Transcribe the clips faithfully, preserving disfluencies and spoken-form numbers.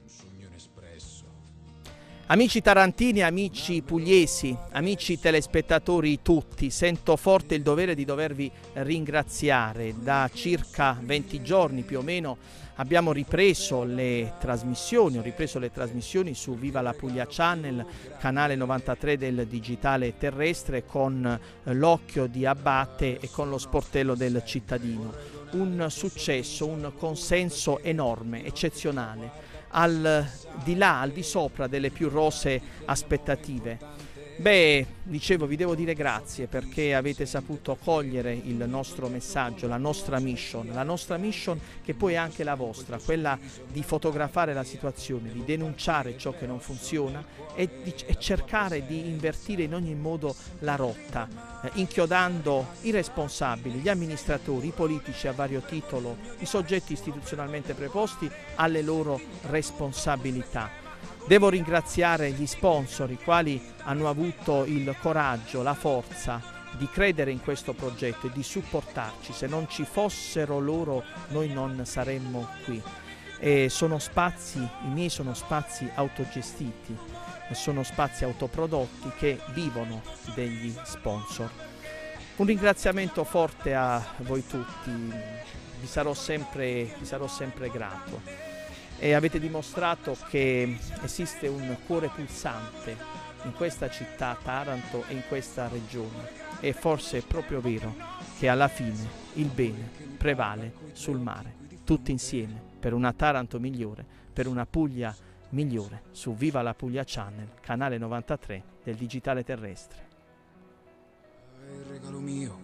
Amici tarantini, amici pugliesi, amici telespettatori tutti, sento forte il dovere di dovervi ringraziare. Da circa venti giorni più o meno abbiamo ripreso le trasmissioni, ho ripreso le trasmissioni su Viva la Puglia Channel, canale novantatré del digitale terrestre, con l'occhio di Abate e con lo sportello del cittadino. Un successo, un consenso enorme, eccezionale, al di là, al di sopra delle più rosee aspettative. Beh, dicevo, vi devo dire grazie perché avete saputo cogliere il nostro messaggio, la nostra mission, la nostra mission che poi è anche la vostra, quella di fotografare la situazione, di denunciare ciò che non funziona e, di, e cercare di invertire in ogni modo la rotta, eh, inchiodando i responsabili, gli amministratori, i politici a vario titolo, i soggetti istituzionalmente preposti alle loro responsabilità. Devo ringraziare gli sponsor, i quali hanno avuto il coraggio, la forza di credere in questo progetto e di supportarci. Se non ci fossero loro, noi non saremmo qui. E sono spazi, i miei sono spazi autogestiti, sono spazi autoprodotti che vivono degli sponsor. Un ringraziamento forte a voi tutti, vi sarò sempre, vi sarò sempre grato. E avete dimostrato che esiste un cuore pulsante in questa città, Taranto, e in questa regione. E forse è proprio vero che alla fine il bene prevale sul mare. Tutti insieme per una Taranto migliore, per una Puglia migliore, su Viva la Puglia Channel, canale novantatré del digitale terrestre. Il regalo mio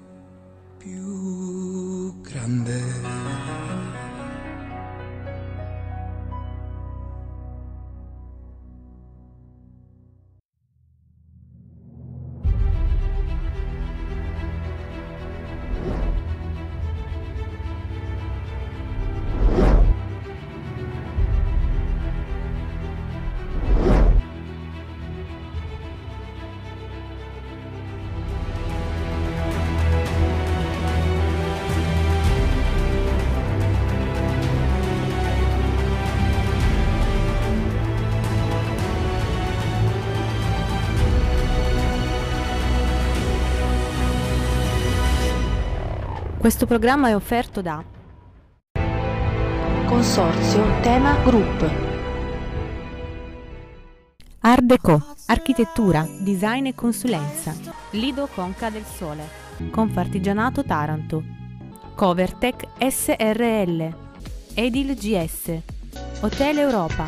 più grande. Questo programma è offerto da Consorzio Tema Group, Art Deco, architettura, design e consulenza, Lido Conca del Sole, Confartigianato Taranto, Covertech S R L, Edil G S, Hotel Europa,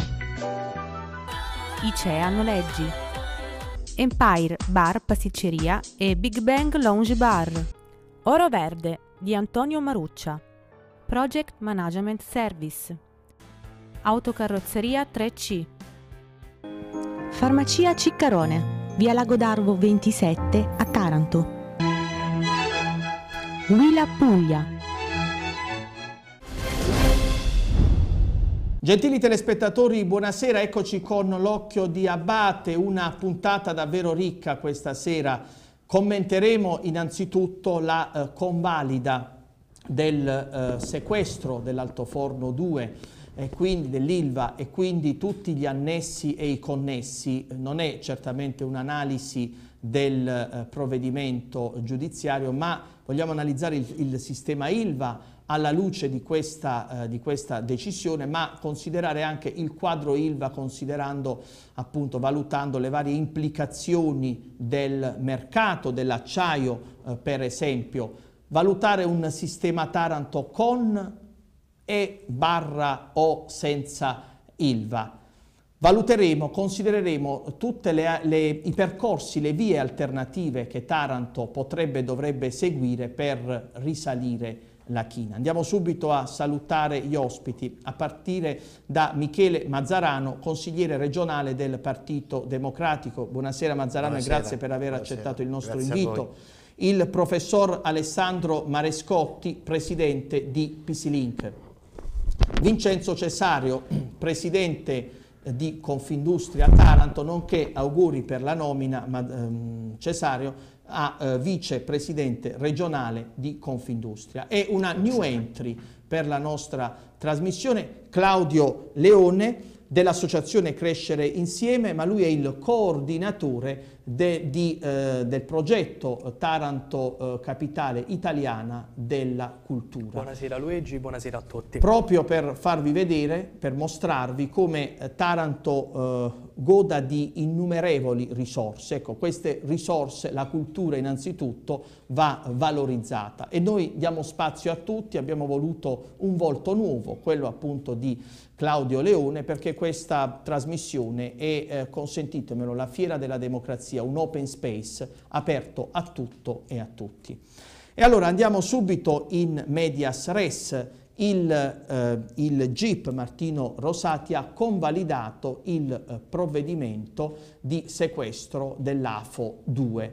Icea Noleggi, Empire Bar Pasticceria e Big Bang Lounge Bar, Oro Verde di Antonio Maruccia, Project Management Service, Autocarrozzeria tre C, Farmacia Ciccarone, via Lago d'Arvo ventisette a Taranto, Willa Puglia. Gentili telespettatori, buonasera, eccoci con l'occhio di Abate, una puntata davvero ricca questa sera. Commenteremo innanzitutto la eh, convalida del eh, sequestro dell'Altoforno due, e quindi dell'Ilva, e quindi tutti gli annessi e i connessi. Non è certamente un'analisi del eh, provvedimento giudiziario, ma vogliamo analizzare il, il sistema Ilva alla luce di questa, eh, di questa decisione, ma considerare anche il quadro Ilva, considerando appunto, valutando le varie implicazioni del mercato dell'acciaio, eh, per esempio, valutare un sistema Taranto con e barra o senza Ilva. Valuteremo, considereremo tutti i percorsi, le vie alternative che Taranto potrebbe e dovrebbe seguire per risalire la china. Andiamo subito a salutare gli ospiti, a partire da Michele Mazzarano, consigliere regionale del Partito Democratico. Buonasera Mazzarano, buonasera, e grazie per aver buonasera. accettato il nostro grazie invito. Il professor Alessandro Marescotti, presidente di Pisilink. Vincenzo Cesario, presidente di Confindustria Taranto, nonché auguri per la nomina, ma, ehm, Cesario, a eh, vicepresidente regionale di Confindustria. E una new entry per la nostra trasmissione, Claudio Leone, dell'associazione Crescere Insieme, ma lui è il coordinatore de, di, eh, del progetto Taranto eh, Capitale Italiana della Cultura. Buonasera Luigi, buonasera a tutti. Proprio per farvi vedere, per mostrarvi come eh, Taranto eh, goda di innumerevoli risorse. Ecco, queste risorse, la cultura innanzitutto, va valorizzata e noi diamo spazio a tutti. Abbiamo voluto un volto nuovo, quello appunto di Claudio Leone, perché questa trasmissione è, eh, consentitemelo, la Fiera della Democrazia, un open space aperto a tutto e a tutti. E allora andiamo subito in medias res. Il, eh, il G I P Martino Rosati ha convalidato il eh, provvedimento di sequestro dell'A F O due.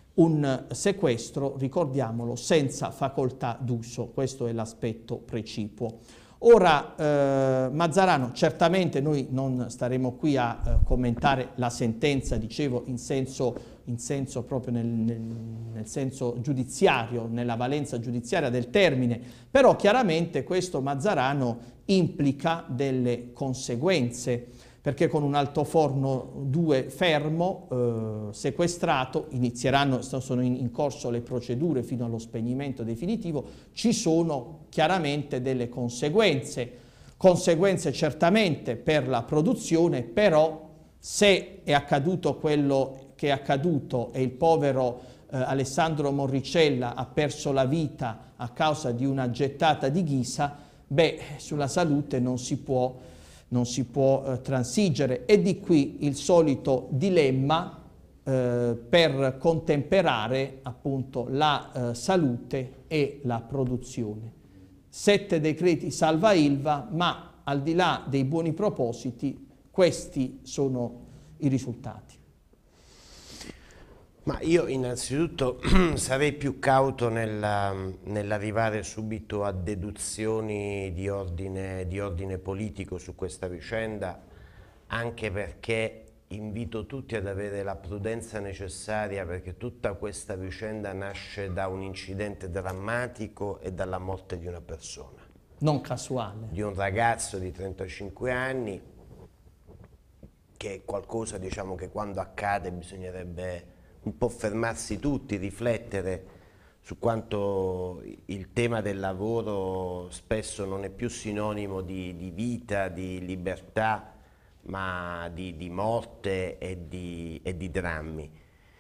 Un sequestro, ricordiamolo, senza facoltà d'uso, questo è l'aspetto precipuo. Ora, eh, Mazzarano, certamente noi non staremo qui a eh, commentare la sentenza, dicevo, in senso, in senso proprio nel, nel, nel senso giudiziario, nella valenza giudiziaria del termine, però chiaramente questo, Mazzarano, implica delle conseguenze, perché con un altoforno due fermo, eh, sequestrato, inizieranno, sono in, in corso le procedure fino allo spegnimento definitivo, ci sono chiaramente delle conseguenze, conseguenze certamente per la produzione, però se è accaduto quello che è accaduto e il povero eh, Alessandro Morricella ha perso la vita a causa di una gettata di ghisa, beh, sulla salute non si può non si può eh, transigere, e di qui il solito dilemma eh, per contemperare appunto la eh, salute e la produzione. Sette decreti salva Ilva, ma al di là dei buoni propositi, questi sono i risultati. Ma io innanzitutto sarei più cauto nella, nell'arrivare subito a deduzioni di ordine, di ordine politico su questa vicenda, anche perché invito tutti ad avere la prudenza necessaria, perché tutta questa vicenda nasce da un incidente drammatico e dalla morte di una persona. Non casuale. Di un ragazzo di trentacinque anni, che è qualcosa, diciamo, che quando accade bisognerebbe un po' fermarsi tutti, riflettere su quanto il tema del lavoro spesso non è più sinonimo di, di vita, di libertà, ma di, di morte e di, e di drammi.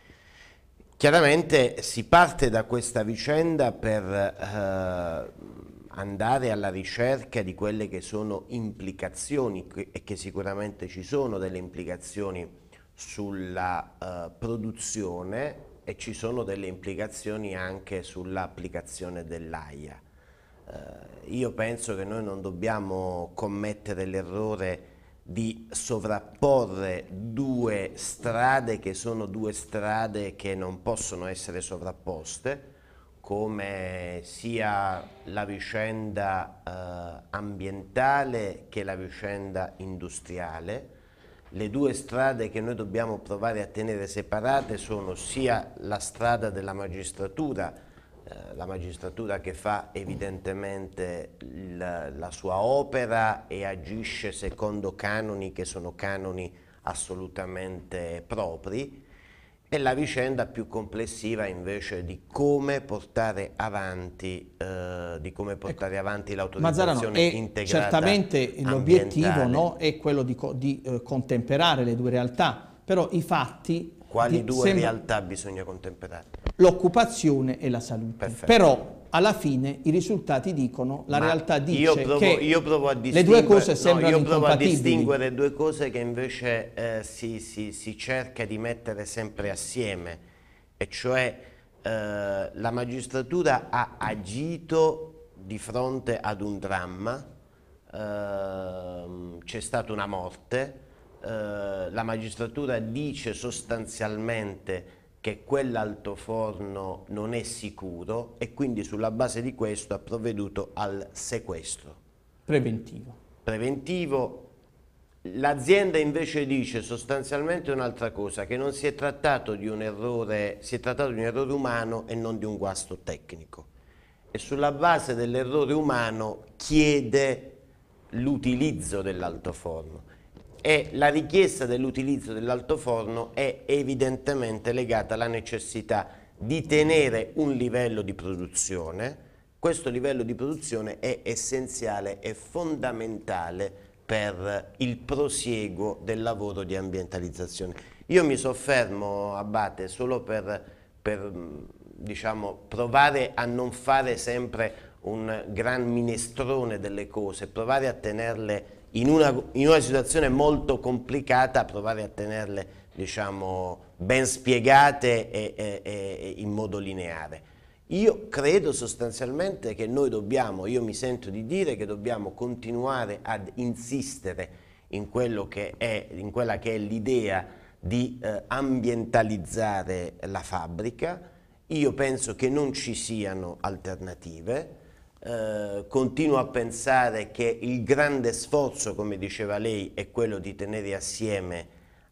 Chiaramente si parte da questa vicenda per eh, andare alla ricerca di quelle che sono implicazioni, e che sicuramente ci sono delle implicazioni sulla uh, produzione, e ci sono delle implicazioni anche sull'applicazione dell'AIA. Uh, io penso che noi non dobbiamo commettere l'errore di sovrapporre due strade che sono due strade che non possono essere sovrapposte, come sia la vicenda uh, ambientale che la vicenda industriale. Le due strade che noi dobbiamo provare a tenere separate sono sia la strada della magistratura, eh, la magistratura che fa evidentemente il, la sua opera e agisce secondo canoni che sono canoni assolutamente propri, e la vicenda più complessiva invece di come portare avanti, eh, di come portare ecco, avanti l'autorizzazione integrata. Certamente l'obiettivo, no, è quello di, di eh, contemperare le due realtà, però i fatti... Quali di, due sembra... realtà bisogna contemperare? L'occupazione e la salute. Perfetto. Però alla fine i risultati dicono, la Ma realtà dice io provo, che io provo a le due cose sembrano no, io provo a incompatibili. distinguere due cose che invece eh, si, si, si cerca di mettere sempre assieme, e cioè eh, la magistratura ha agito di fronte ad un dramma, eh, c'è stata una morte, eh, la magistratura dice sostanzialmente che quell'altoforno non è sicuro, e quindi sulla base di questo ha provveduto al sequestro preventivo. preventivo. L'azienda invece dice sostanzialmente un'altra cosa, che non si è trattato di un errore, si è trattato di un errore umano e non di un guasto tecnico, e sulla base dell'errore umano chiede l'utilizzo dell'altoforno. e la richiesta dell'utilizzo dell'altoforno è evidentemente legata alla necessità di tenere un livello di produzione. Questo livello di produzione è essenziale e fondamentale per il prosieguo del lavoro di ambientalizzazione. Io mi soffermo, Abate, solo per, per diciamo, provare a non fare sempre un gran minestrone delle cose, provare a tenerle in una, in una situazione molto complicata, provare a tenerle, diciamo, ben spiegate e, e, e in modo lineare. Io credo sostanzialmente che noi dobbiamo, io mi sento di dire che dobbiamo continuare ad insistere in, quello che è, in quella che è l'idea di eh, ambientalizzare la fabbrica. Io penso che non ci siano alternative. Eh, continuo a pensare che il grande sforzo, come diceva lei, è quello di tenere assieme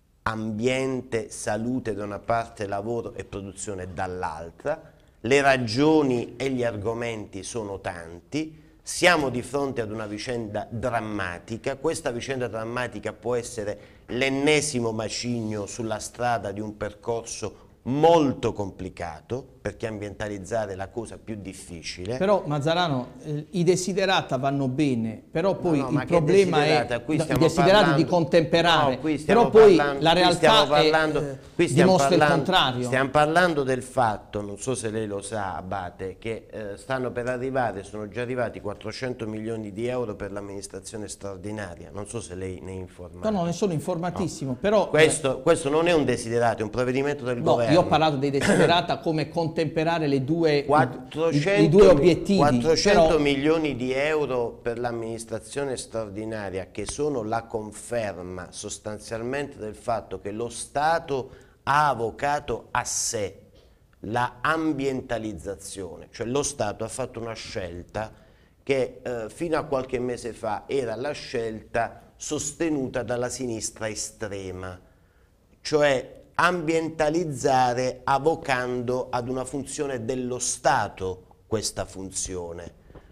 ambiente, salute da una parte, lavoro e produzione dall'altra. Le ragioni e gli argomenti sono tanti, siamo di fronte ad una vicenda drammatica. Questa vicenda drammatica può essere l'ennesimo macigno sulla strada di un percorso molto complicato, perché ambientalizzare è la cosa più difficile. Però Mazzarano, eh, i desiderata vanno bene, però poi no, no, il problema è i desiderati di contemperare, no, qui però poi parlando, la realtà parlando, è, qui dimostra parlando, il contrario. Stiamo parlando del fatto, non so se lei lo sa, Abate, che eh, stanno per arrivare, sono già arrivati quattrocento milioni di euro per l'amministrazione straordinaria, non so se lei ne è informato. No, no, ne sono informatissimo, no. però... Questo, questo non è un desiderato, è un provvedimento del no, governo. Io ho parlato dei desiderata come contemperare le due, quattrocento, i, i due obiettivi. quattrocento però... milioni di euro per l'amministrazione straordinaria, che sono la conferma sostanzialmente del fatto che lo Stato ha avocato a sé la ambientalizzazione, cioè lo Stato ha fatto una scelta che eh, fino a qualche mese fa era la scelta sostenuta dalla sinistra estrema, cioè ambientalizzare avocando ad una funzione dello Stato questa funzione,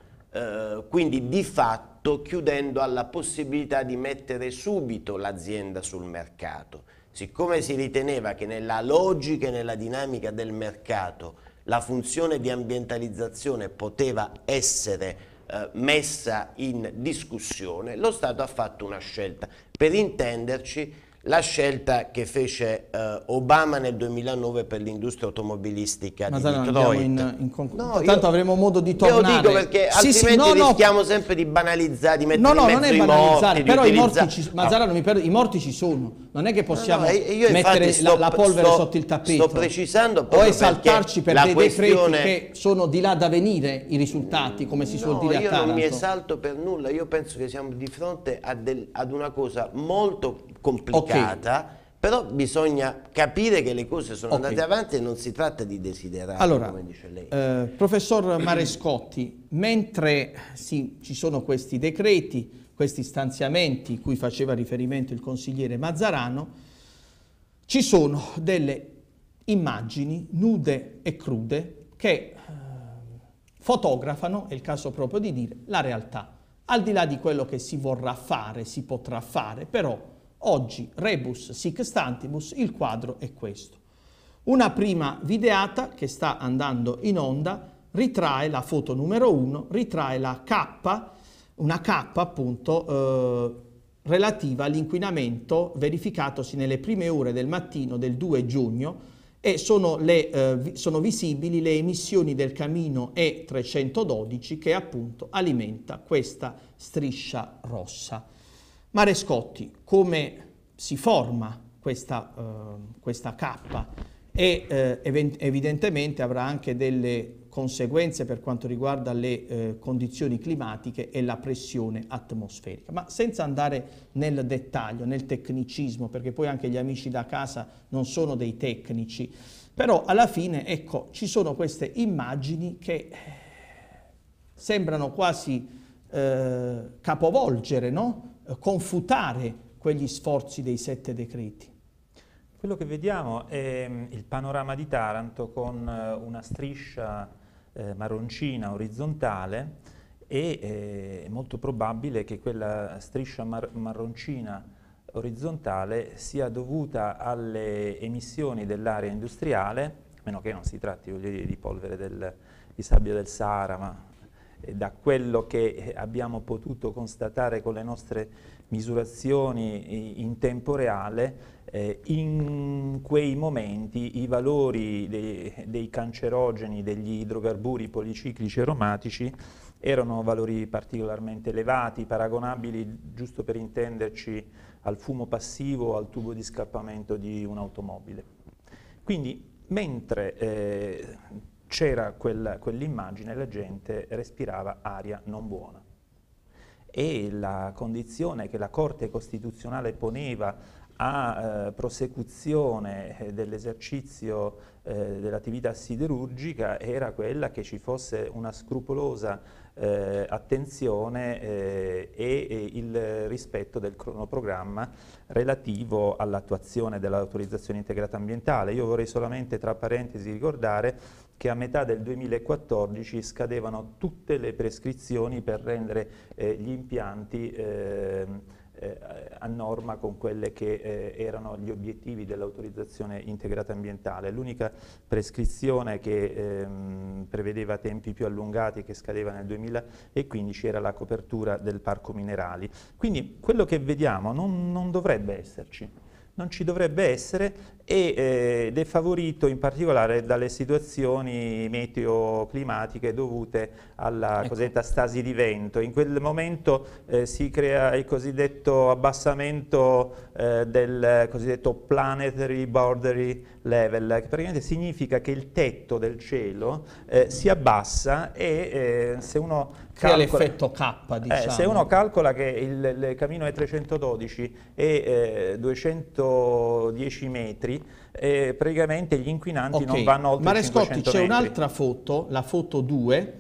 eh, quindi di fatto chiudendo alla possibilità di mettere subito l'azienda sul mercato. Siccome si riteneva che nella logica e nella dinamica del mercato la funzione di ambientalizzazione poteva essere eh, messa in discussione, lo Stato ha fatto una scelta. Per intenderci, la scelta che fece eh, Obama nel duemilanove per l'industria automobilistica Ma di Detroit. Detroit. In, in conc- no, tanto avremo modo di tornare. Io dico perché sì, altrimenti sì, no, rischiamo no. sempre di banalizzare, di mettere no, no, in mezzo non è i banalizzare, morti, però di i morti, utilizzare... ci, Mazzarano, mi perdo, i morti ci sono, non è che possiamo no, no, io mettere sto, la, la polvere sto, sotto il tappeto sto precisando o esaltarci per dei questione... decreti che sono di là da venire i risultati, come si no, suol dire a io Taranto. non mi esalto per nulla, io penso che siamo di fronte a del, ad una cosa molto complicata. Okay. Però bisogna capire che le cose sono okay. andate avanti e non si tratta di desiderare, allora, come dice lei. Eh, professor Marescotti, mentre sì, ci sono questi decreti, questi stanziamenti cui faceva riferimento il consigliere Mazzarano, ci sono delle immagini nude e crude che eh, fotografano, è il caso proprio di dire, la realtà. Al di là di quello che si vorrà fare, si potrà fare, però oggi, rebus sic stantibus, il quadro è questo. Una prima videata che sta andando in onda ritrae la foto numero uno, ritrae la K, una K appunto eh, relativa all'inquinamento verificatosi nelle prime ore del mattino del due giugno e sono, le, eh, sono visibili le emissioni del camino E trecentododici che appunto alimenta questa striscia rossa. Marescotti, come si forma questa, uh, questa K e eh, evidentemente avrà anche delle conseguenze per quanto riguarda le eh, condizioni climatiche e la pressione atmosferica. Ma senza andare nel dettaglio, nel tecnicismo, perché poi anche gli amici da casa non sono dei tecnici, però alla fine, ecco, ci sono queste immagini che sembrano quasi eh, capovolgere, no? Confutare quegli sforzi dei sette decreti. Quello che vediamo è il panorama di Taranto con una striscia eh, marroncina orizzontale e eh, è molto probabile che quella striscia mar marroncina orizzontale sia dovuta alle emissioni dell'area industriale, a meno che non si tratti, voglio dire, di polvere del, di sabbia del Sahara, ma da quello che abbiamo potuto constatare con le nostre misurazioni in tempo reale, eh, in quei momenti i valori dei, dei cancerogeni, degli idrocarburi policiclici aromatici erano valori particolarmente elevati, paragonabili, giusto per intenderci, al fumo passivo o al tubo di scappamento di un'automobile. Quindi, mentre eh, c'era quell'immagine, la gente respirava aria non buona. E la condizione che la Corte Costituzionale poneva a eh, prosecuzione eh, dell'esercizio eh, dell'attività siderurgica era quella che ci fosse una scrupolosa eh, attenzione eh, e, e il rispetto del cronoprogramma relativo all'attuazione dell'autorizzazione integrata ambientale. Io vorrei solamente, tra parentesi, ricordare che a metà del duemilaquattordici scadevano tutte le prescrizioni per rendere eh, gli impianti eh, eh, a norma con quelle che eh, erano gli obiettivi dell'autorizzazione integrata ambientale. L'unica prescrizione che ehm, prevedeva tempi più allungati, che scadeva nel duemilaquindici, era la copertura del parco minerali. Quindi quello che vediamo non, non dovrebbe esserci. Non ci dovrebbe essere e, eh, ed è favorito in particolare dalle situazioni meteoclimatiche dovute alla ecco. cosiddetta stasi di vento. In quel momento eh, si crea il cosiddetto abbassamento eh, del cosiddetto planetary boundary level, che praticamente significa che il tetto del cielo eh, si abbassa e eh, se uno crea l'effetto K, diciamo. Eh, se uno calcola che il, il camino è trecentododici e eh, duecentodieci metri, eh, praticamente gli inquinanti okay. non vanno oltre Marescotti, cinquecento c'è metri. un'altra foto, la foto due,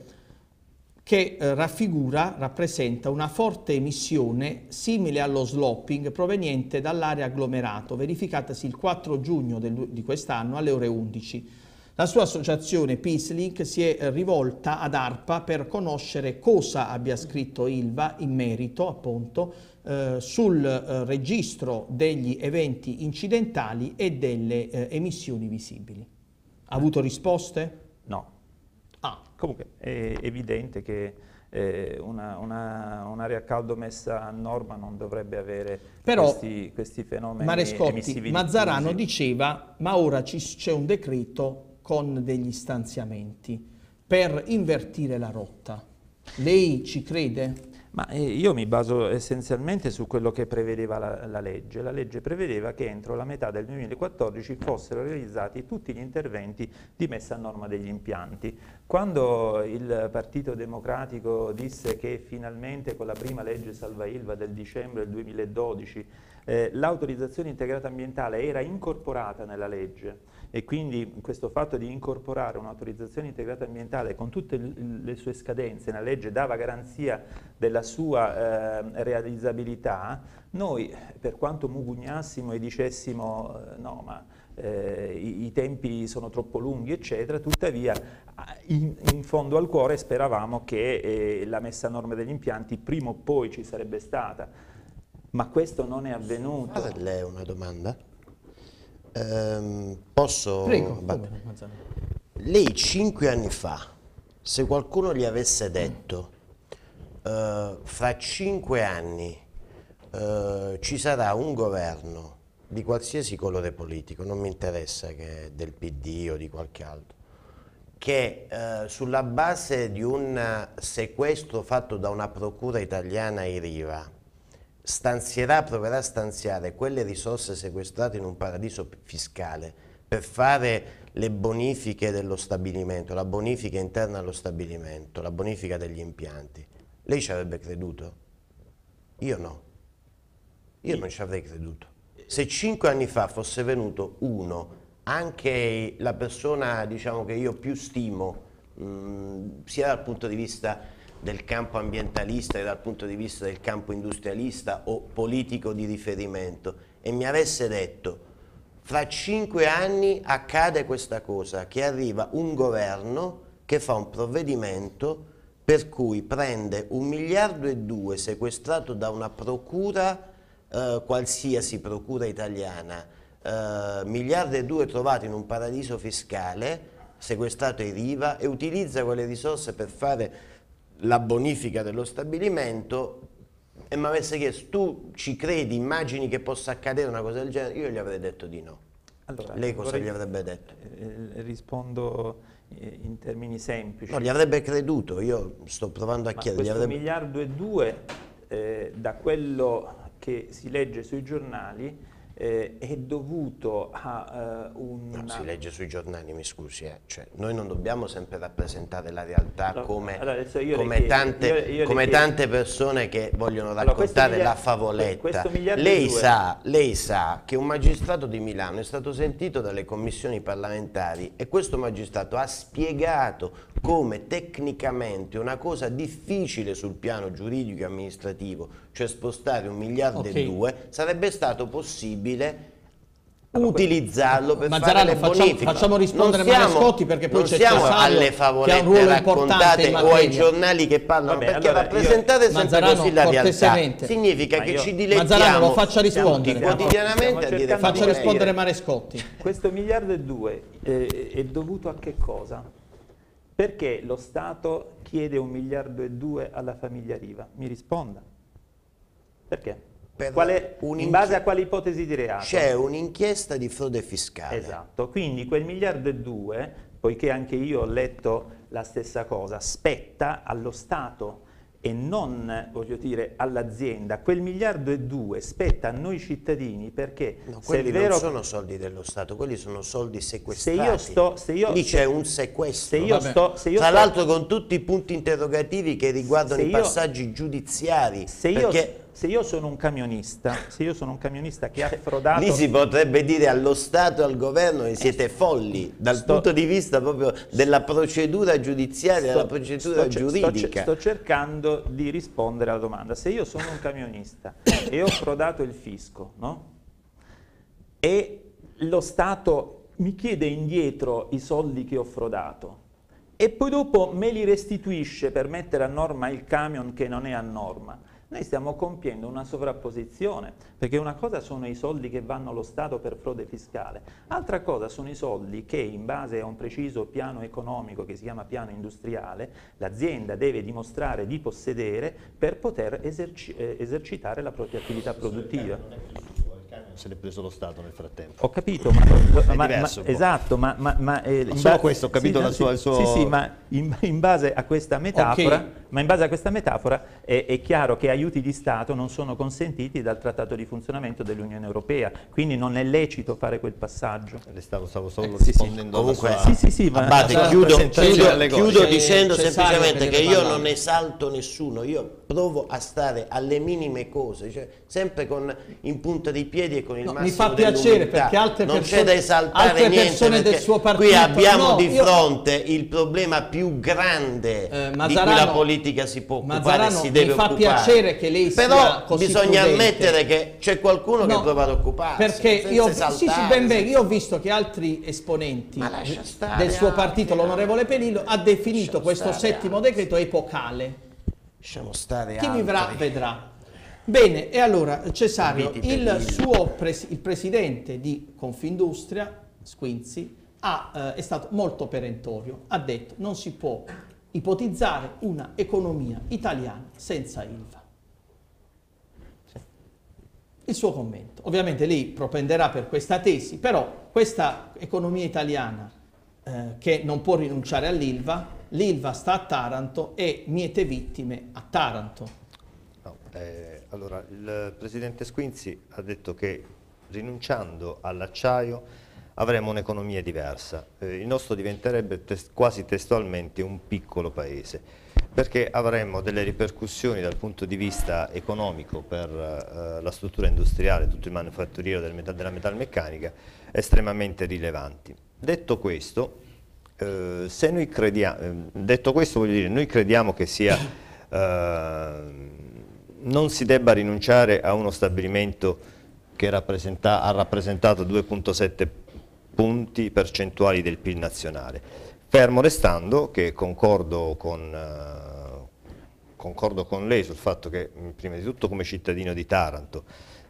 che eh, raffigura, rappresenta una forte emissione simile allo slopping proveniente dall'area agglomerato, verificatasi il quattro giugno del, di quest'anno alle ore undici. La sua associazione PeaceLink si è rivolta ad ARPA per conoscere cosa abbia scritto ILVA in merito, appunto, eh, sul eh, registro degli eventi incidentali e delle eh, emissioni visibili. Ha avuto risposte? No. Ah. Comunque è evidente che eh, una, una, un'area a caldo messa a norma non dovrebbe avere Però, questi, questi fenomeni Marescotti, emissivi Mazzarano diffusi. diceva, ma ora c'è un decreto con degli stanziamenti per invertire la rotta. Lei ci crede? Ma eh, io mi baso essenzialmente su quello che prevedeva la, la legge. La legge prevedeva che entro la metà del duemilaquattordici fossero realizzati tutti gli interventi di messa a norma degli impianti. Quando il Partito Democratico disse che finalmente con la prima legge Salva Ilva del dicembre del duemiladodici eh, l'autorizzazione integrata ambientale era incorporata nella legge, e quindi questo fatto di incorporare un'autorizzazione integrata ambientale con tutte le sue scadenze nella legge dava garanzia della sua eh, realizzabilità, noi per quanto mugugnassimo e dicessimo eh, no ma eh, i, i tempi sono troppo lunghi eccetera, tuttavia in, in fondo al cuore speravamo che eh, la messa a norma degli impianti prima o poi ci sarebbe stata, ma questo non è avvenuto. Fate lei una domanda? Um, posso? Prego. Lei cinque anni fa, se qualcuno gli avesse detto mm. uh, fra cinque anni uh, ci sarà un governo di qualsiasi colore politico, non mi interessa che del P D o di qualche altro, che uh, sulla base di un sequestro fatto da una procura italiana ai Riva stanzierà, proverà a stanziare quelle risorse sequestrate in un paradiso fiscale per fare le bonifiche dello stabilimento, la bonifica interna allo stabilimento, la bonifica degli impianti, lei ci avrebbe creduto? Io no. Io non ci avrei creduto. Se cinque anni fa fosse venuto uno, anche la persona, diciamo, che io più stimo, mh, sia dal punto di vista del campo ambientalista e dal punto di vista del campo industrialista o politico di riferimento, e mi avesse detto fra cinque anni accade questa cosa, che arriva un governo che fa un provvedimento per cui prende un miliardo e due sequestrato da una procura eh, qualsiasi procura italiana, eh, miliardi e due trovati in un paradiso fiscale, sequestrato ai Riva, e utilizza quelle risorse per fare la bonifica dello stabilimento, e mi avesse chiesto: tu ci credi, immagini che possa accadere una cosa del genere? Io gli avrei detto di no. Allora, lei cosa vorrei, gli avrebbe detto? Eh, rispondo in termini semplici. No, gli avrebbe creduto, io sto provando a Ma chiedere. Questo avrebbe... miliardo e due, eh, da quello che si legge sui giornali, eh, è dovuto a uh, un... No, si legge sui giornali, mi scusi, eh. Cioè, noi non dobbiamo sempre rappresentare la realtà no, come, allora, come, come, tante, io, io come tante persone che vogliono raccontare allora, la favoletta. Lei sa, lei sa che un magistrato di Milano è stato sentito dalle commissioni parlamentari e questo magistrato ha spiegato come tecnicamente una cosa difficile sul piano giuridico e amministrativo, cioè spostare un miliardo okay. e due, sarebbe stato possibile allora, utilizzarlo per Mazzarano, fare le facciamo, bonifiche. facciamo rispondere siamo, Marescotti, perché poi c'è siamo alle favolette raccontate o ai giornali che parlano. Vabbè, perché allora rappresentare io, sempre Mazzarano, così la realtà significa che io, ci dilettiamo Mazzarano, lo faccia rispondere quotidianamente a dire faccia rispondere Marescotti. Questo miliardo e due eh, è dovuto a che cosa? Perché lo Stato chiede un miliardo e due alla famiglia Riva? Mi risponda. Perché? Quale, in base a quale ipotesi di reato? C'è un'inchiesta di frode fiscale. Esatto, quindi quel miliardo e due, poiché anche io ho letto la stessa cosa, spetta allo Stato e non, voglio dire, all'azienda. Quel miliardo e due spetta a noi cittadini, perché no, se quelli è vero, non sono soldi dello Stato, quelli sono soldi sequestrati. Se io sto, se io, lì c'è un sequestro. Se io sto, se io Tra sto, l'altro con tutti i punti interrogativi che riguardano i io, passaggi giudiziari. Se io, perché... Se io sono un camionista, se io sono un camionista che ha frodato... Lì si potrebbe dire allo Stato e al governo che siete folli, dal sto, punto di vista proprio della procedura giudiziaria, sto, della procedura sto, giuridica. Sto, sto cercando di rispondere alla domanda. Se io sono un camionista e ho frodato il fisco, no? E lo Stato mi chiede indietro i soldi che ho frodato, e poi dopo me li restituisce per mettere a norma il camion che non è a norma, noi stiamo compiendo una sovrapposizione, perché una cosa sono i soldi che vanno allo Stato per frode fiscale, altra cosa sono i soldi che, in base a un preciso piano economico che si chiama piano industriale, l'azienda deve dimostrare di possedere per poter eserci eh, esercitare la propria attività produttiva. Se l'è preso lo Stato nel frattempo. Ho capito, ma, ma, diverso, ma esatto, ma, ma, ma eh, in solo questo ho capito sì, la sua, sì, il suo... sì, sì, ma in, in base a questa metafora, okay. ma in base a questa metafora è, è chiaro che aiuti di Stato non sono consentiti dal Trattato di funzionamento dell'Unione Europea, quindi non è lecito fare quel passaggio. Le stavo, stavo solo eh, rispondendo sì, sì. alla Comunque, sì, sì, sì, ma Abate, ma chiudo, chiudo, chiudo dicendo semplicemente che io parlare. non esalto nessuno, io provo a stare alle minime cose, cioè sempre con in punta dei piedi e con il no, massimo mi fa piacere perché altre non persone, c'è da esaltare altre niente, persone del suo partito, qui abbiamo no, di io... fronte il problema più grande eh, Mazzarano, di cui la politica si può occupare Mazzarano, e si deve mi fa occupare. piacere che lei però sia così bisogna prudente. ammettere che c'è qualcuno no, che prova ad occuparsi perché io, esaltare, sì, sì, ben bene, io ho visto che altri esponenti stare, del suo anche, partito, l'onorevole Penillo, ha definito questo settimo altri. decreto epocale. Lasciamo stare chi altri. vivrà vedrà. Bene, e allora Cesario, il suo pres il presidente di Confindustria, Squinzi, ha, eh, è stato molto perentorio, ha detto non si può ipotizzare una economia italiana senza I L V A. Il suo commento. Ovviamente lei propenderà per questa tesi, però questa economia italiana eh, che non può rinunciare all'I L V A, l'I L V A sta a Taranto e miete vittime a Taranto. No, eh, allora, il presidente Squinzi ha detto che rinunciando all'acciaio avremo un'economia diversa. Eh, il nostro diventerebbe tes quasi testualmente un piccolo paese, perché avremmo delle ripercussioni dal punto di vista economico per eh, la struttura industriale, tutto il manifatturiero del metal della metalmeccanica, estremamente rilevanti. Detto questo, eh, se noi crediamo, eh, detto questo voglio dire, noi crediamo che sia, eh, non si debba rinunciare a uno stabilimento che rappresenta, ha rappresentato due virgola sette punti percentuali del P I L nazionale, fermo restando che concordo con, eh, concordo con lei sul fatto che, prima di tutto come cittadino di Taranto,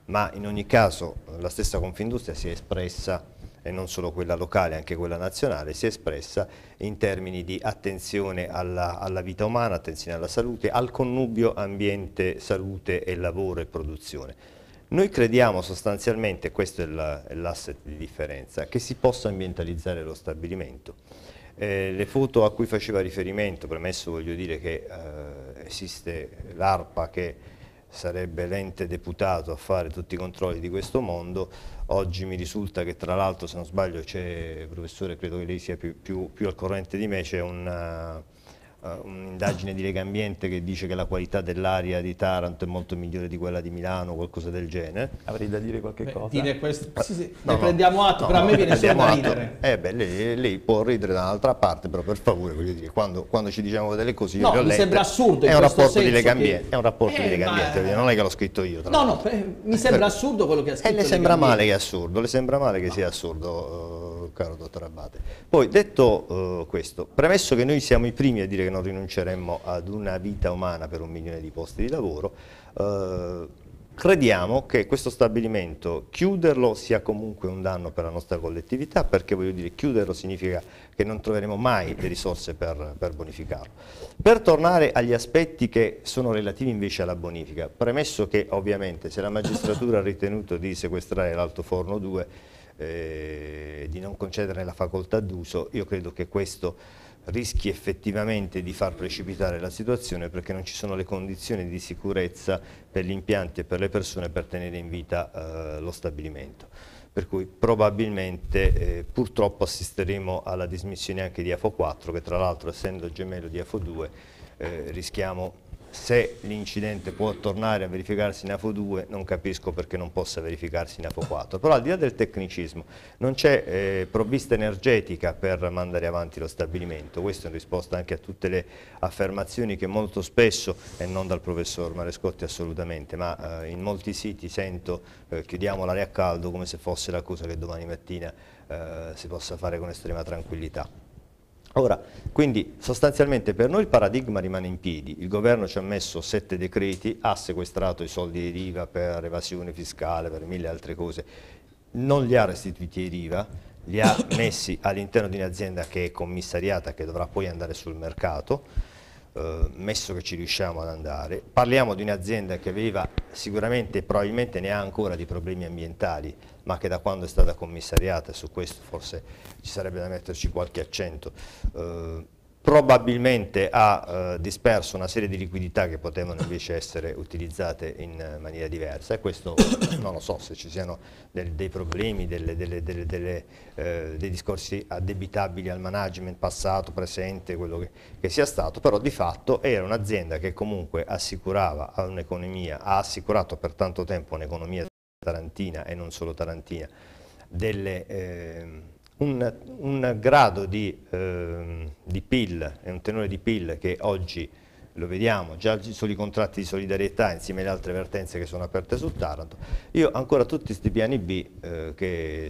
ma in ogni caso la stessa Confindustria si è espressa, e non solo quella locale, anche quella nazionale, si è espressa in termini di attenzione alla, alla vita umana, attenzione alla salute, al connubio ambiente, salute e lavoro e produzione. Noi crediamo sostanzialmente, questo è l'asset di differenza, che si possa ambientalizzare lo stabilimento. Eh, le foto a cui faceva riferimento, premesso voglio dire che eh, esiste l'ARPA che sarebbe l'ente deputato a fare tutti i controlli di questo mondo. Oggi mi risulta che tra l'altro, se non sbaglio, c'è, professore, credo che lei sia più, più, più al corrente di me, c'è un... un'indagine di Legambiente che dice che la qualità dell'aria di Taranto è molto migliore di quella di Milano, qualcosa del genere. Avrei da dire qualche beh, cosa. Dire questo, sì, sì, no, ne prendiamo atto, no, però no, a me viene solo da atto. ridere. Eh beh, lei, lei può ridere da un'altra parte, però per favore, voglio dire, quando, quando ci diciamo delle cose, io no, le ho mi lette, sembra assurdo. È un rapporto di Legambiente, che... è un rapporto eh, di Legambiente, ma... non è che l'ho scritto io. Tra no, no, eh, mi sembra assurdo quello che ha scritto. E le sembra male che è assurdo, le sembra male che no. sia assurdo, uh, caro dottor Abate. Poi, detto uh, questo, premesso che noi siamo i primi a dire che non rinunceremmo ad una vita umana per un milione di posti di lavoro, uh, crediamo che questo stabilimento, chiuderlo sia comunque un danno per la nostra collettività, perché voglio dire, chiuderlo significa che non troveremo mai le risorse per, per bonificarlo. Per tornare agli aspetti che sono relativi invece alla bonifica, premesso che ovviamente se la magistratura ha ritenuto di sequestrare l'Altoforno due, eh, di non concederne la facoltà d'uso, io credo che questo rischi effettivamente di far precipitare la situazione, perché non ci sono le condizioni di sicurezza per gli impianti e per le persone per tenere in vita eh, lo stabilimento. Per cui probabilmente eh, purtroppo assisteremo alla dismissione anche di AFO quattro, che tra l'altro, essendo gemello di AFO due, eh, rischiamo, se l'incidente può tornare a verificarsi in AFO due, non capisco perché non possa verificarsi in AFO quattro. Però al di là del tecnicismo, non c'è eh, provvista energetica per mandare avanti lo stabilimento. Questo in risposta anche a tutte le affermazioni che molto spesso, e non dal professor Marescotti assolutamente, ma eh, in molti siti sento eh, chiudiamo l'area a caldo, come se fosse la cosa che domani mattina eh, si possa fare con estrema tranquillità. Ora, quindi sostanzialmente per noi il paradigma rimane in piedi, il governo ci ha messo sette decreti, ha sequestrato i soldi di IVA per evasione fiscale, per mille altre cose, non li ha restituiti ai IVA, li ha messi all'interno di un'azienda che è commissariata, che dovrà poi andare sul mercato, eh, messo che ci riusciamo ad andare. Parliamo di un'azienda che aveva sicuramente e probabilmente ne ha ancora di problemi ambientali, ma che da quando è stata commissariata, su questo forse ci sarebbe da metterci qualche accento, eh, probabilmente ha eh, disperso una serie di liquidità che potevano invece essere utilizzate in uh, maniera diversa, e questo non lo so se ci siano del, dei problemi, delle, delle, delle, delle, eh, dei discorsi addebitabili al management passato, presente, quello che, che sia stato, però di fatto era un'azienda che comunque assicurava a un'economia, ha assicurato per tanto tempo un'economia tarantina e non solo tarantina, delle, eh, un, un grado di, eh, di P I L e un tenore di P I L che oggi lo vediamo già sui contratti di solidarietà insieme alle altre vertenze che sono aperte sul Taranto. Io ancora tutti questi piani B eh, che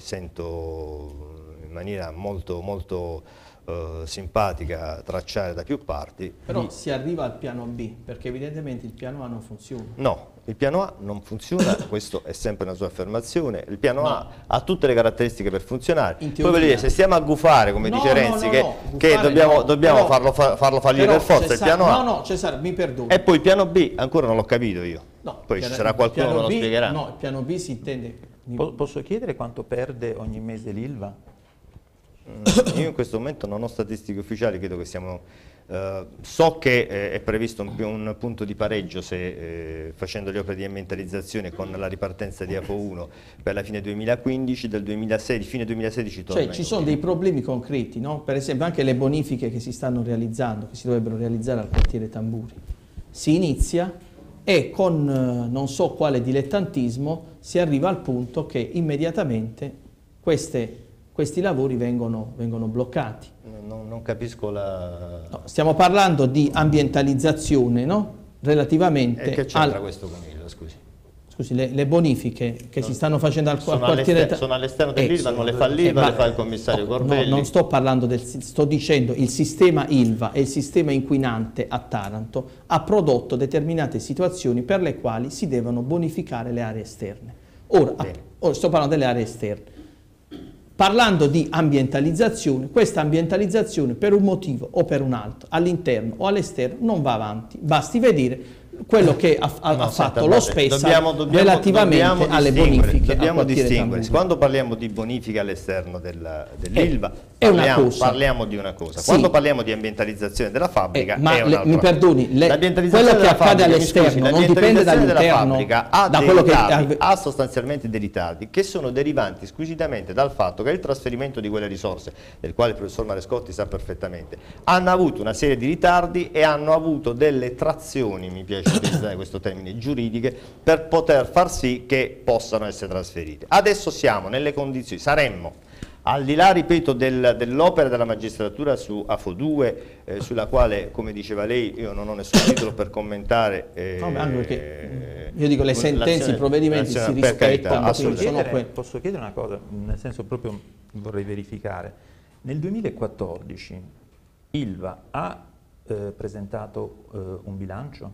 sento in maniera molto, molto eh, simpatica tracciare da più parti. Però mi... si arriva al piano B, perché evidentemente il piano A non funziona. No. Il piano A non funziona, questo è sempre una sua affermazione, il piano no. A ha tutte le caratteristiche per funzionare, In poi voglio dire, se stiamo a gufare, come no, dice Renzi, no, no, che, no, che gufare dobbiamo, no. dobbiamo però, farlo, fa, farlo fallire però, per forza, Cesare, il piano A. No, no, Cesare, mi perdoni. E poi il piano B, ancora non l'ho capito io, no, poi piano, ci sarà qualcuno che me lo B, spiegherà. No, il piano B si intende... Posso chiedere quanto perde ogni mese l'Ilva? Mm, io in questo momento non ho statistiche ufficiali, credo che siamo... Uh, so che eh, è previsto un, un punto di pareggio se, eh, facendo le opere di ambientalizzazione con la ripartenza di AFO uno per la fine duemilaquindici, del duemilasedici, fine duemilasedici torna. Cioè ci sono dei problemi concreti, no? Per esempio anche le bonifiche che si stanno realizzando, che si dovrebbero realizzare al quartiere Tamburi. Si inizia e con eh, non so quale dilettantismo si arriva al punto che immediatamente queste, questi lavori vengono, vengono bloccati. Non, non capisco la... No, stiamo parlando di ambientalizzazione, no? Relativamente e che c'entra al... questo con il, scusi? Scusi, le, le bonifiche che no, si stanno facendo al, sono al quartiere... Sono all'esterno dell'Ilva, eh, non le fa l'Ilva, eh, le fa il commissario no, Corbelli. No, non sto parlando del... sto dicendo il sistema Ilva e il sistema inquinante a Taranto ha prodotto determinate situazioni per le quali si devono bonificare le aree esterne. Ora, ora sto parlando delle aree esterne. Parlando di ambientalizzazione, questa ambientalizzazione per un motivo o per un altro, all'interno o all'esterno, non va avanti. Basti vedere quello che ha, ha, no, ha fatto senta, lo Spessa dobbiamo, dobbiamo, relativamente dobbiamo alle bonifiche. Dobbiamo distinguere. Tamburi. Quando parliamo di bonifiche all'esterno dell'Ilva, è una parliamo, cosa. parliamo di una cosa. Sì. Quando parliamo di ambientalizzazione della fabbrica, eh, ma è le, mi perdoni, le, quello che accade all'esterno non dipende dall'interno, ha da dei quello ritardi, che ha sostanzialmente dei ritardi che sono derivanti esclusivamente dal fatto che il trasferimento di quelle risorse, del quale il professor Marescotti sa perfettamente, hanno avuto una serie di ritardi e hanno avuto delle trazioni, mi piace utilizzare questo termine, giuridiche, per poter far sì che possano essere trasferite. Adesso siamo nelle condizioni, saremmo al di là, ripeto, del, dell'opera della magistratura su A F O due, eh, sulla quale, come diceva lei, io non ho nessun titolo per commentare. Eh, no, anche perché io dico le sentenze, i provvedimenti si per carità, rispettano. Posso sono chiedere, que- posso chiedere una cosa, nel senso proprio vorrei verificare. Nel duemilaquattordici Ilva ha eh, presentato eh, un bilancio?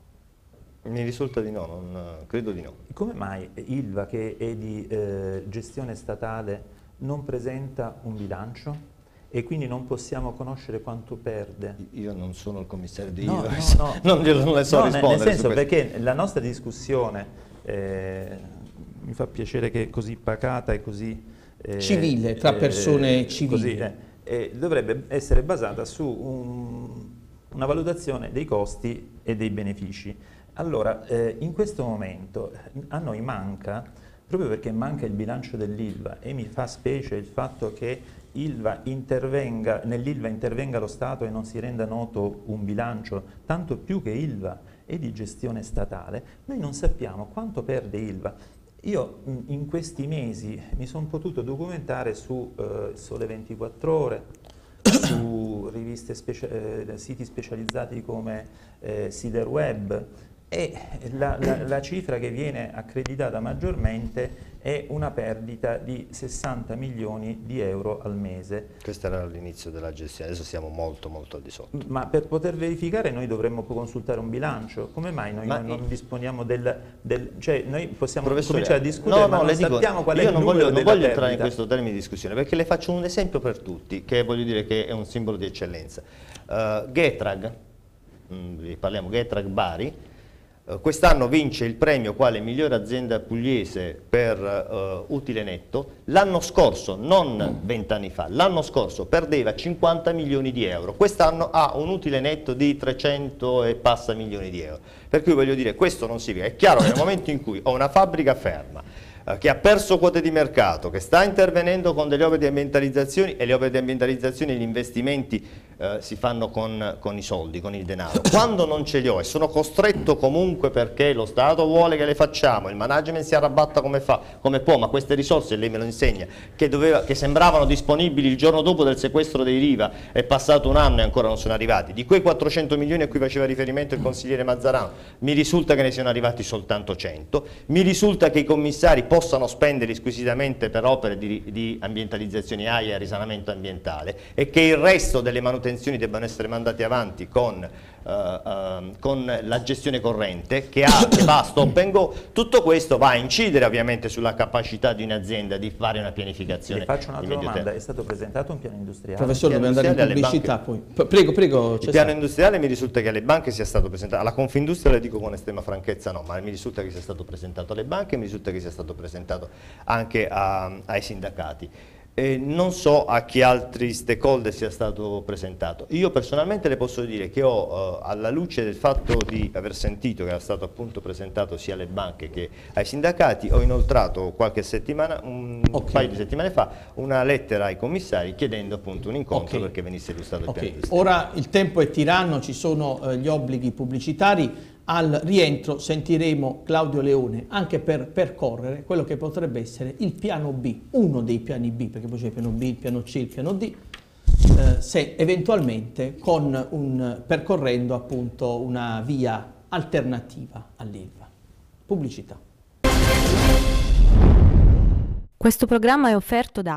Mi risulta di no, non, credo di no. Come mai Ilva, che è di eh, gestione statale, non presenta un bilancio e quindi non possiamo conoscere quanto perde? Io non sono il commissario di no, Ilva, no, no. non, glielo, non le so no, rispondere. Nel senso, su perché la nostra discussione eh, mi fa piacere che è così pacata e così eh, civile, tra persone eh, civili. Così, eh, eh, dovrebbe essere basata su un, una valutazione dei costi e dei benefici. Allora, eh, in questo momento a noi manca, proprio perché manca il bilancio dell'Ilva, e mi fa specie il fatto che Ilva intervenga, nell'Ilva intervenga lo Stato e non si renda noto un bilancio, tanto più che Ilva è di gestione statale, noi non sappiamo quanto perde Ilva. Io in questi mesi mi sono potuto documentare su eh, Sole ventiquattro Ore, su riviste specia- eh, siti specializzati come eh, Siderweb, e la, la, la cifra che viene accreditata maggiormente è una perdita di sessanta milioni di euro al mese. Questo era all'inizio della gestione, adesso siamo molto molto al di sotto. Ma per poter verificare noi dovremmo consultare un bilancio. Come mai noi ma non, non disponiamo del, del... cioè noi possiamo cominciare a discutere, no, ma no, non le dico, sappiamo qual è io il non numero voglio, non della voglio entrare in perdita. questo termine di discussione, perché le faccio un esempio per tutti, che voglio dire che è un simbolo di eccellenza. Uh, Getrag, mh, parliamo Getrag Bari, quest'anno vince il premio quale migliore azienda pugliese per uh, utile netto. L'anno scorso, non vent'anni fa, l'anno scorso perdeva cinquanta milioni di euro, quest'anno ha un utile netto di trecento e passa milioni di euro. Per cui voglio dire, questo non significa, è chiaro che nel momento in cui ho una fabbrica ferma, uh, che ha perso quote di mercato, che sta intervenendo con delle opere di ambientalizzazione, e le opere di ambientalizzazione e gli investimenti Uh, si fanno con, con i soldi, con il denaro. Quando non ce li ho e sono costretto comunque perché lo Stato vuole che le facciamo, il management si arrabatta come, fa, come può, ma queste risorse, lei me lo insegna, che, doveva, che sembravano disponibili il giorno dopo del sequestro dei Riva, è passato un anno e ancora non sono arrivati. Di quei quattrocento milioni a cui faceva riferimento il consigliere Mazzarano, mi risulta che ne siano arrivati soltanto cento, mi risulta che i commissari possano spendere squisitamente per opere di, di ambientalizzazione A I A e risanamento ambientale, e che il resto delle manutenzioni debbano essere mandati avanti con, uh, uh, con la gestione corrente che, ha, che va a stop and go. Tutto questo va a incidere ovviamente sulla capacità di un'azienda di fare una pianificazione. Le faccio un'altra domanda, tempo. è stato presentato un piano industriale? Professore, dobbiamo andare in pubblicità poi. Prego, prego. Il piano industriale mi risulta che alle banche sia stato presentato, alla Confindustria le dico con estrema franchezza no, ma mi risulta che sia stato presentato alle banche, mi risulta che sia stato presentato anche a, ai sindacati. Eh, non so a chi altri stakeholder sia stato presentato. Io personalmente le posso dire che ho, eh, alla luce del fatto di aver sentito che era stato appunto presentato sia alle banche che ai sindacati, ho inoltrato qualche settimana, un okay. paio di settimane fa, una lettera ai commissari chiedendo appunto un incontro okay. perché venisse illustrato il okay. piano industriale. Ora il tempo è tiranno, ci sono eh, gli obblighi pubblicitari. Al rientro sentiremo Claudio Leone anche per percorrere quello che potrebbe essere il piano B, uno dei piani B, perché poi c'è il piano B, il piano C, il piano D, eh, se eventualmente con un, percorrendo appunto una via alternativa all'Ilva. Pubblicità. Questo programma è offerto da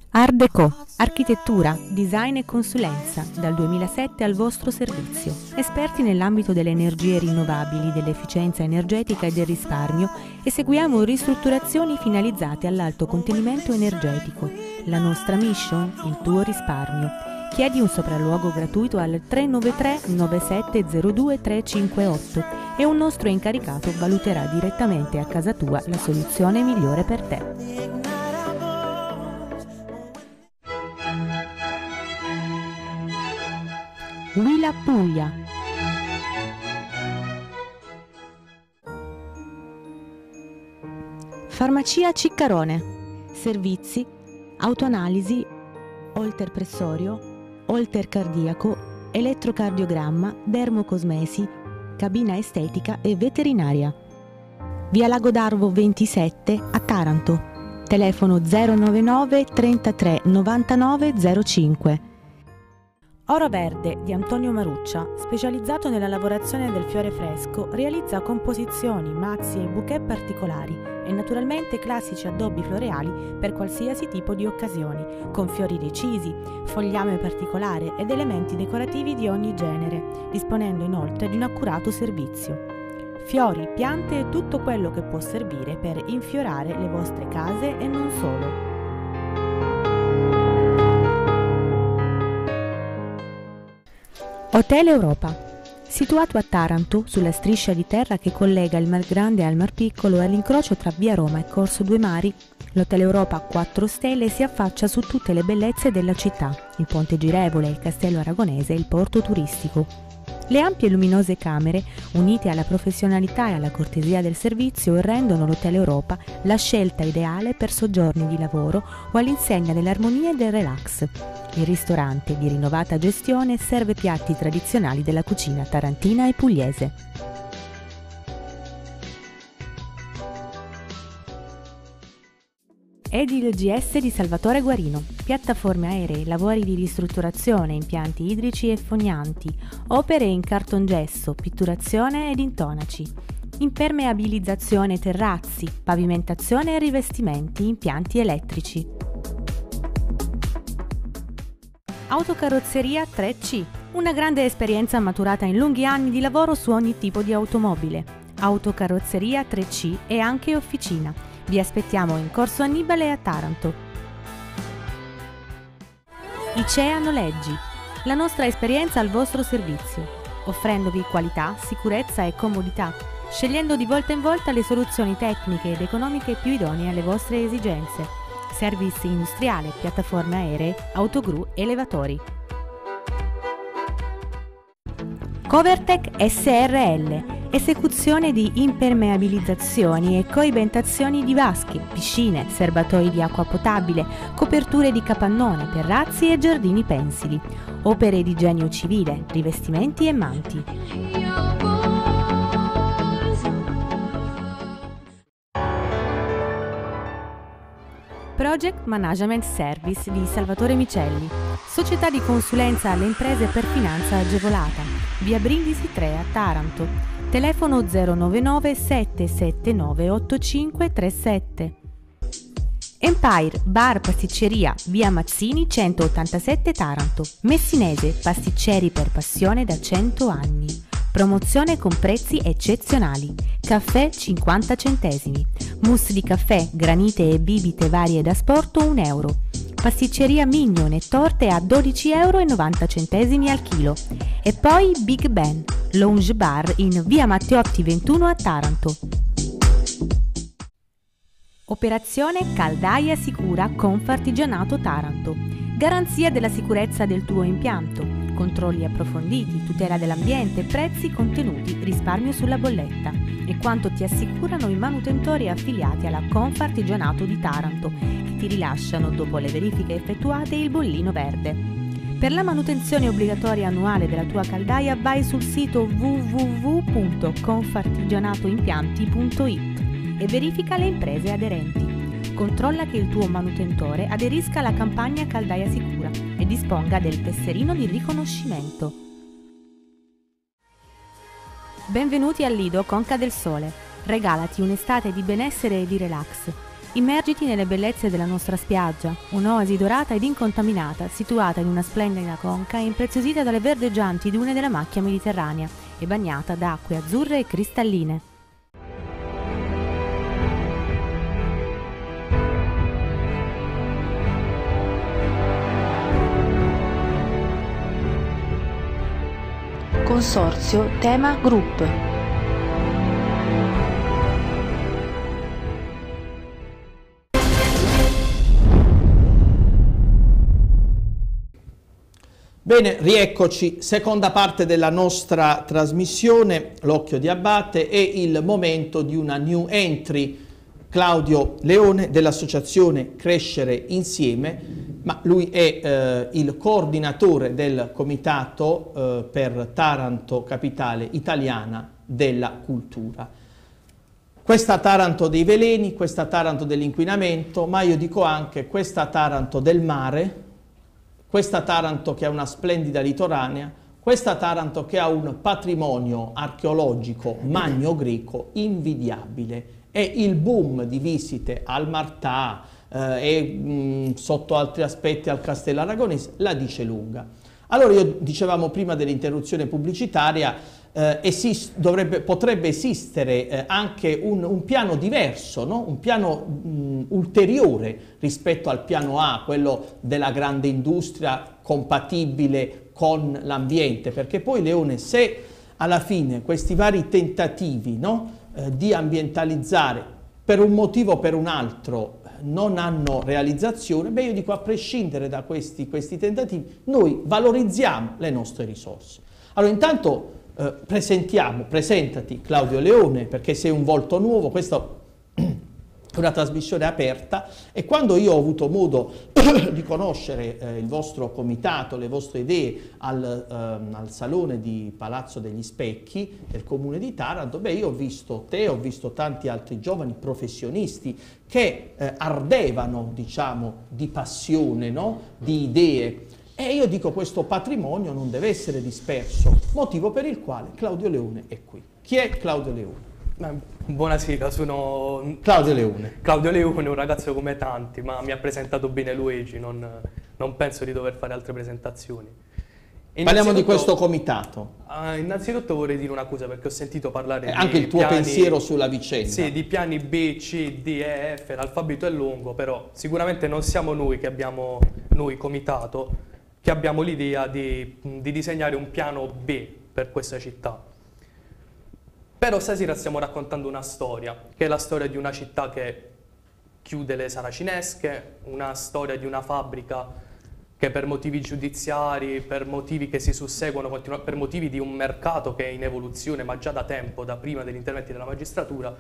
Art Deco, architettura, design e consulenza, dal duemilasette al vostro servizio. Esperti nell'ambito delle energie rinnovabili, dell'efficienza energetica e del risparmio, eseguiamo ristrutturazioni finalizzate all'alto contenimento energetico. La nostra mission? Il tuo risparmio. Chiedi un sopralluogo gratuito al tre nove tre nove sette zero due tre cinque otto e un nostro incaricato valuterà direttamente a casa tua la soluzione migliore per te. Willa Puglia. Farmacia Ciccarone. Servizi, autoanalisi, holter pressorio, holter cardiaco, elettrocardiogramma, dermocosmesi, cabina estetica e veterinaria. Via Lago d'Arvo ventisette a Taranto. Telefono zero nove nove trentatré novantanove zero cinque. Oro Verde di Antonio Maruccia, specializzato nella lavorazione del fiore fresco, realizza composizioni, mazzi e bouquet particolari e naturalmente classici addobbi floreali per qualsiasi tipo di occasioni, con fiori decisi, fogliame particolare ed elementi decorativi di ogni genere, disponendo inoltre di un accurato servizio. Fiori, piante e tutto quello che può servire per infiorare le vostre case e non solo. Hotel Europa. Situato a Taranto, sulla striscia di terra che collega il Mar Grande al Mar Piccolo e all'incrocio tra via Roma e Corso Due Mari, l'Hotel Europa a quattro stelle si affaccia su tutte le bellezze della città, il ponte girevole, il castello aragonese e il porto turistico. Le ampie e luminose camere, unite alla professionalità e alla cortesia del servizio, rendono l'Hotel Europa la scelta ideale per soggiorni di lavoro o all'insegna dell'armonia e del relax. Il ristorante, di rinnovata gestione, serve piatti tradizionali della cucina tarantina e pugliese. Edil G S di Salvatore Guarino. Piattaforme aeree, lavori di ristrutturazione, impianti idrici e fognanti, opere in cartongesso, pitturazione ed intonaci, impermeabilizzazione terrazzi, pavimentazione e rivestimenti, impianti elettrici. Autocarrozzeria tre C. Una grande esperienza maturata in lunghi anni di lavoro su ogni tipo di automobile. Autocarrozzeria tre C e anche officina. Vi aspettiamo in Corso Annibale a Taranto. Icea Noleggi. La nostra esperienza al vostro servizio, offrendovi qualità, sicurezza e comodità, scegliendo di volta in volta le soluzioni tecniche ed economiche più idonee alle vostre esigenze. Service industriale, piattaforme aeree, autogru, elevatori. Covertec S R L. Esecuzione di impermeabilizzazioni e coibentazioni di vasche, piscine, serbatoi di acqua potabile, coperture di capannone, terrazzi e giardini pensili, opere di genio civile, rivestimenti e manti. Project Management Service di Salvatore Micelli, società di consulenza alle imprese per finanza agevolata, via Brindisi tre a Taranto, telefono zero nove nove sette sette nove otto cinque tre sette. Empire Bar Pasticceria, via Mazzini centottantasette Taranto, messinese, pasticceri per passione da cento anni. Promozione con prezzi eccezionali. Caffè cinquanta centesimi. Mousse di caffè, granite e bibite varie da sport un euro. Pasticceria Mignon e torte a dodici euro e novanta centesimi al chilo. E poi Big Ben, lounge bar in via Matteotti ventuno a Taranto. Operazione Caldaia Sicura Confartigianato Taranto. Garanzia della sicurezza del tuo impianto. Controlli approfonditi, tutela dell'ambiente, prezzi contenuti, risparmio sulla bolletta. E quanto ti assicurano i manutentori affiliati alla Confartigianato di Taranto, che ti rilasciano, dopo le verifiche effettuate, il bollino verde. Per la manutenzione obbligatoria annuale della tua caldaia vai sul sito w w w punto confartigianatoimpianti punto i t e verifica le imprese aderenti. Controlla che il tuo manutentore aderisca alla campagna Caldaia Sicura e disponga del tesserino di riconoscimento. Benvenuti al Lido Conca del Sole. Regalati un'estate di benessere e di relax. Immergiti nelle bellezze della nostra spiaggia, un'oasi dorata ed incontaminata, situata in una splendida conca e impreziosita dalle verdeggianti dune della macchia mediterranea e bagnata da acque azzurre e cristalline. Consorzio Tema Group. Bene, rieccoci, seconda parte della nostra trasmissione, l'Occhio di Abate, è il momento di una new entry, Claudio Leone dell'associazione Crescere Insieme, ma lui è eh, il coordinatore del Comitato eh, per Taranto Capitale Italiana della Cultura. Questa Taranto dei veleni, questa Taranto dell'inquinamento, ma io dico anche questa Taranto del mare, questa Taranto che ha una splendida litoranea, questa Taranto che ha un patrimonio archeologico magno-greco invidiabile. E il boom di visite al Martà eh, e mh, sotto altri aspetti al Castello Aragonese la dice lunga. Allora io dicevamo prima dell'interruzione pubblicitaria, eh, esist, dovrebbe, potrebbe esistere eh, anche un, un piano diverso, no? Un piano mh, ulteriore rispetto al piano A, quello della grande industria compatibile con l'ambiente, perché poi Leone, se alla fine questi vari tentativi, no? di ambientalizzare per un motivo o per un altro non hanno realizzazione, beh io dico a prescindere da questi, questi tentativi noi valorizziamo le nostre risorse. Allora intanto eh, presentiamo, presentati Claudio Leone, perché sei un volto nuovo, questa è una trasmissione aperta e quando io ho avuto modo di conoscere eh, il vostro comitato, le vostre idee al, ehm, al Salone di Palazzo degli Specchi del Comune di Taranto, beh io ho visto te, ho visto tanti altri giovani professionisti che eh, ardevano, diciamo, di passione, no? Di idee. E io dico questo patrimonio non deve essere disperso, motivo per il quale Claudio Leone è qui. Chi è Claudio Leone? Buonasera, sono Claudio Leone. Claudio Leone, un ragazzo come tanti, ma mi ha presentato bene Luigi, non, non penso di dover fare altre presentazioni. Parliamo di questo comitato. Uh, innanzitutto vorrei dire una cosa, perché ho sentito parlare eh, di anche il tuo piani, pensiero sulla vicenda. Sì, di piani B, C, D, E, F, l'alfabeto è lungo, però sicuramente non siamo noi che abbiamo, noi comitato, che abbiamo l'idea di, di disegnare un piano B per questa città. Però stasera stiamo raccontando una storia, che è la storia di una città che chiude le saracinesche, una storia di una fabbrica che per motivi giudiziari, per motivi che si susseguono, per motivi di un mercato che è in evoluzione, ma già da tempo, da prima degli interventi della magistratura,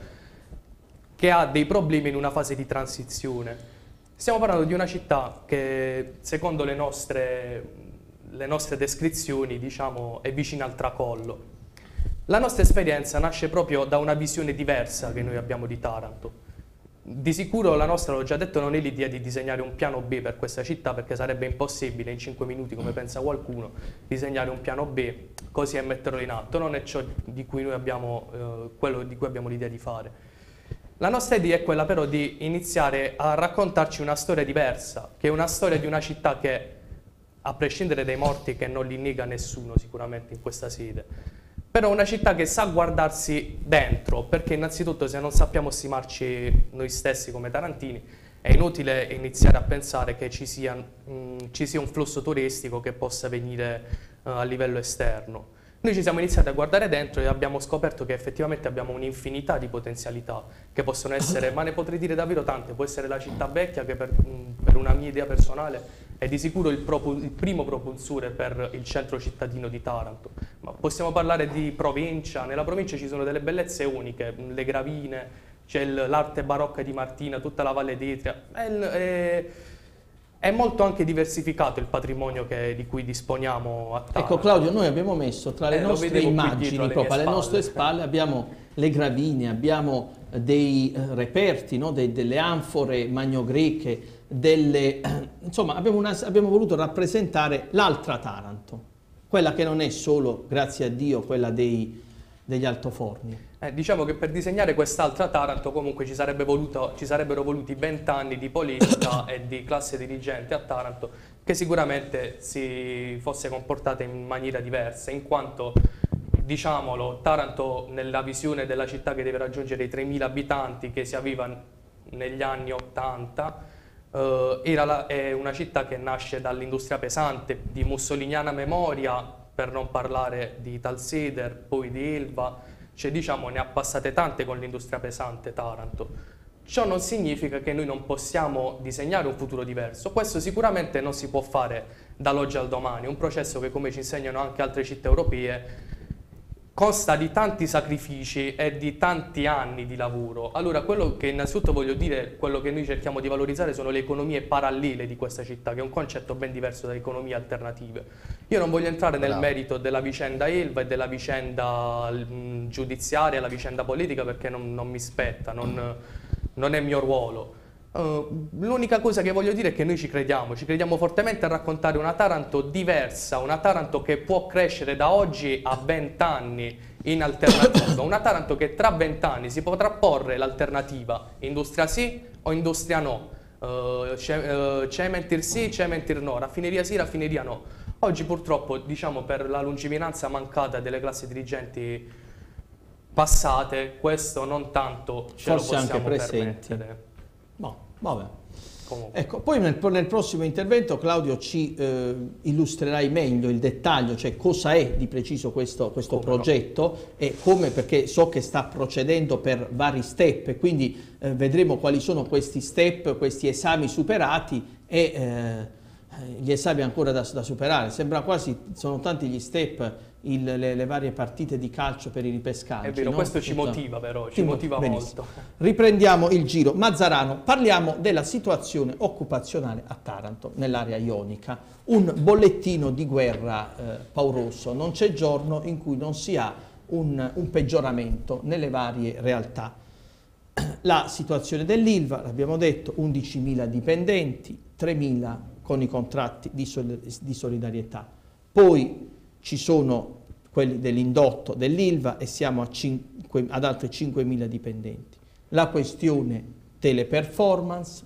che ha dei problemi in una fase di transizione. Stiamo parlando di una città che, secondo le nostre, le nostre descrizioni, diciamo, è vicina al tracollo. La nostra esperienza nasce proprio da una visione diversa che noi abbiamo di Taranto. Di sicuro la nostra, l'ho già detto, non è l'idea di disegnare un piano B per questa città, perché sarebbe impossibile in cinque minuti, come pensa qualcuno, disegnare un piano B così e metterlo in atto. Non è ciò di cui noi abbiamo, eh, quello di cui abbiamo l'idea di fare. La nostra idea è quella però di iniziare a raccontarci una storia diversa, che è una storia di una città che, a prescindere dai morti che non li nega nessuno sicuramente in questa sede, però una città che sa guardarsi dentro, perché innanzitutto se non sappiamo stimarci noi stessi come tarantini è inutile iniziare a pensare che ci sia, mh, ci sia un flusso turistico che possa venire uh, a livello esterno. Noi ci siamo iniziati a guardare dentro e abbiamo scoperto che effettivamente abbiamo un'infinità di potenzialità che possono essere, ma ne potrei dire davvero tante, può essere la città vecchia che per, per una mia idea personale è di sicuro il, il primo propulsore per il centro cittadino di Taranto, ma possiamo parlare di provincia, nella provincia ci sono delle bellezze uniche, le gravine, c'è l'arte barocca di Martina, tutta la Valle d'Etria, è, è, è molto anche diversificato il patrimonio che, di cui disponiamo a Taranto. Ecco Claudio, noi abbiamo messo tra le eh, nostre immagini, alle proprio alle spalle. nostre spalle, abbiamo le gravine, abbiamo dei eh, reperti, no? De, delle anfore magnogreche, delle, eh, insomma abbiamo, una, abbiamo voluto rappresentare l'altra Taranto, quella che non è solo, grazie a Dio, quella dei, degli altoforni. Eh, diciamo che per disegnare quest'altra Taranto comunque ci, sarebbe voluto, ci sarebbero voluti vent'anni di politica e di classe dirigente a Taranto che sicuramente si fosse comportata in maniera diversa, in quanto, diciamolo, Taranto nella visione della città che deve raggiungere i tremila abitanti che si avviva negli anni ottanta, eh, era la, è una città che nasce dall'industria pesante, di mussoliniana memoria, per non parlare di Talsider, poi di Ilva, cioè diciamo ne ha passate tante con l'industria pesante Taranto. Ciò non significa che noi non possiamo disegnare un futuro diverso, questo sicuramente non si può fare dall'oggi al domani, è un processo che, come ci insegnano anche altre città europee, consta di tanti sacrifici e di tanti anni di lavoro. Allora, quello che innanzitutto voglio dire, quello che noi cerchiamo di valorizzare sono le economie parallele di questa città, che è un concetto ben diverso dalle economie alternative. Io non voglio entrare nel Bravo. merito della vicenda Ilva e della vicenda mh, giudiziaria, la vicenda politica, perché non, non mi spetta, non, non è mio ruolo. Uh, l'unica cosa che voglio dire è che noi ci crediamo, ci crediamo fortemente a raccontare una Taranto diversa, una Taranto che può crescere da oggi a vent'anni in alternativa, una Taranto che tra vent'anni si potrà porre l'alternativa industria sì o industria no, uh, ce- uh, cementir sì, cementir no, raffineria sì, raffineria no. Oggi purtroppo, diciamo, per la lungimiranza mancata delle classi dirigenti passate, questo non tanto ce Forse lo anche possiamo presenti. permettere. No, vabbè. Comunque. Ecco, poi nel, nel prossimo intervento, Claudio, ci eh, illustrerai meglio il dettaglio, cioè cosa è di preciso questo, questo Come progetto no? E come, perché so che sta procedendo per vari step e quindi eh, vedremo quali sono questi step, questi esami superati e eh, gli esami ancora da, da superare. Sembra quasi, sono tanti gli step, il, le, le varie partite di calcio per i ripescaggi. È vero, no? questo ci Tutta... motiva però, ci Ti motiva benissimo. molto. Riprendiamo il giro. Mazzarano, parliamo della situazione occupazionale a Taranto, nell'area ionica. Un bollettino di guerra eh, pauroso, non c'è giorno in cui non si ha un, un peggioramento nelle varie realtà. La situazione dell'Ilva, l'abbiamo detto, undicimila dipendenti, tremila con i contratti di, sol di solidarietà. Poi ci sono quelli dell'indotto dell'Ilva e siamo a cinque, ad altri cinquemila dipendenti. La questione teleperformance,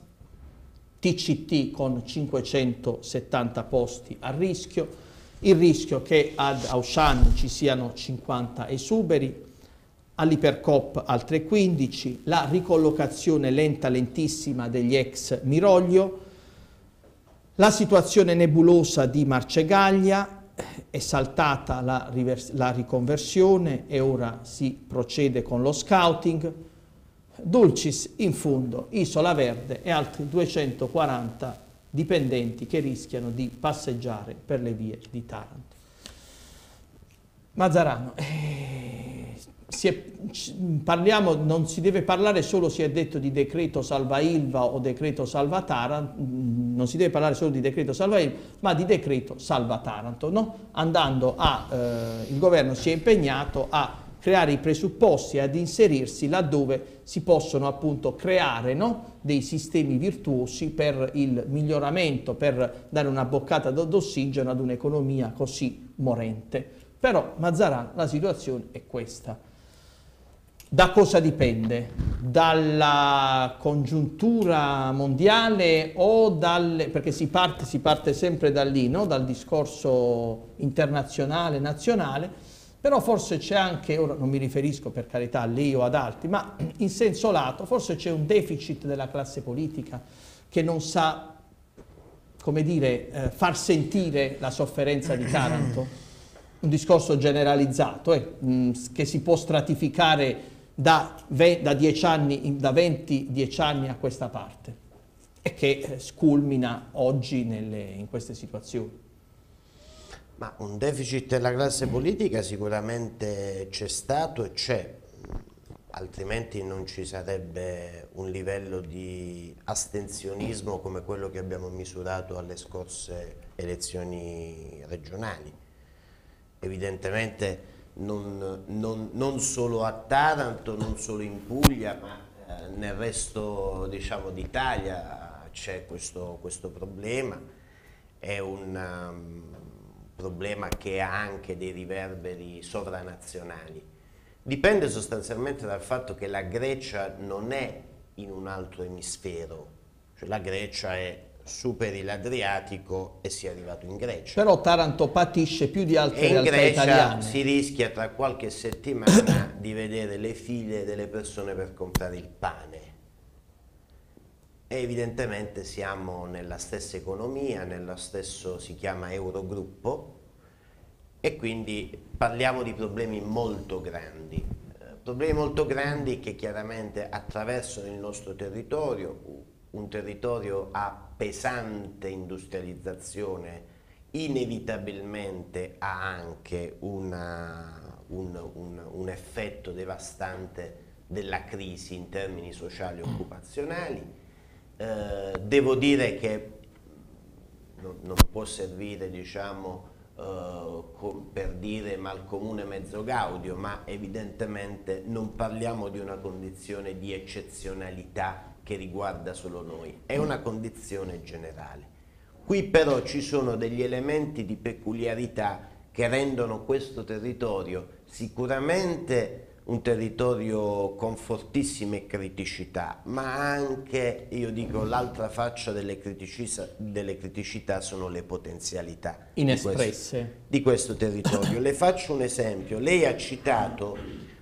T C T con cinquecentosettanta posti a rischio, il rischio che ad Auchan ci siano cinquanta esuberi, all'Ipercoop altre quindici, la ricollocazione lenta lentissima degli ex Miroglio, la situazione nebulosa di Marcegaglia, è saltata la, la riconversione e ora si procede con lo scouting. Dulcis in fondo, Isola Verde e altri duecentoquaranta dipendenti che rischiano di passeggiare per le vie di Taranto. Mazzarano, eh, si è, parliamo, non si deve parlare solo, si è detto, di decreto salva Ilva o decreto salva Taranto, non si deve parlare solo di decreto salva Ilva, ma di decreto salva Taranto, no? Andando a, eh, il governo si è impegnato a creare i presupposti e ad inserirsi laddove si possono appunto creare, no? Dei sistemi virtuosi per il miglioramento, per dare una boccata d'ossigeno ad un'economia così morente. Però, Mazzarano, la situazione è questa. Da cosa dipende? Dalla congiuntura mondiale o dalle... perché si parte, si parte sempre da lì, no? Dal discorso internazionale, nazionale, però forse c'è anche, ora non mi riferisco per carità a lei o ad altri, ma in senso lato forse c'è un deficit della classe politica che non sa, come dire, eh, far sentire la sofferenza di Taranto. Un discorso generalizzato, eh, mh, che si può stratificare da, da dieci anni, da venti dieci anni a questa parte e che eh, sculmina oggi nelle, in queste situazioni. Ma un deficit della classe politica sicuramente c'è stato e c'è, altrimenti non ci sarebbe un livello di astensionismo come quello che abbiamo misurato alle scorse elezioni regionali. Evidentemente non, non, non solo a Taranto, non solo in Puglia, ma eh, nel resto, diciamo, d'Italia c'è questo, questo problema. È un um, problema che ha anche dei riverberi sovranazionali, Dipende sostanzialmente dal fatto che la Grecia non è in un altro emisfero, cioè la Grecia è superi l'Adriatico e si è arrivato in Grecia. Però Taranto patisce più di altre e in realtà Grecia italiane. si rischia tra qualche settimana di vedere le file delle persone per comprare il pane. E evidentemente siamo nella stessa economia, nello stesso, si chiama Eurogruppo, e quindi parliamo di problemi molto grandi. Eh, problemi molto grandi che chiaramente attraversano il nostro territorio, un territorio a pesante industrializzazione, inevitabilmente ha anche una, un, un, un effetto devastante della crisi in termini sociali e occupazionali. Eh, devo dire che non, non può servire, diciamo, eh, per dire mal comune mezzo gaudio, ma evidentemente non parliamo di una condizione di eccezionalità che riguarda solo noi, è una condizione generale. Qui però ci sono degli elementi di peculiarità che rendono questo territorio sicuramente un territorio con fortissime criticità, ma anche, io dico, l'altra faccia delle criticità, delle criticità sono le potenzialità inespresse di questo, di questo territorio. Le faccio un esempio, lei ha citato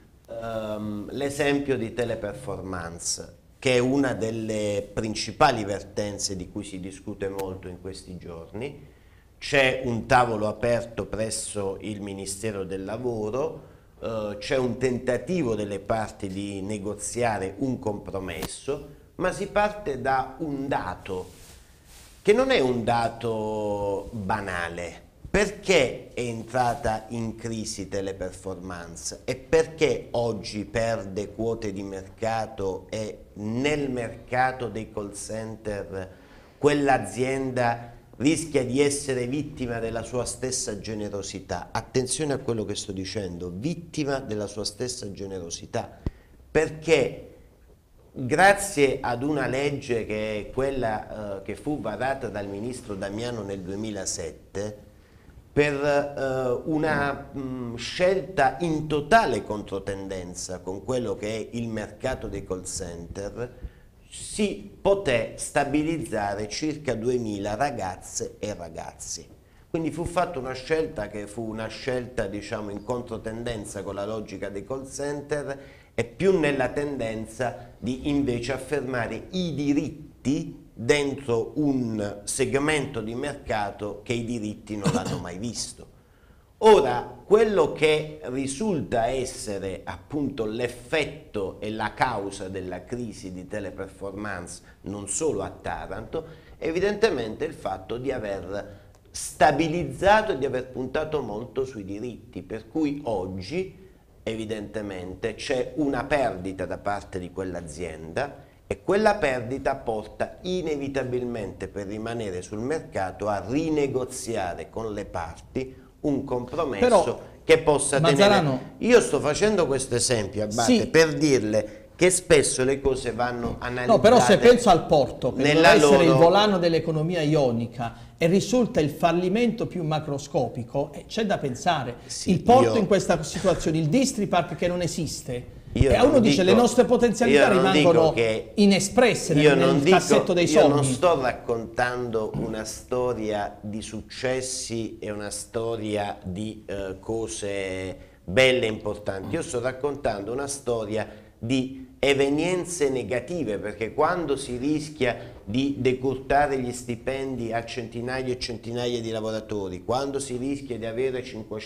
um, l'esempio di Teleperformance, che è una delle principali vertenze di cui si discute molto in questi giorni. C'è un tavolo aperto presso il Ministero del Lavoro, eh, c'è un tentativo delle parti di negoziare un compromesso, ma si parte da un dato che non è un dato banale. Perché è entrata in crisi Teleperformance e perché oggi perde quote di mercato e nel mercato dei call center quell'azienda rischia di essere vittima della sua stessa generosità? Attenzione a quello che sto dicendo, vittima della sua stessa generosità, perché grazie ad una legge che è quella eh, che fu varata dal ministro Damiano nel duemilasette, per eh, una mh, scelta in totale controtendenza con quello che è il mercato dei call center, si poté stabilizzare circa duemila ragazze e ragazzi. Quindi fu fatta una scelta che fu una scelta, diciamo, in controtendenza con la logica dei call center e più nella tendenza di invece affermare i diritti dentro un segmento di mercato che i diritti non l'hanno mai visto. Ora, quello che risulta essere appunto l'effetto e la causa della crisi di Teleperformance, non solo a Taranto, è evidentemente il fatto di aver stabilizzato e di aver puntato molto sui diritti, per cui oggi evidentemente c'è una perdita da parte di quell'azienda e quella perdita porta inevitabilmente, per rimanere sul mercato, a rinegoziare con le parti un compromesso però, che possa Mazzarano, tenere. Io sto facendo questo esempio, Abate, sì, per dirle che spesso le cose vanno analizzate. No, però se penso al porto, che deve essere loro... il volano dell'economia ionica, e risulta il fallimento più macroscopico, eh, c'è da pensare. Sì, il porto io... in questa situazione, il Distripark che non esiste, io e uno dice dico, le nostre potenzialità rimangono inespresse nel, nel dico, cassetto dei sogni. Io non sto raccontando una storia di successi e una storia di eh, cose belle e importanti, io sto raccontando una storia di evenienze negative, perché quando si rischia di decurtare gli stipendi a centinaia e centinaia di lavoratori, quando si rischia di avere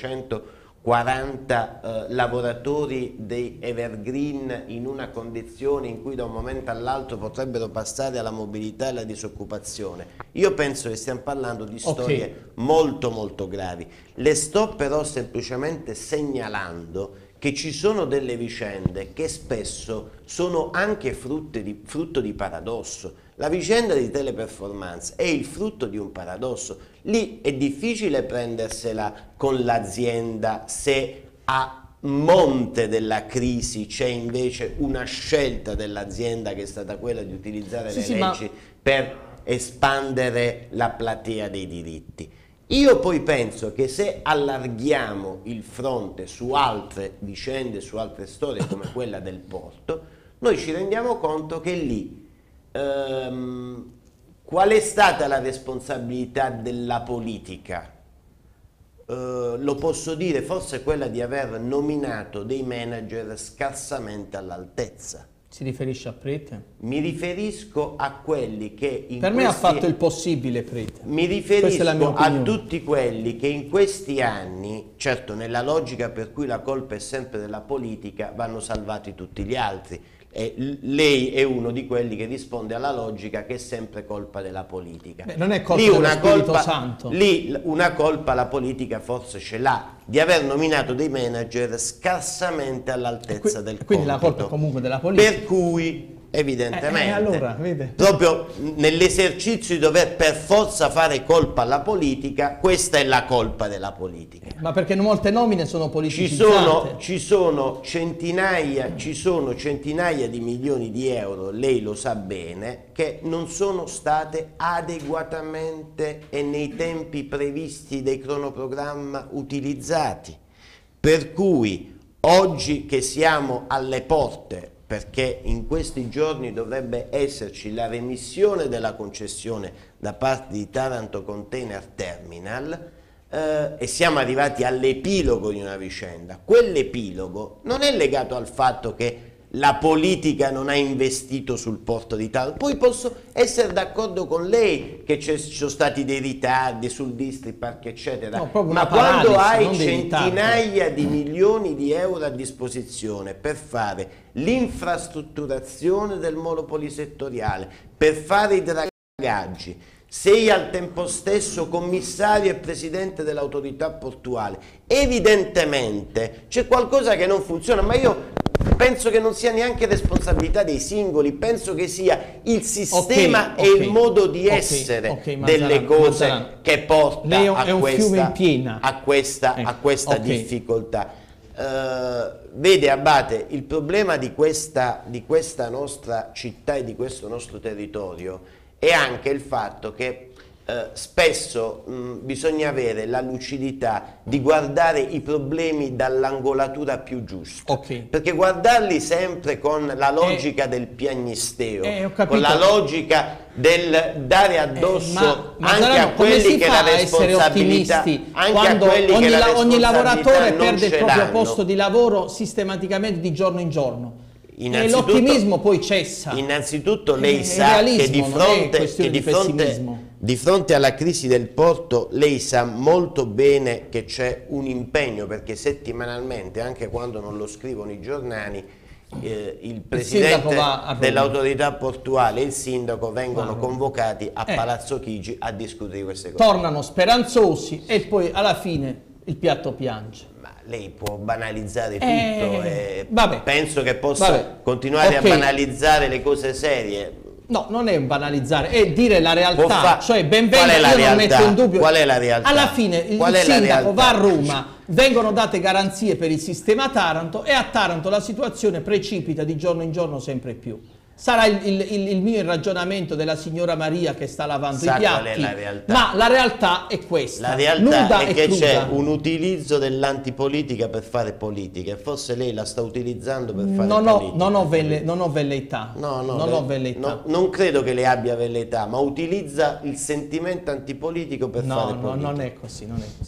cinquecentoquaranta eh, lavoratori dei evergreen in una condizione in cui da un momento all'altro potrebbero passare alla mobilità e alla disoccupazione, io penso che stiamo parlando di storie okay. molto molto gravi. Le sto però semplicemente segnalando che ci sono delle vicende che spesso sono anche frutto di, frutto di paradosso. La vicenda di Teleperformance è il frutto di un paradosso. Lì è difficile prendersela con l'azienda se a monte della crisi c'è invece una scelta dell'azienda che è stata quella di utilizzare sì, le sì, leggi ma... per espandere la platea dei diritti. Io poi penso che se allarghiamo il fronte su altre vicende, su altre storie come quella del porto, noi ci rendiamo conto che lì ehm, qual è stata la responsabilità della politica? Uh, lo posso dire, forse quella di aver nominato dei manager scarsamente all'altezza. Si riferisce a Prete? Mi riferisco a quelli che in per questi... me ha fatto il possibile Prete. Mi riferisco a tutti quelli che in questi anni, certo nella logica per cui la colpa è sempre della politica, vanno salvati tutti gli altri. E lei è uno di quelli che risponde alla logica che è sempre colpa della politica. Beh, non è colpa lì dello una Spirito colpa, Santo. Lì una colpa la politica forse ce l'ha, di aver nominato dei manager scarsamente all'altezza del compito. Quindi la colpa è comunque della politica. Per cui evidentemente, eh, eh, allora, vede. proprio nell'esercizio di dover per forza fare colpa alla politica, questa è la colpa della politica. Ma perché molte nomine sono politicizzate. Ci sono, ci sono centinaia, ci sono centinaia di milioni di euro, lei lo sa bene, che non sono state adeguatamente e nei tempi previsti dai cronoprogramma utilizzati. Per cui oggi che siamo alle porte, perché in questi giorni dovrebbe esserci la remissione della concessione da parte di Taranto Container Terminal, eh, e siamo arrivati all'epilogo di una vicenda. Quell'epilogo non è legato al fatto che la politica non ha investito sul porto di Taranto. Poi posso essere d'accordo con lei che ci sono stati dei ritardi sul District Park eccetera, no, ma paralisi, quando hai centinaia di milioni di euro a disposizione per fare l'infrastrutturazione del molo polisettoriale, per fare i dragaggi, sei al tempo stesso commissario e presidente dell'autorità portuale, evidentemente c'è qualcosa che non funziona, ma io penso che non sia neanche responsabilità dei singoli, penso che sia il sistema okay, e okay, il modo di okay, essere okay, Mazzarano, delle cose Mazzarano. che porta a questa, a questa, ecco, a questa okay. difficoltà. Uh, vede Abate, il problema di questa, di questa nostra città e di questo nostro territorio è anche il fatto che Uh, spesso mh, bisogna avere la lucidità di guardare i problemi dall'angolatura più giusta, okay. perché guardarli sempre con la logica eh, del piagnisteo, eh, con la logica del dare addosso eh, ma, ma anche a quelli che la responsabilità anche a quelli ogni, che la responsabilità ogni lavoratore perde il proprio l'hanno. posto di lavoro sistematicamente di giorno in giorno. E l'ottimismo poi cessa. Innanzitutto lei eh, sa che di fronte, che di, fronte, di fronte alla crisi del porto lei sa molto bene che c'è un impegno, perché settimanalmente, anche quando non lo scrivono i giornali, eh, il presidente dell'autorità portuale e il sindaco vengono convocati a eh. Palazzo Chigi a discutere queste cose. Tornano speranzosi e poi alla fine il piatto piange. Lei può banalizzare tutto eh, e vabbè, penso che possa vabbè, continuare okay. a banalizzare le cose serie. No, non è banalizzare, è dire la realtà, fa... cioè ben venga, io realtà? non metto in dubbio. Qual è la realtà? Alla fine il Qual sindaco va a Roma, vengono date garanzie per il sistema Taranto e a Taranto la situazione precipita di giorno in giorno sempre più. Sarà il, il, il mio ragionamento della signora Maria che sta lavando Sa i piatti, qual è la realtà? ma la realtà è questa. La realtà è che c'è un utilizzo dell'antipolitica per fare politica e forse lei la sta utilizzando per fare non politica. Ho, non, ho velle, non ho velleità, no, no, non, le, ho velleità. No, non credo che lei abbia velleità, ma utilizza il sentimento antipolitico per no, fare no, politica. No, non è così, non è così.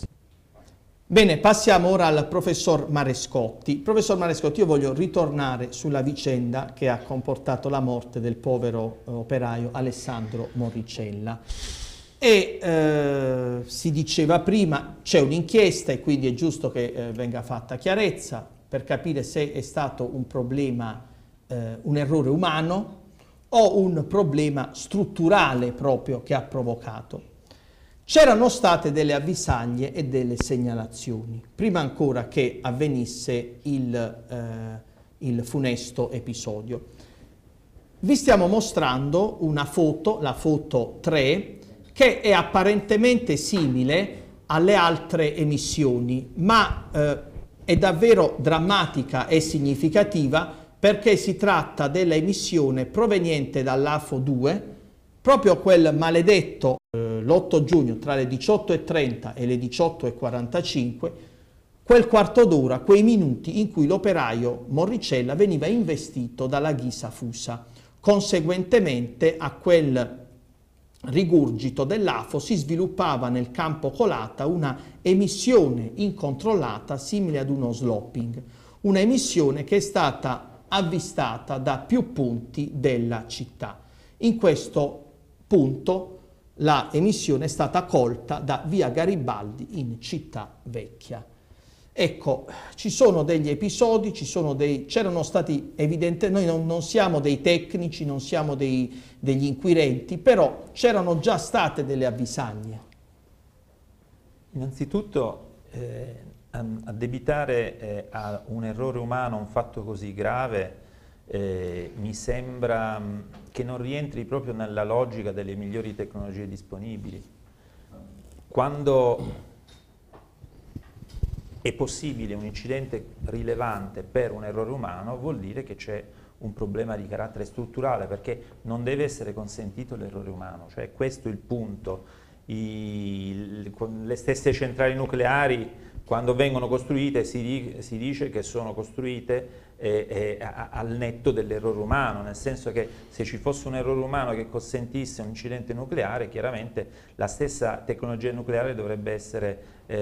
Bene, passiamo ora al professor Marescotti. Professor Marescotti, io voglio ritornare sulla vicenda che ha comportato la morte del povero eh, operaio Alessandro Morricella. E eh, si diceva prima, c'è un'inchiesta e quindi è giusto che eh, venga fatta chiarezza per capire se è stato un problema, eh, un errore umano o un problema strutturale proprio che ha provocato. C'erano state delle avvisaglie e delle segnalazioni, prima ancora che avvenisse il, eh, il funesto episodio. Vi stiamo mostrando una foto, la foto tre, che è apparentemente simile alle altre emissioni, ma eh, è davvero drammatica e significativa perché si tratta della emissione proveniente dall'A F O due, proprio quel maledetto l'otto giugno tra le diciotto e trenta e le diciotto e quarantacinque, quel quarto d'ora, quei minuti in cui l'operaio Morricella veniva investito dalla ghisa fusa. Conseguentemente a quel rigurgito dell'A F O si sviluppava nel campo colata una emissione incontrollata simile ad uno slopping, una emissione che è stata avvistata da più punti della città. In questo punto la emissione è stata colta da via Garibaldi in Città Vecchia. Ecco, ci sono degli episodi, ci sono dei, c'erano stati evidenti, noi non, non siamo dei tecnici, non siamo dei, degli inquirenti, però c'erano già state delle avvisaglie. Innanzitutto eh, addebitare eh, a un errore umano un fatto così grave eh, mi sembra mh, che non rientri proprio nella logica delle migliori tecnologie disponibili. Quando è possibile un incidente rilevante per un errore umano, vuol dire che c'è un problema di carattere strutturale, perché non deve essere consentito l'errore umano, cioè questo è il punto. I, le stesse centrali nucleari, quando vengono costruite, si, si dice che sono costruite eh, eh, a, al netto dell'errore umano, nel senso che se ci fosse un errore umano che consentisse un incidente nucleare, chiaramente la stessa tecnologia nucleare dovrebbe essere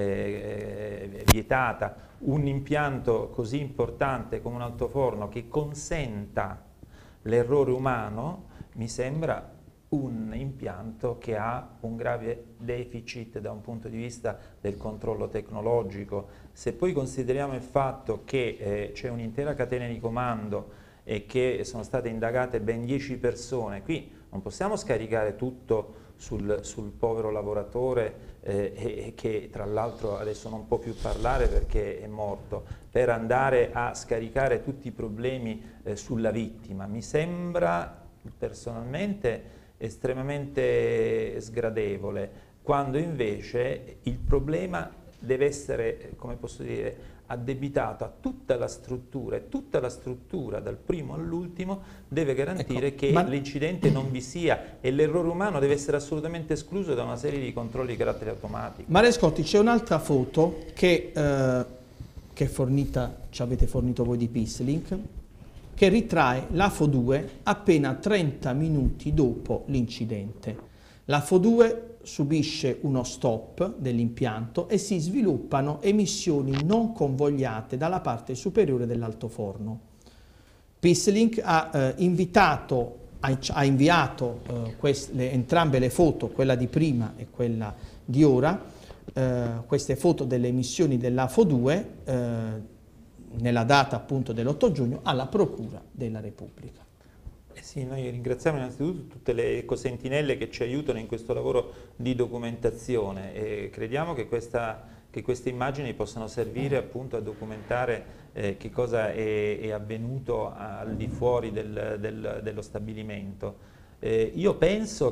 eh, vietata. Un impianto così importante come un altoforno che consenta l'errore umano mi sembra un impianto che ha un grave deficit da un punto di vista del controllo tecnologico. Se poi consideriamo il fatto che eh, c'è un'intera catena di comando e che sono state indagate ben dieci persone, qui non possiamo scaricare tutto sul, sul povero lavoratore eh, e, che tra l'altro adesso non può più parlare perché è morto, per andare a scaricare tutti i problemi eh, sulla vittima. Mi sembra personalmente estremamente sgradevole, quando invece il problema deve essere, come posso dire, addebitato a tutta la struttura, e tutta la struttura dal primo all'ultimo deve garantire ecco, che ma... l'incidente non vi sia, e l'errore umano deve essere assolutamente escluso da una serie di controlli di carattere automatico. Marescotti, c'è un'altra foto che, eh, che è fornita, ci avete fornito voi di Pisslink, che ritrae l'A F O due appena trenta minuti dopo l'incidente. L'A F O due subisce uno stop dell'impianto e si sviluppano emissioni non convogliate dalla parte superiore dell'altoforno. Pisslink ha, eh, invitato, ha, ha inviato eh, queste, le, entrambe le foto, quella di prima e quella di ora, eh, queste foto delle emissioni dell'A F O due, eh, nella data appunto dell'otto giugno, alla Procura della Repubblica. Eh sì, noi ringraziamo innanzitutto tutte le ecosentinelle che ci aiutano in questo lavoro di documentazione e crediamo che, questa, che queste immagini possano servire appunto a documentare eh, che cosa è, è avvenuto al di fuori del, del, dello stabilimento. Eh, io penso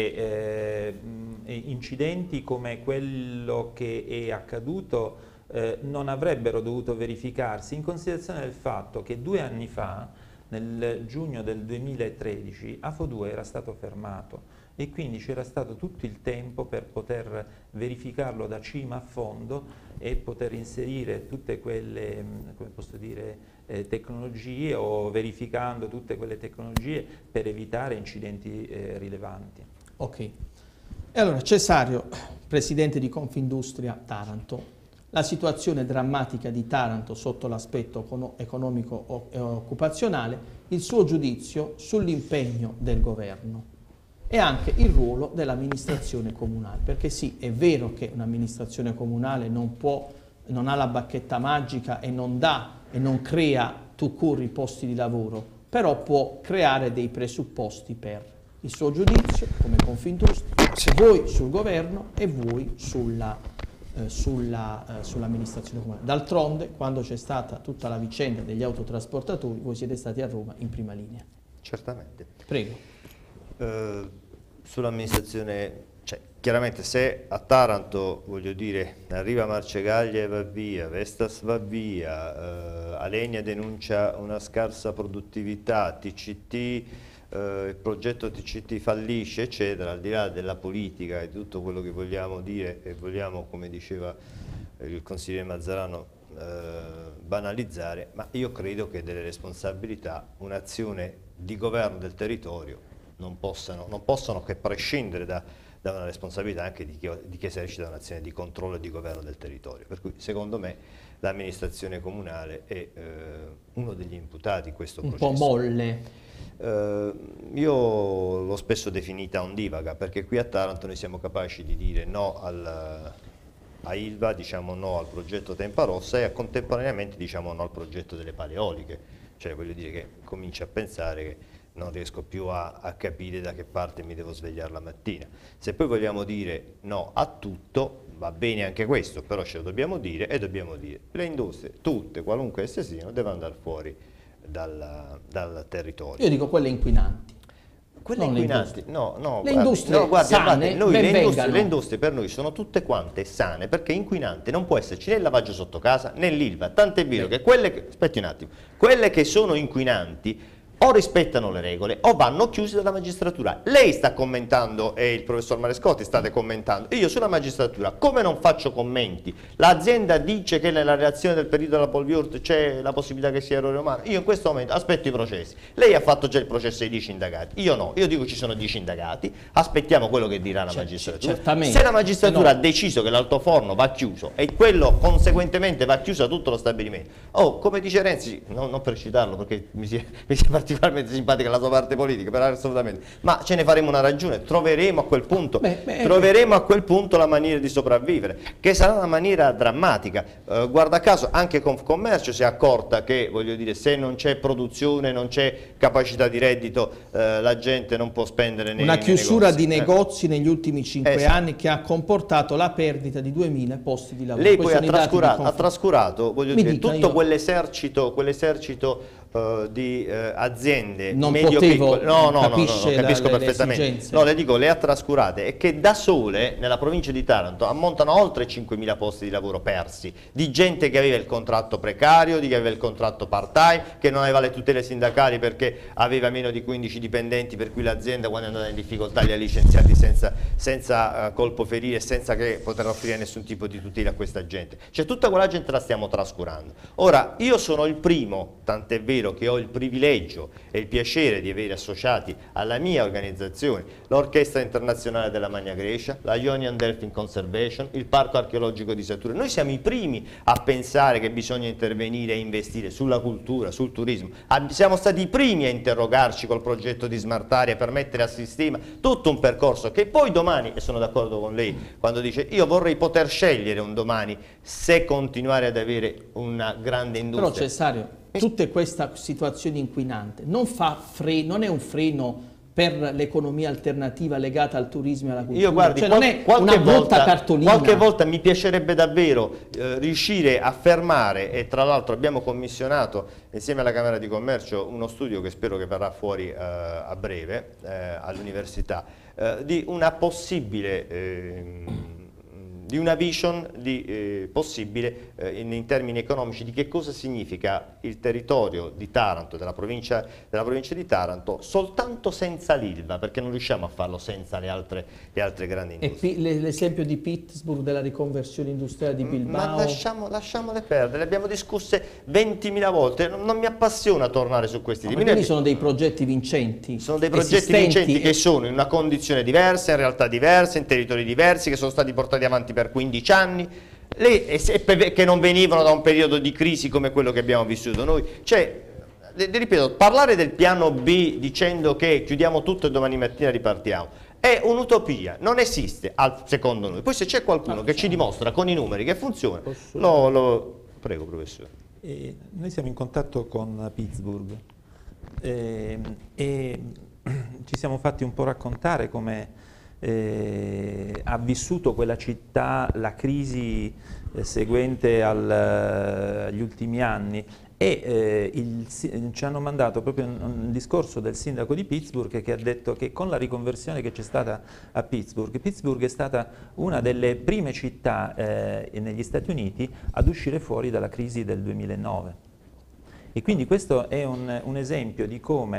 che eh, incidenti come quello che è accaduto Eh, non avrebbero dovuto verificarsi, in considerazione del fatto che due anni fa, nel giugno del duemilatredici, A F O due era stato fermato e quindi c'era stato tutto il tempo per poter verificarlo da cima a fondo e poter inserire tutte quelle, come posso dire, eh, tecnologie, o verificando tutte quelle tecnologie per evitare incidenti eh, rilevanti. Ok. E allora Cesario, presidente di Confindustria Taranto, la situazione drammatica di Taranto sotto l'aspetto economico e occupazionale, il suo giudizio sull'impegno del governo e anche il ruolo dell'amministrazione comunale, perché sì, è vero che un'amministrazione comunale non può, non ha la bacchetta magica e non dà e non crea tout court i posti di lavoro, però può creare dei presupposti per il suo giudizio come Confindustria, voi sul governo e voi sulla Eh, sulla, eh, sull'amministrazione comunale. D'altronde, quando c'è stata tutta la vicenda degli autotrasportatori, voi siete stati a Roma in prima linea. Certamente. Prego. Eh, sull'amministrazione, cioè, chiaramente se a Taranto, voglio dire, arriva Marcegaglia e va via, Vestas va via, eh, Alenia denuncia una scarsa produttività, T C T eh, il progetto T C T fallisce, eccetera, al di là della politica e di tutto quello che vogliamo dire e vogliamo, come diceva il consigliere Mazzarano, eh, banalizzare, ma io credo che delle responsabilità, un'azione di governo del territorio non possano, non possono che prescindere da, da una responsabilità anche di chi, di chi esercita un'azione di controllo e di governo del territorio. Per cui secondo me l'amministrazione comunale è eh, uno degli imputati in questo un processo. Un po' molle. Eh, io l'ho spesso definita ondivaga, perché qui a Taranto noi siamo capaci di dire no al, a Ilva, diciamo no al progetto Tempa Rossa e contemporaneamente diciamo no al progetto delle pale eoliche. Cioè voglio dire che comincio a pensare che non riesco più a, a capire da che parte mi devo svegliare la mattina. Se poi vogliamo dire no a tutto, va bene anche questo, però ce lo dobbiamo dire e dobbiamo dire le industrie, tutte, qualunque esse siano, devono andare fuori dal, dal territorio. Io dico quelle inquinanti. Quelle non inquinanti, no, no, le guardi, industrie no, guardi, sane, guardi, noi, ben le, industrie, vengano. le industrie per noi sono tutte quante sane, perché inquinante non può esserci né il lavaggio sotto casa né l'Ilva, tant'è vero che quelle che, aspetti un attimo, quelle che sono inquinanti o rispettano le regole o vanno chiuse dalla magistratura. Lei sta commentando e il professor Marescotti state commentando, io sulla magistratura come non faccio commenti? L'azienda dice che nella relazione del periodo della Polviurt c'è la possibilità che sia errore umano, io in questo momento aspetto i processi. Lei ha fatto già il processo ai dieci indagati, io no, io dico ci sono dieci indagati, aspettiamo quello che dirà la C magistratura. certamente. Se la magistratura no. ha deciso che l'altoforno va chiuso e quello conseguentemente va chiuso tutto lo stabilimento, oh, come dice Renzi, no, non per citarlo perché mi si è, mi si è particolarmente simpatica la sua parte politica, però assolutamente, ma ce ne faremo una ragione, troveremo a quel punto, beh, beh, troveremo a quel punto la maniera di sopravvivere, che sarà una maniera drammatica. Eh, guarda caso anche Confcommercio si è accorta che, voglio dire, se non c'è produzione, non c'è capacità di reddito, eh, la gente non può spendere nei una chiusura nei negozi. di negozi eh. negli ultimi cinque esatto. anni che ha comportato la perdita di duemila posti di lavoro. Lei poi ha, trascura ha trascurato, voglio Mi dire, dica, tutto io... quell'esercito quell'esercito Uh, di uh, aziende non medio potevo, piccole, no, no, no, no, no, capisce capisco la, perfettamente. Le no, le dico, le ha trascurate e che da sole nella provincia di Taranto ammontano a oltre cinquemila posti di lavoro persi, di gente che aveva il contratto precario, di chi aveva il contratto part-time, che non aveva le tutele sindacali perché aveva meno di quindici dipendenti, per cui l'azienda quando è andata in difficoltà li ha licenziati senza, senza uh, colpo ferire, senza che poter offrire nessun tipo di tutela a questa gente. Cioè tutta quella gente la stiamo trascurando. Ora, io sono il primo, tant'è vero che ho il privilegio e il piacere di avere associati alla mia organizzazione l'Orchestra Internazionale della Magna Grecia, la Ionian Delphin Conservation, il Parco Archeologico di Saturno. Noi siamo i primi a pensare che bisogna intervenire e investire sulla cultura, sul turismo. Siamo stati i primi a interrogarci col progetto di Smart Area per mettere a sistema tutto un percorso che poi domani, e sono d'accordo con lei quando dice io vorrei poter scegliere un domani se continuare ad avere una grande industria. Però Cessario, tutta questa situazione inquinante non, fa fre non è un freno per l'economia alternativa legata al turismo e alla cultura? Io guardi, cioè, qual non è qualche una brutta volta, cartolina. Qualche volta mi piacerebbe davvero eh, riuscire a fermare, e tra l'altro abbiamo commissionato insieme alla Camera di Commercio uno studio che spero che verrà fuori eh, a breve eh, all'università, eh, di una possibile... Eh, di una vision di, eh, possibile eh, in, in termini economici di che cosa significa il territorio di Taranto, della provincia, della provincia di Taranto, soltanto senza l'Ilva, perché non riusciamo a farlo senza le altre, le altre grandi industrie. E l'esempio di Pittsburgh, della riconversione industriale di Bilbao? Ma lasciamo, lasciamole perdere, le abbiamo discusse ventimila volte, non, non mi appassiona tornare su questi temi. Quindi sono dei progetti vincenti. Sono dei progetti vincenti che sono in una condizione diversa, in realtà diverse, in territori diversi, che sono stati portati avanti per quindici anni, le, e se, che non venivano da un periodo di crisi come quello che abbiamo vissuto noi. Cioè, le, le ripeto, parlare del piano B dicendo che chiudiamo tutto e domani mattina ripartiamo è un'utopia, non esiste al, secondo noi. Poi se c'è qualcuno ah, che ci dimostra con i numeri che funziona, lo, lo... prego professore. E noi siamo in contatto con Pittsburgh e, e ci siamo fatti un po' raccontare come Eh, ha vissuto quella città la crisi eh, seguente al, eh, agli ultimi anni e eh, il, ci hanno mandato proprio un, un discorso del sindaco di Pittsburgh che ha detto che con la riconversione che c'è stata a Pittsburgh, Pittsburgh è stata una delle prime città eh, negli Stati Uniti ad uscire fuori dalla crisi del duemilanove. E quindi questo è un, un esempio di come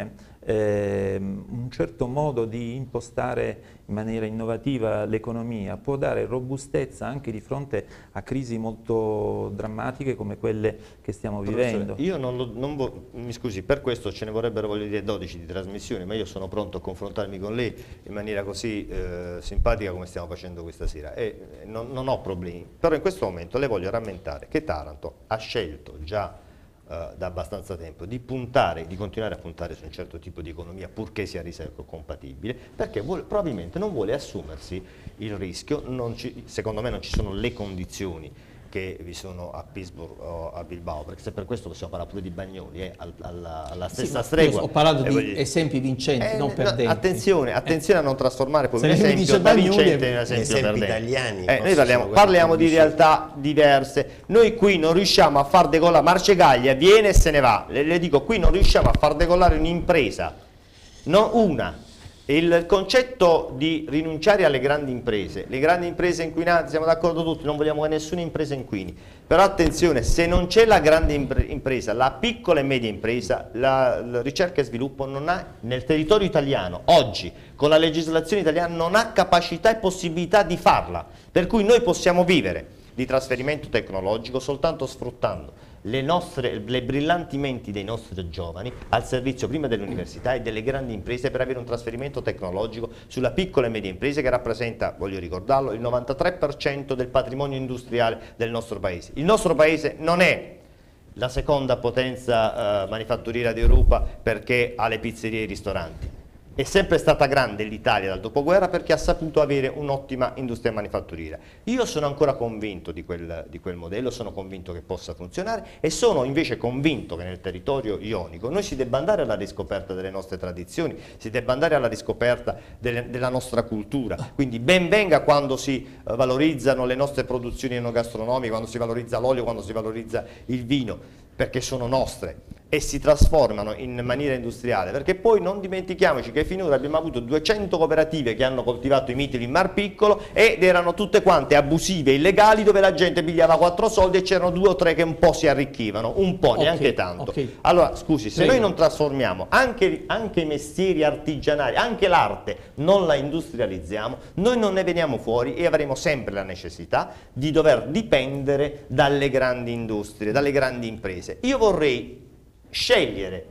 eh, un certo modo di impostare in maniera innovativa l'economia può dare robustezza anche di fronte a crisi molto drammatiche come quelle che stiamo vivendo. Io non, lo, non vo, mi scusi, per questo ce ne vorrebbero, voglio dire, dodici di trasmissioni, ma io sono pronto a confrontarmi con lei in maniera così eh, simpatica come stiamo facendo questa sera e non, non ho problemi. Però in questo momento le voglio rammentare che Taranto ha scelto già Uh, da abbastanza tempo di puntare, di continuare a puntare su un certo tipo di economia purché sia riservo compatibile, perché vuole, probabilmente non vuole assumersi il rischio, non ci, secondo me non ci sono le condizioni che vi sono a Pittsburgh o a Bilbao, perché se per questo possiamo parlare pure di Bagnoli, eh, alla, alla stessa sì, stregua. Ho parlato eh, di voglio... esempi vincenti, eh, non perdenti. Attenzione, attenzione eh. a non trasformare poi se un esempio da vincente in un esempio esempi perdente. italiani. Eh, noi parliamo, parliamo di realtà diverse. Noi qui non riusciamo a far decollare, Marcegaglia viene e se ne va, le, le dico, qui non riusciamo a far decollare un'impresa, non una. Il concetto di rinunciare alle grandi imprese, le grandi imprese inquinanti, siamo d'accordo tutti, non vogliamo che nessuna impresa inquini, però attenzione, se non c'è la grande impresa, la piccola e media impresa, la, la ricerca e sviluppo non ha, nel territorio italiano, oggi, con la legislazione italiana, non ha capacità e possibilità di farla, per cui noi possiamo vivere di trasferimento tecnologico soltanto sfruttando le, nostre, le brillanti menti dei nostri giovani al servizio prima delle università e delle grandi imprese per avere un trasferimento tecnologico sulla piccola e media impresa che rappresenta, voglio ricordarlo, il novantatré per cento del patrimonio industriale del nostro paese. Il nostro paese non è la seconda potenza eh, manifatturiera d'Europa perché ha le pizzerie e i ristoranti. È sempre stata grande l'Italia dal dopoguerra perché ha saputo avere un'ottima industria manifatturiera. Io sono ancora convinto di quel, di quel modello, sono convinto che possa funzionare e sono invece convinto che nel territorio ionico noi si debba andare alla riscoperta delle nostre tradizioni, si debba andare alla riscoperta delle, della nostra cultura. Quindi ben venga quando si uh, valorizzano le nostre produzioni enogastronomiche, quando si valorizza l'olio, quando si valorizza il vino, perché sono nostre e si trasformano in maniera industriale, perché poi non dimentichiamoci che finora abbiamo avuto duecento cooperative che hanno coltivato i mitili in Mar Piccolo ed erano tutte quante abusive, illegali, dove la gente pigliava quattro soldi e c'erano due o tre che un po' si arricchivano, un po', okay, neanche tanto. Okay. Allora, scusi, se Prego. noi non trasformiamo anche, anche i mestieri artigianali, anche l'arte, non la industrializziamo, noi non ne veniamo fuori e avremo sempre la necessità di dover dipendere dalle grandi industrie, dalle grandi imprese. Io vorrei scegliere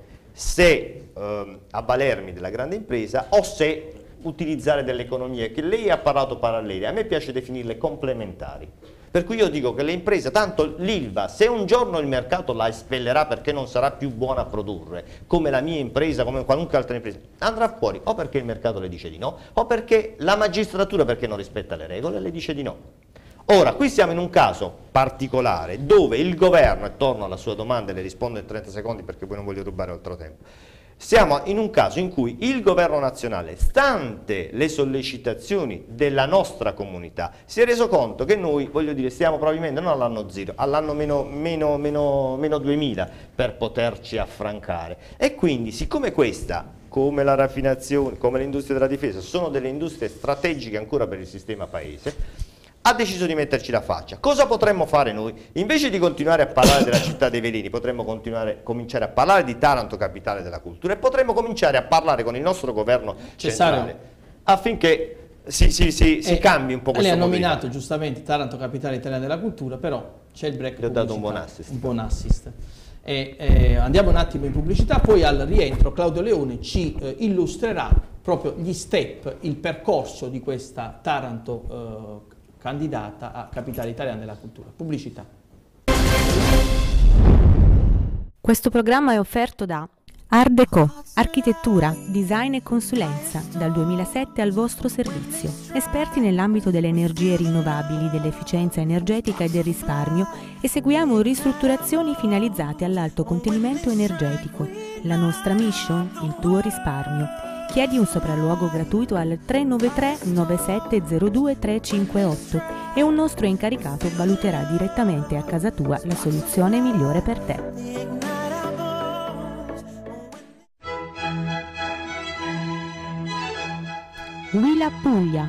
se eh, avvalermi della grande impresa o se utilizzare delle economie che lei ha parlato parallele, a me piace definirle complementari. Per cui io dico che le imprese, tanto l'Ilva, se un giorno il mercato la espellerà perché non sarà più buona a produrre, come la mia impresa, come qualunque altra impresa, andrà fuori o perché il mercato le dice di no, o perché la magistratura, perché non rispetta le regole, le dice di no. Ora, qui siamo in un caso particolare dove il governo, e torno alla sua domanda e le rispondo in trenta secondi perché poi non voglio rubare altro tempo, siamo in un caso in cui il governo nazionale, stante le sollecitazioni della nostra comunità, si è reso conto che noi, voglio dire, stiamo probabilmente non all'anno zero, all'anno meno, meno, meno, meno duemila per poterci affrancare. E quindi, siccome questa, come la raffinazione, come l'industria della difesa, sono delle industrie strategiche ancora per il sistema paese, ha deciso di metterci la faccia. Cosa potremmo fare noi? Invece di continuare a parlare della città dei veleni, potremmo continuare, cominciare a parlare di Taranto, capitale della cultura, e potremmo cominciare a parlare con il nostro governo centrale affinché si, si, si, si cambi un po' questo modello. Lei ha nominato giustamente Taranto, capitale italiana della cultura, però c'è il break. Le ho dato un buon assist. Un buon assist. E, eh, andiamo un attimo in pubblicità, poi al rientro Claudio Leone ci eh, illustrerà proprio gli step, il percorso di questa Taranto eh, candidata a capitale italiana della cultura. Pubblicità. Questo programma è offerto da Art Deco, architettura, design e consulenza, dal duemilasette al vostro servizio. Esperti nell'ambito delle energie rinnovabili, dell'efficienza energetica e del risparmio, eseguiamo ristrutturazioni finalizzate all'alto contenimento energetico. La nostra mission? Il tuo risparmio. Chiedi un sopralluogo gratuito al tre nove tre nove sette zero due tre cinque otto e un nostro incaricato valuterà direttamente a casa tua la soluzione migliore per te. Huila Puglia.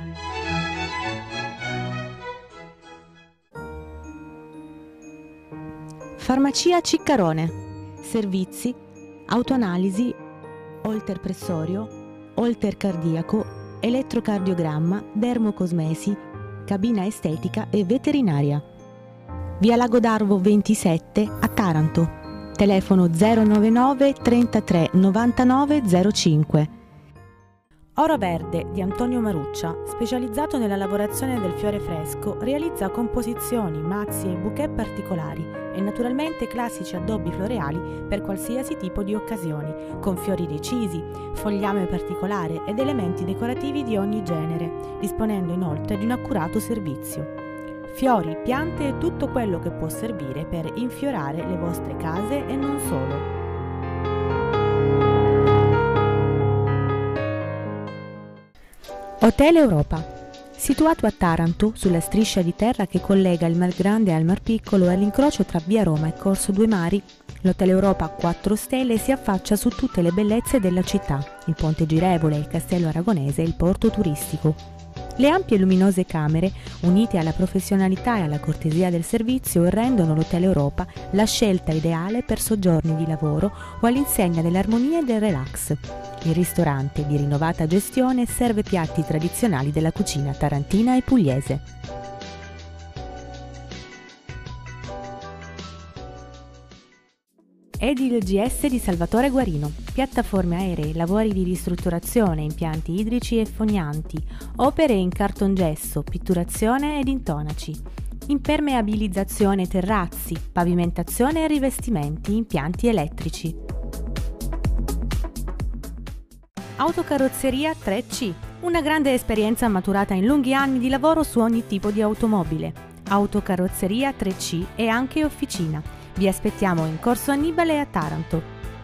Farmacia Ciccarone. Servizi, autoanalisi, Holter pressorio, Holter cardiaco, elettrocardiogramma, dermocosmesi, cabina estetica e veterinaria. Via Lago d'Arvo ventisette a Taranto. Telefono zero novantanove trentatré novantanove zero cinque. Oro Verde di Antonio Maruccia, specializzato nella lavorazione del fiore fresco, realizza composizioni, mazzi e bouquet particolari e naturalmente classici addobbi floreali per qualsiasi tipo di occasioni, con fiori decisi, fogliame particolare ed elementi decorativi di ogni genere, disponendo inoltre di un accurato servizio. Fiori, piante e tutto quello che può servire per infiorare le vostre case e non solo. Hotel Europa. Situato a Taranto, sulla striscia di terra che collega il Mar Grande al Mar Piccolo e all'incrocio tra via Roma e Corso Due Mari, l'Hotel Europa a quattro stelle si affaccia su tutte le bellezze della città, il ponte girevole, il castello aragonese e il porto turistico. Le ampie e luminose camere, unite alla professionalità e alla cortesia del servizio, rendono l'Hotel Europa la scelta ideale per soggiorni di lavoro o all'insegna dell'armonia e del relax. Il ristorante, di rinnovata gestione, serve piatti tradizionali della cucina tarantina e pugliese. Edil G S di Salvatore Guarino. Piattaforme aeree, lavori di ristrutturazione, impianti idrici e fognanti, opere in cartongesso, pitturazione ed intonaci, impermeabilizzazione terrazzi, pavimentazione e rivestimenti, impianti elettrici. Autocarrozzeria tre C, una grande esperienza maturata in lunghi anni di lavoro su ogni tipo di automobile. Autocarrozzeria tre C è anche officina. Vi aspettiamo in Corso Annibale a Taranto.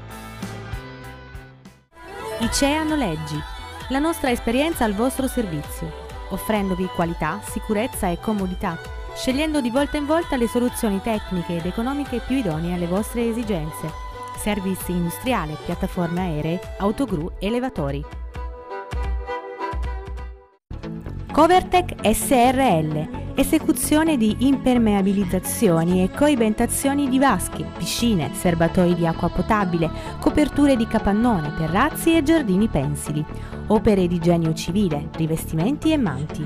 Icea Noleggi, la nostra esperienza al vostro servizio, offrendovi qualità, sicurezza e comodità, scegliendo di volta in volta le soluzioni tecniche ed economiche più idonee alle vostre esigenze. Service industriale, piattaforme aeree, autogru, elevatori. Covertec S R L, esecuzione di impermeabilizzazioni e coibentazioni di vasche, piscine, serbatoi di acqua potabile, coperture di capannone, terrazzi e giardini pensili, opere di genio civile, rivestimenti e manti.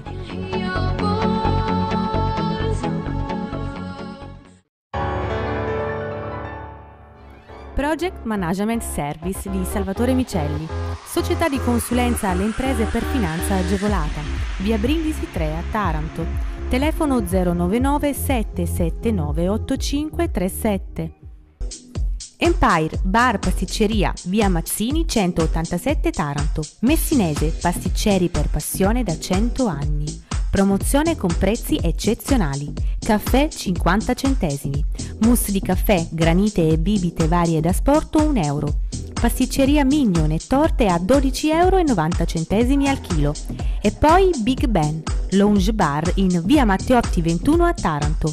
Project Management Service di Salvatore Micelli, società di consulenza alle imprese per finanza agevolata, via Brindisi tre a Taranto, telefono zero novantanove sette sette nove otto cinque tre sette. Empire, bar pasticceria, via Mazzini centottantasette Taranto, messinese, pasticceri per passione da cento anni. Promozione con prezzi eccezionali. Caffè cinquanta centesimi. Mousse di caffè, granite e bibite varie da sport un euro. Pasticceria Mignon e torte a dodici euro e novanta centesimi al chilo. E poi Big Ben, lounge bar in via Matteotti ventuno a Taranto.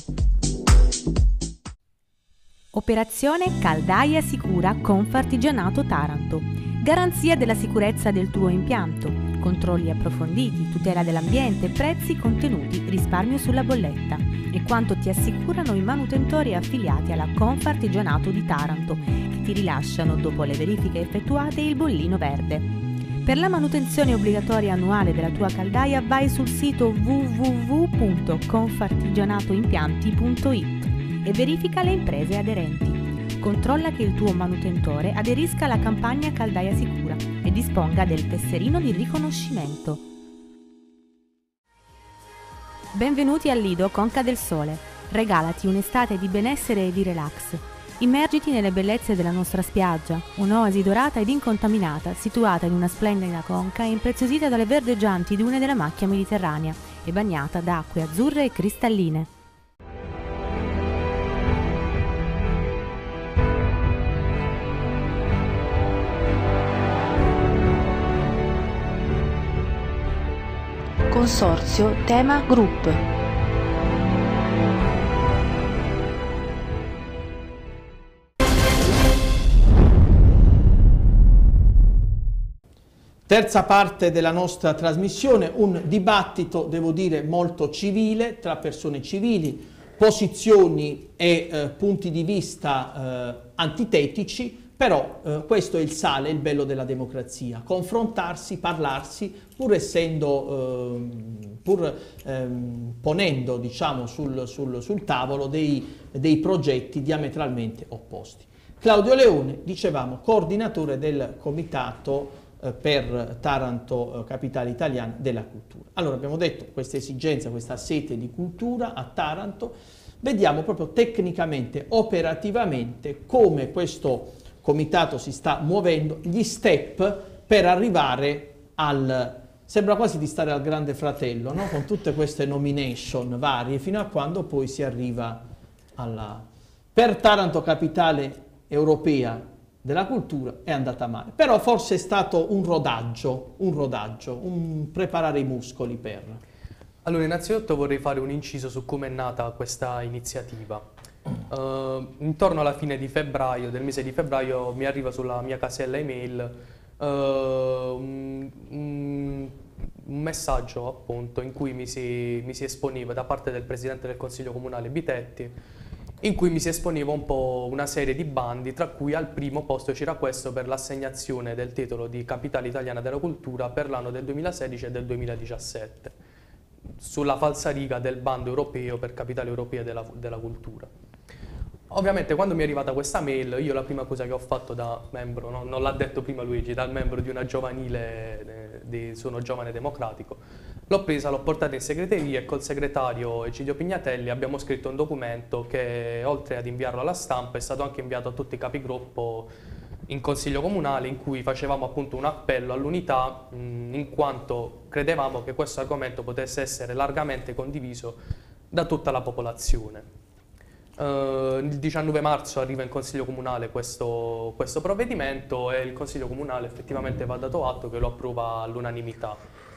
Operazione Caldaia Sicura Confartigianato Taranto. Garanzia della sicurezza del tuo impianto. Controlli approfonditi, tutela dell'ambiente, prezzi contenuti, risparmio sulla bolletta. E quanto ti assicurano i manutentori affiliati alla Confartigianato di Taranto, che ti rilasciano, dopo le verifiche effettuate, il bollino verde. Per la manutenzione obbligatoria annuale della tua caldaia vai sul sito w w w punto confartigianatoimpianti punto i t e verifica le imprese aderenti. Controlla che il tuo manutentore aderisca alla campagna Caldaia Sicura e disponga del tesserino di riconoscimento. Benvenuti al Lido Conca del Sole. Regalati un'estate di benessere e di relax. Immergiti nelle bellezze della nostra spiaggia, un'oasi dorata ed incontaminata, situata in una splendida conca impreziosita dalle verdeggianti dune della macchia mediterranea e bagnata da acque azzurre e cristalline. Consorzio Tema Group. Terza parte della nostra trasmissione, un dibattito, devo dire, molto civile, tra persone civili, posizioni e eh, punti di vista eh, antitetici, Però eh, questo è il sale, il bello della democrazia, confrontarsi, parlarsi, pur essendo, eh, pur ehm, ponendo diciamo, sul, sul, sul tavolo dei, dei progetti diametralmente opposti. Claudio Leone, dicevamo, coordinatore del comitato eh, per Taranto, eh, capitale italiana della cultura. Allora abbiamo detto questa esigenza, questa sete di cultura a Taranto, vediamo proprio tecnicamente, operativamente come questo comitato si sta muovendo, gli step per arrivare al... Sembra quasi di stare al Grande Fratello, no? Con tutte queste nomination varie, fino a quando poi si arriva alla... Per Taranto capitale europea della cultura è andata male, però forse è stato un rodaggio, un rodaggio, un preparare i muscoli per... Allora, innanzitutto vorrei fare un inciso su come è nata questa iniziativa. Uh, intorno alla fine di febbraio, del mese di febbraio, mi arriva sulla mia casella email uh, un, un, un messaggio appunto in cui mi si, mi si esponeva da parte del presidente del Consiglio Comunale Bitetti, in cui mi si esponeva un po' una serie di bandi, tra cui al primo posto c'era questo per l'assegnazione del titolo di Capitale Italiana della Cultura per l'anno del duemilasedici e del duemiladiciassette, sulla falsariga del bando europeo per Capitale Europea della, della Cultura. Ovviamente quando mi è arrivata questa mail, io la prima cosa che ho fatto da membro, no, non l'ha detto prima Luigi, dal membro di una giovanile, eh, di Sono Giovane Democratico, l'ho presa, l'ho portata in segreteria e col segretario Egidio Pignatelli abbiamo scritto un documento che oltre ad inviarlo alla stampa è stato anche inviato a tutti i capigruppo in Consiglio Comunale, in cui facevamo appunto un appello all'unità in quanto credevamo che questo argomento potesse essere largamente condiviso da tutta la popolazione. Uh, il diciannove marzo arriva in Consiglio Comunale questo, questo provvedimento e il Consiglio Comunale effettivamente va dato atto che lo approva all'unanimità.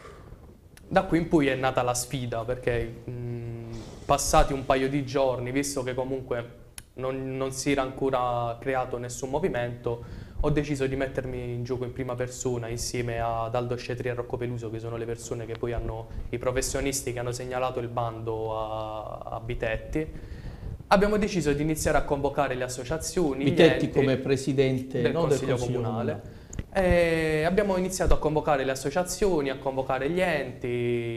Da qui in poi è nata la sfida, perché mh, passati un paio di giorni, visto che comunque non, non si era ancora creato nessun movimento, ho deciso di mettermi in gioco in prima persona insieme ad Aldo Scetri e Rocco Peluso, che sono le persone che poi hanno, i professionisti che hanno segnalato il bando a, a Bitetti. Abbiamo deciso di iniziare a convocare le associazioni, Bitetti come presidente del, no, Consiglio, del Consiglio Comunale. Comunale. E abbiamo iniziato a convocare le associazioni, a convocare gli enti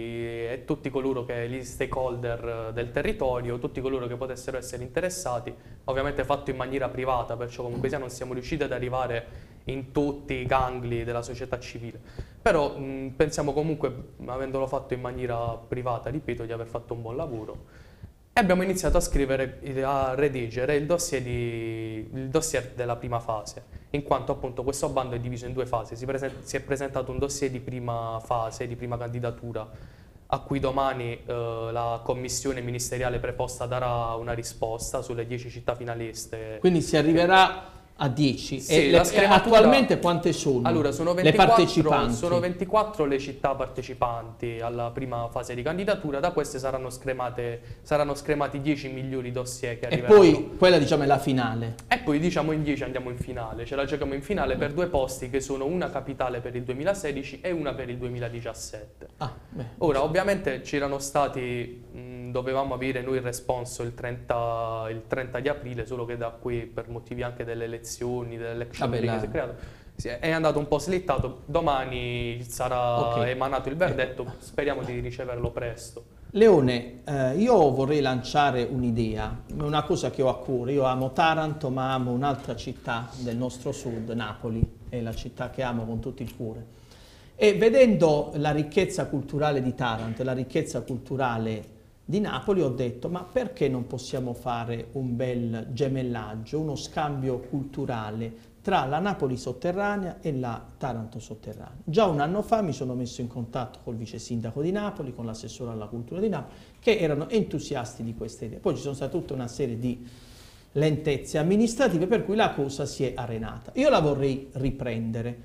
e tutti coloro che, gli stakeholder del territorio, tutti coloro che potessero essere interessati, ovviamente fatto in maniera privata, perciò comunque sia non siamo riusciti ad arrivare in tutti i gangli della società civile. Però mh, pensiamo comunque, avendolo fatto in maniera privata, ripeto, di aver fatto un buon lavoro. E abbiamo iniziato a scrivere, a redigere il dossier, di, il dossier della prima fase, in quanto appunto questo bando è diviso in due fasi. Si, present, si è presentato un dossier di prima fase, di prima candidatura, a cui domani eh, la commissione ministeriale preposta darà una risposta sulle dieci città finaliste. Quindi si arriverà a dieci. Sì, e le, attualmente quante sono, allora, sono ventiquattro, le partecipanti? Sono ventiquattro le città partecipanti alla prima fase di candidatura, da queste saranno scremate, saranno scremati dieci migliori dossier che arriveranno. E poi quella diciamo è la finale. E poi diciamo in dieci andiamo in finale, ce la giochiamo in finale per due posti che sono una capitale per il duemilasedici e una per il duemiladiciassette. Ah, beh. Ora ovviamente c'erano stati, mh, dovevamo avere noi il responso il trenta, il trenta di aprile, solo che da qui per motivi anche delle elezioni dell'election Vabbè, che la... si è creato, è andato un po' slittato. Domani sarà okay. emanato il verdetto, speriamo di riceverlo presto. Leone, eh, io vorrei lanciare un'idea, una cosa che ho a cuore. Io amo Taranto, ma amo un'altra città del nostro sud, Napoli, è la città che amo con tutto il cuore. E vedendo la ricchezza culturale di Taranto e la ricchezza culturale di Napoli ho detto, ma perché non possiamo fare un bel gemellaggio, uno scambio culturale tra la Napoli sotterranea e la Taranto sotterranea. Già un anno fa mi sono messo in contatto col vice sindaco di Napoli, con l'assessore alla cultura di Napoli, che erano entusiasti di questa idea. Poi ci sono state tutta una serie di lentezze amministrative per cui la cosa si è arenata. Io la vorrei riprendere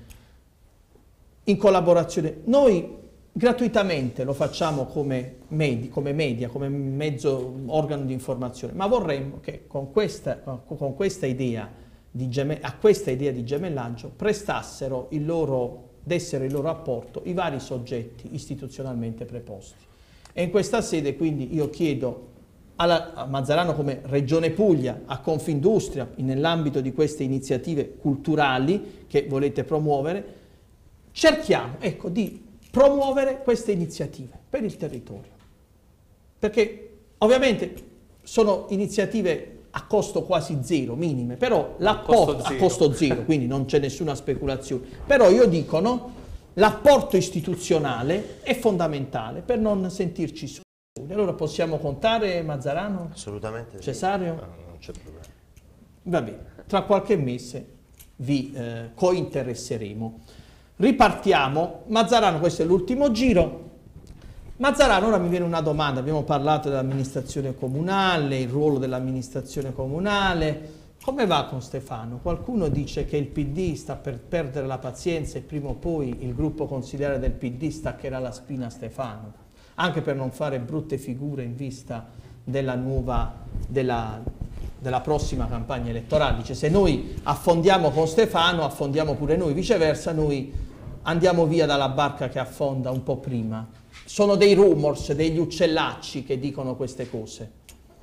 in collaborazione. Noi gratuitamente lo facciamo come, medi, come media, come mezzo organo di informazione, ma vorremmo che con questa, con questa idea di geme, a questa idea di gemellaggio prestassero il loro, dessero il loro apporto i vari soggetti istituzionalmente preposti. E in questa sede quindi io chiedo alla, a Mazzarano come Regione Puglia, a Confindustria, nell'ambito di queste iniziative culturali che volete promuovere, cerchiamo, ecco, di promuovere queste iniziative per il territorio. Perché ovviamente sono iniziative a costo quasi zero, minime, però l'apporto a costo zero, quindi non c'è nessuna speculazione. Però io dico, no, l'apporto istituzionale è fondamentale per non sentirci soli. Allora possiamo contare, Mazzarano? Assolutamente sì. Cesario? No, non c'è problema. Va bene, tra qualche mese vi eh, cointeresseremo. Ripartiamo. Mazzarano, questo è l'ultimo giro. Mazzarano, ora mi viene una domanda, abbiamo parlato dell'amministrazione comunale, il ruolo dell'amministrazione comunale. Come va con Stefano? Qualcuno dice che il P D sta per perdere la pazienza e prima o poi il gruppo consigliare del P D staccherà la spina a Stefano, anche per non fare brutte figure in vista della nuova, della, della prossima campagna elettorale. Dice, se noi affondiamo con Stefano, affondiamo pure noi, viceversa noi andiamo via dalla barca che affonda un po' prima. Sono dei rumors, degli uccellacci che dicono queste cose.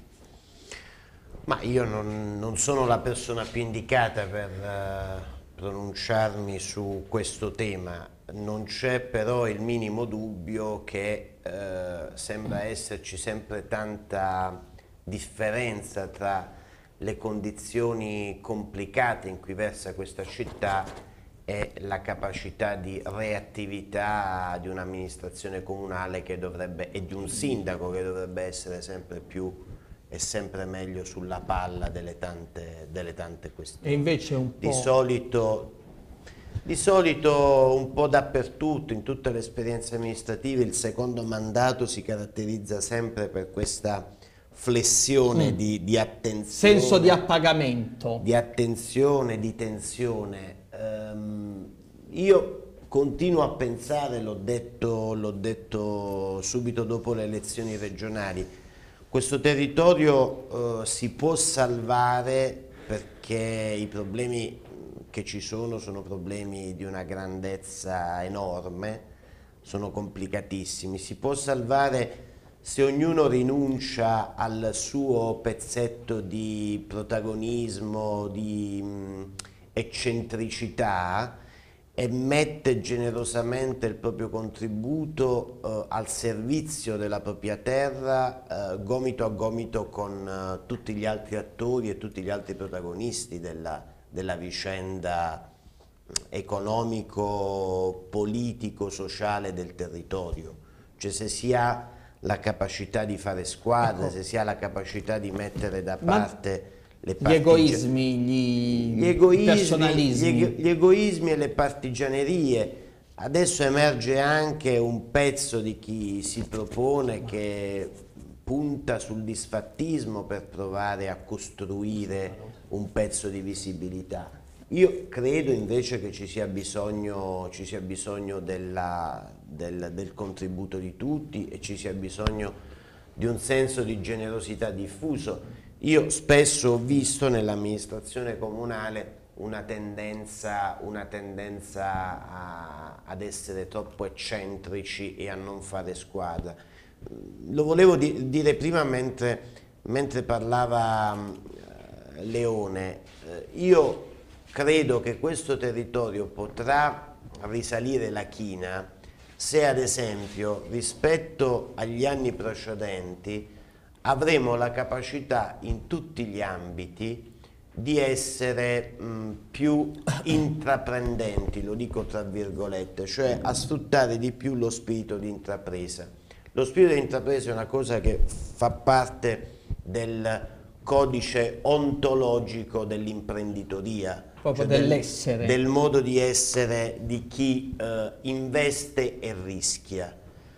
Ma io non, non sono la persona più indicata per uh, pronunciarmi su questo tema. Non c'è però il minimo dubbio che uh, sembra esserci sempre tanta differenza tra le condizioni complicate in cui versa questa città e la capacità di reattività di un'amministrazione comunale che dovrebbe, e di un sindaco che dovrebbe essere sempre più e sempre meglio sulla palla delle tante, delle tante questioni. E invece un po'... Di solito, di solito un po' dappertutto, in tutte le esperienze amministrative, il secondo mandato si caratterizza sempre per questa flessione mm. di, di attenzione. Senso di appagamento. Di attenzione, di tensione. Um, io continuo a pensare, l'ho detto, l'ho detto subito dopo le elezioni regionali, questo territorio uh, si può salvare perché i problemi che ci sono sono problemi di una grandezza enorme, sono complicatissimi, si può salvare se ognuno rinuncia al suo pezzetto di protagonismo, di mh, eccentricità e mette generosamente il proprio contributo eh, al servizio della propria terra, eh, gomito a gomito con eh, tutti gli altri attori e tutti gli altri protagonisti della, della vicenda economico, politico, sociale del territorio. Cioè se si ha la capacità di fare squadre, ecco, se si ha la capacità di mettere da parte... Ma... Le gli egoismi, gli, gli egoismi, personalismi. Gli, gli egoismi e le partigianerie. Adesso emerge anche un pezzo di chi si propone che punta sul disfattismo per provare a costruire un pezzo di visibilità. Io credo invece che ci sia bisogno, ci sia bisogno della, del, del contributo di tutti e ci sia bisogno di un senso di generosità diffuso. Io spesso ho visto nell'amministrazione comunale una tendenza, una tendenza a, ad essere troppo eccentrici e a non fare squadra. Lo volevo di, dire prima mentre, mentre parlava uh, Leone. Uh, io credo che questo territorio potrà risalire la china se ad esempio rispetto agli anni precedenti avremo la capacità in tutti gli ambiti di essere mh, più intraprendenti, lo dico tra virgolette, cioè a sfruttare di più lo spirito di intrapresa. Lo spirito di intrapresa è una cosa che fa parte del codice ontologico dell'imprenditoria, proprio cioè dell'essere, del, del modo di essere di chi eh, investe e rischia.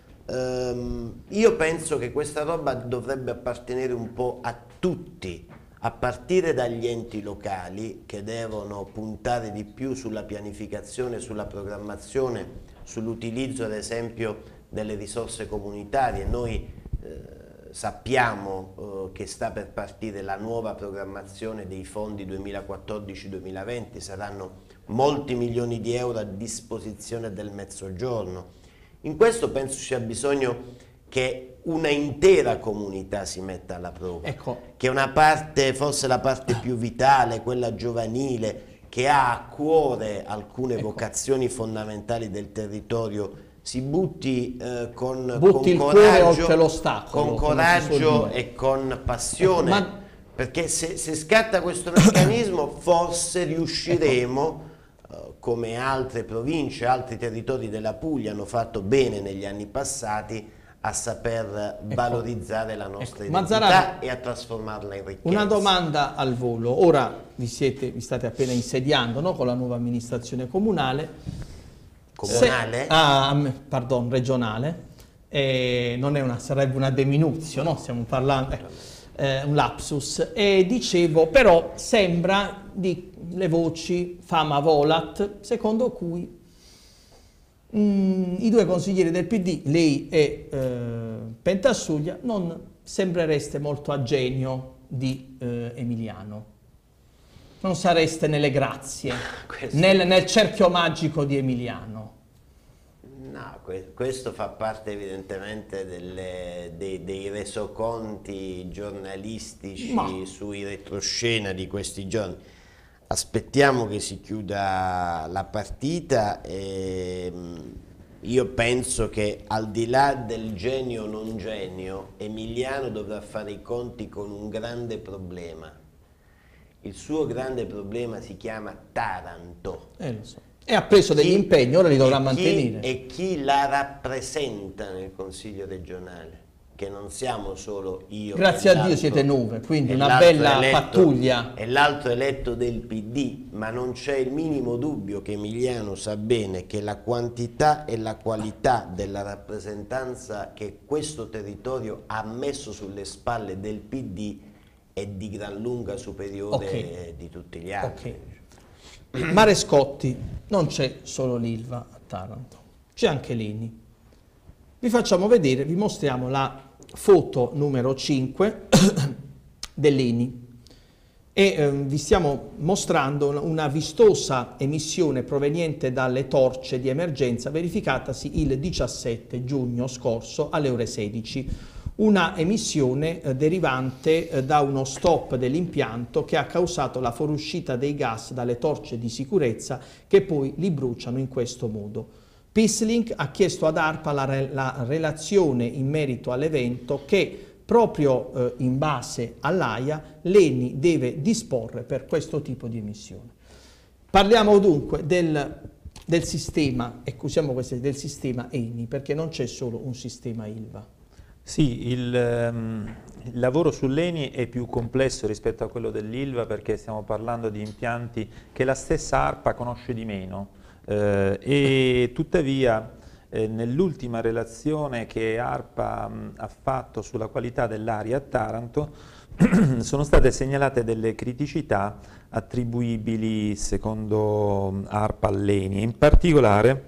Um, io penso che questa roba dovrebbe appartenere un po' a tutti, a partire dagli enti locali che devono puntare di più sulla pianificazione, sulla programmazione, sull'utilizzo ad esempio delle risorse comunitarie. Noi eh, sappiamo eh, che sta per partire la nuova programmazione dei fondi duemilaquattordici duemilaventi, saranno molti milioni di euro a disposizione del Mezzogiorno. In questo penso ci sia bisogno che una intera comunità si metta alla prova, Ecco. che una parte, forse la parte più vitale, quella giovanile, che ha a cuore alcune Ecco. vocazioni fondamentali del territorio, si butti eh, con, Butti con il cuore coraggio, oltre l'ostacolo, con come si suol coraggio dire. e con passione, Ecco, ma- perché se, se scatta questo meccanismo forse riusciremo, eh, come altre province, altri territori della Puglia hanno fatto bene negli anni passati, a saper valorizzare la nostra Ecco, identità Mazzarani, e a trasformarla in ricchezza. una domanda al volo. Ora vi, siete, vi state appena insediando, no, con la nuova amministrazione comunale. Comunale? Se, ah, pardon, regionale. Eh, non è una, sarebbe una deminuzio, no? Stiamo parlando, eh, eh, un lapsus. E dicevo, però sembra, di, le voci, fama volat, secondo cui Mm, i due consiglieri del P D, lei e eh, Pentassuglia, non sembrereste molto a genio di eh, Emiliano. Non sareste nelle grazie, Questo- nel, nel cerchio magico di Emiliano. No, que- questo fa parte evidentemente delle- dei, dei resoconti giornalistici Ma- sui retroscena di questi giorni. Aspettiamo che si chiuda la partita e mm, io penso che al di là del genio o non genio, Emiliano dovrà fare i conti con un grande problema. Il suo grande problema si chiama Taranto. Eh, lo so. E ha preso degli Chi- impegni, ora li dovrà e chi- mantenere. E chi la rappresenta nel Consiglio regionale? Che non siamo solo io. Grazie e a Dio l'altro- siete nove, quindi e una l'altro bella eletto- pattuglia. E l'altro eletto del P D, ma non c'è il minimo dubbio che Emiliano sa bene che la quantità e la qualità della rappresentanza che questo territorio ha messo sulle spalle del P D è di gran lunga superiore Ok. di tutti gli altri. Ok. Marescotti, non c'è solo l'Ilva a Taranto, c'è anche l'Eni. Vi facciamo vedere, vi mostriamo la foto numero cinque dell'Eni e eh, vi stiamo mostrando una, una vistosa emissione proveniente dalle torce di emergenza verificatasi il diciassette giugno scorso alle ore sedici. Una emissione eh, derivante eh, da uno stop dell'impianto che ha causato la fuoriuscita dei gas dalle torce di sicurezza che poi li bruciano in questo modo. Peacelink ha chiesto ad ARPA la, re la relazione in merito all'evento che proprio eh, in base all'AIA l'Eni deve disporre per questo tipo di emissione. Parliamo dunque del, del sistema, ecco, usiamo queste, del sistema Eni perché non c'è solo un sistema Ilva. Sì, il, um, il lavoro sull'Eni è più complesso rispetto a quello dell'Ilva perché stiamo parlando di impianti che la stessa ARPA conosce di meno. Eh, e tuttavia eh, nell'ultima relazione che ARPA mh, ha fatto sulla qualità dell'aria a Taranto sono state segnalate delle criticità attribuibili secondo ARPA all'Eni, in particolare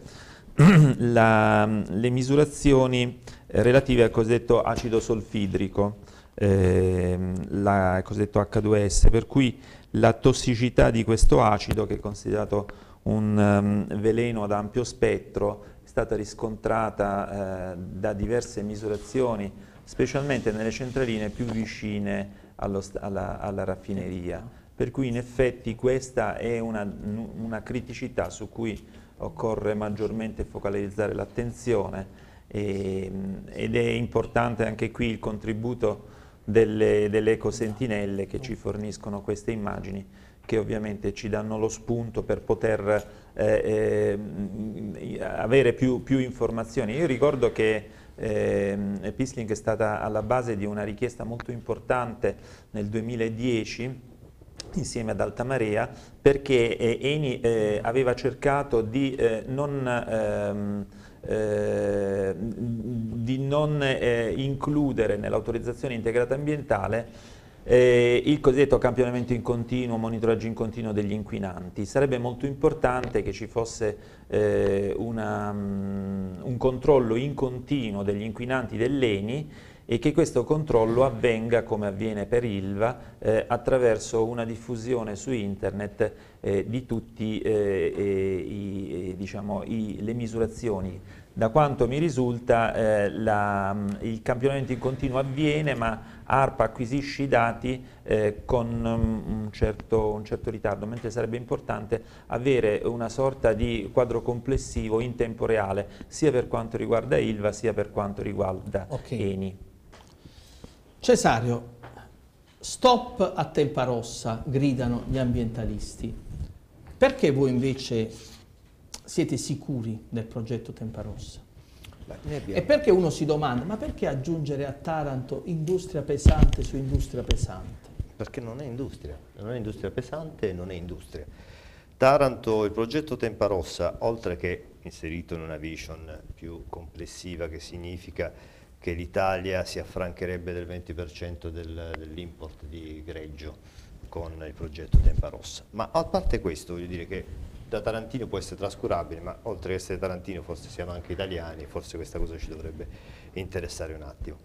la, le misurazioni relative al cosiddetto acido solfidrico, eh, la, il cosiddetto acca due esse, per cui la tossicità di questo acido, che è considerato un um, veleno ad ampio spettro, è stata riscontrata eh, da diverse misurazioni, specialmente nelle centraline più vicine allo alla, alla raffineria. Per cui in effetti questa è una, una criticità su cui occorre maggiormente focalizzare l'attenzione e, ed è importante anche qui il contributo delle, delle ecosentinelle che ci forniscono queste immagini, che ovviamente ci danno lo spunto per poter eh, eh, avere più, più informazioni. Io ricordo che eh, Peacelink è stata alla base di una richiesta molto importante nel duemiladieci insieme ad Altamarea, perché eh, Eni eh, aveva cercato di eh, non, ehm, eh, di non eh, includere nell'autorizzazione integrata ambientale Eh, il cosiddetto campionamento in continuo, monitoraggio in continuo degli inquinanti. Sarebbe molto importante che ci fosse eh, una, um, un controllo in continuo degli inquinanti dell'Eni e che questo controllo avvenga, come avviene per Ilva, eh, attraverso una diffusione su internet eh, di tutte eh, eh, diciamo, le misurazioni Da quanto mi risulta eh, la, il campionamento in continuo avviene, ma ARPA acquisisce i dati eh, con um, un, certo, un certo ritardo, mentre sarebbe importante avere una sorta di quadro complessivo in tempo reale, sia per quanto riguarda Ilva sia per quanto riguarda okay. Eni. Cesario, stop a Tempa Rossa, gridano gli ambientalisti. Perché voi invece siete sicuri del progetto Tempa Rossa? Beh, e perché uno si domanda, ma perché aggiungere a Taranto industria pesante su industria pesante? Perché non è industria, non è industria pesante e non è industria. Taranto, il progetto Tempa Rossa, oltre che inserito in una vision più complessiva, che significa che l'Italia si affrancherebbe del venti per cento del, dell'import di greggio con il progetto Tempa Rossa. Ma a parte questo, voglio dire che da tarantino può essere trascurabile, ma oltre che essere tarantino forse siamo anche italiani, forse questa cosa ci dovrebbe interessare un attimo.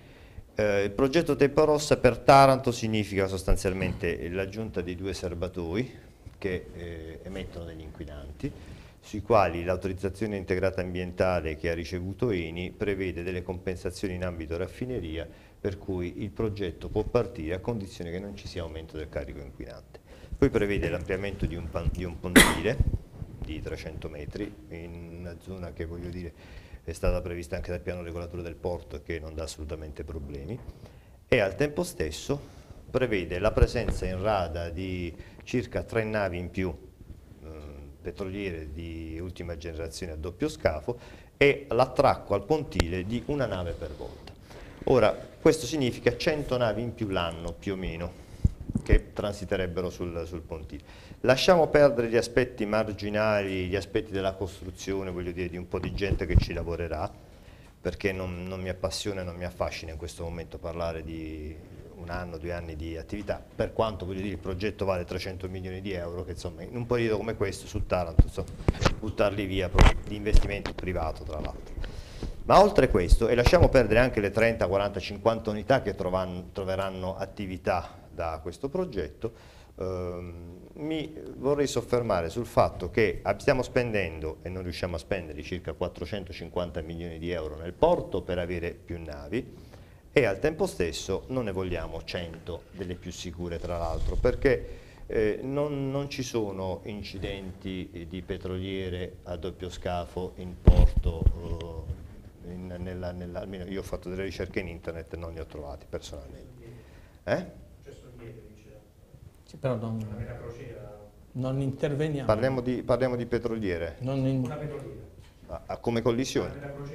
Eh, il progetto Tempa Rossa per Taranto significa sostanzialmente l'aggiunta di due serbatoi che eh, emettono degli inquinanti, sui quali l'autorizzazione integrata ambientale che ha ricevuto Eni prevede delle compensazioni in ambito raffineria, per cui il progetto può partire a condizione che non ci sia aumento del carico inquinante. Poi prevede l'ampliamento di un, di un pontile di trecento metri in una zona che, voglio dire, è stata prevista anche dal piano regolatore del porto, che non dà assolutamente problemi, e al tempo stesso prevede la presenza in rada di circa tre navi in più eh, petroliere di ultima generazione a doppio scafo e l'attracco al pontile di una nave per volta. Ora, questo significa cento navi in più l'anno più o meno, che transiterebbero sul, sul pontile. Lasciamo perdere gli aspetti marginali, gli aspetti della costruzione, voglio dire, di un po' di gente che ci lavorerà, perché non, non mi appassiona e non mi affascina in questo momento parlare di un anno, due anni di attività, per quanto, voglio dire, il progetto vale trecento milioni di euro, che insomma in un periodo come questo sul Taranto, insomma, buttarli via di investimento privato tra l'altro. Ma oltre questo, e lasciamo perdere anche le trenta, quaranta, cinquanta unità che trovan, troveranno attività da questo progetto, ehm, mi vorrei soffermare sul fatto che stiamo spendendo, e non riusciamo a spendere, circa quattrocentocinquanta milioni di euro nel porto per avere più navi, e al tempo stesso non ne vogliamo cento delle più sicure, tra l'altro, perché eh, non, non ci sono incidenti di petroliere a doppio scafo in porto, eh, in, nella, nella, almeno io ho fatto delle ricerche in internet e non ne ho trovati personalmente. Eh? Sì, però non, non interveniamo. Parliamo di, parliamo di petroliere. Non in... Una petroliera. Ah, come collisione?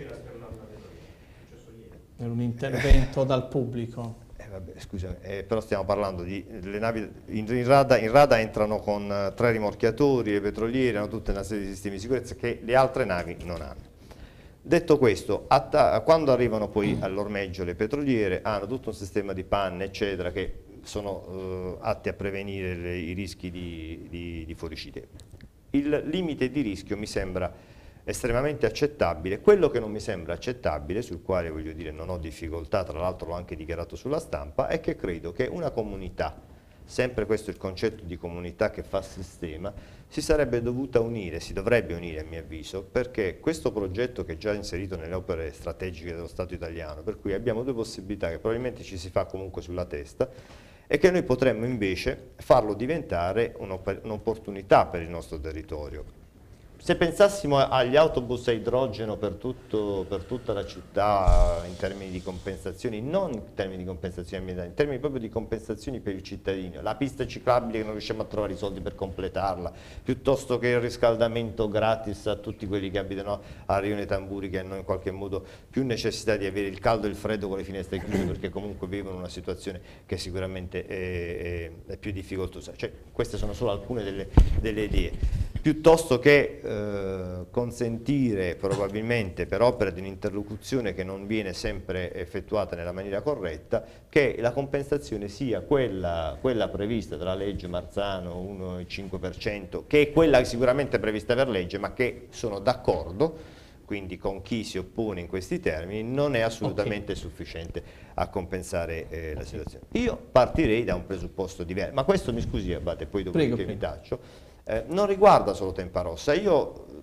È un intervento dal pubblico. Eh, vabbè, scusa, eh, però stiamo parlando di le navi in, in, rada, in rada entrano con uh, tre rimorchiatori, le petroliere hanno tutta una serie di sistemi di sicurezza che le altre navi non hanno. Detto questo, quando arrivano poi all'ormeggio le petroliere hanno tutto un sistema di panne eccetera che sono eh, atti a prevenire le, i rischi di, di, di fuoricide. Il limite di rischio mi sembra estremamente accettabile. Quello che non mi sembra accettabile, sul quale voglio dire non ho difficoltà, tra l'altro l'ho anche dichiarato sulla stampa, è che credo che una comunità, sempre questo è il concetto di comunità che fa sistema, si sarebbe dovuta unire, si dovrebbe unire a mio avviso, perché questo progetto che è già inserito nelle opere strategiche dello Stato italiano, per cui abbiamo due possibilità che probabilmente ci si fa comunque sulla testa, e che noi potremmo invece farlo diventare un'opportunità per il nostro territorio. Se pensassimo agli autobus a idrogeno per, tutto, per tutta la città in termini di compensazioni, non in termini di compensazioni ambientali, in termini proprio di compensazioni per il cittadino, la pista ciclabile che non riusciamo a trovare i soldi per completarla, piuttosto che il riscaldamento gratis a tutti quelli che abitano a Rione Tamburi, che hanno in qualche modo più necessità di avere il caldo e il freddo con le finestre chiuse, perché comunque vivono una situazione che sicuramente è, è, è più difficoltosa. Cioè, queste sono solo alcune delle, delle idee. Piuttosto che eh, consentire probabilmente per opera di un'interlocuzione che non viene sempre effettuata nella maniera corretta, che la compensazione sia quella, quella prevista dalla legge Marzano uno virgola cinque per cento, che è quella sicuramente prevista per legge, ma che sono d'accordo, quindi con chi si oppone in questi termini, non è assolutamente okay. sufficiente a compensare eh, la situazione. Io partirei da un presupposto diverso, ma questo mi scusi Abate, poi dopo che mi taccio. Eh, non riguarda solo Tempa Rossa. Io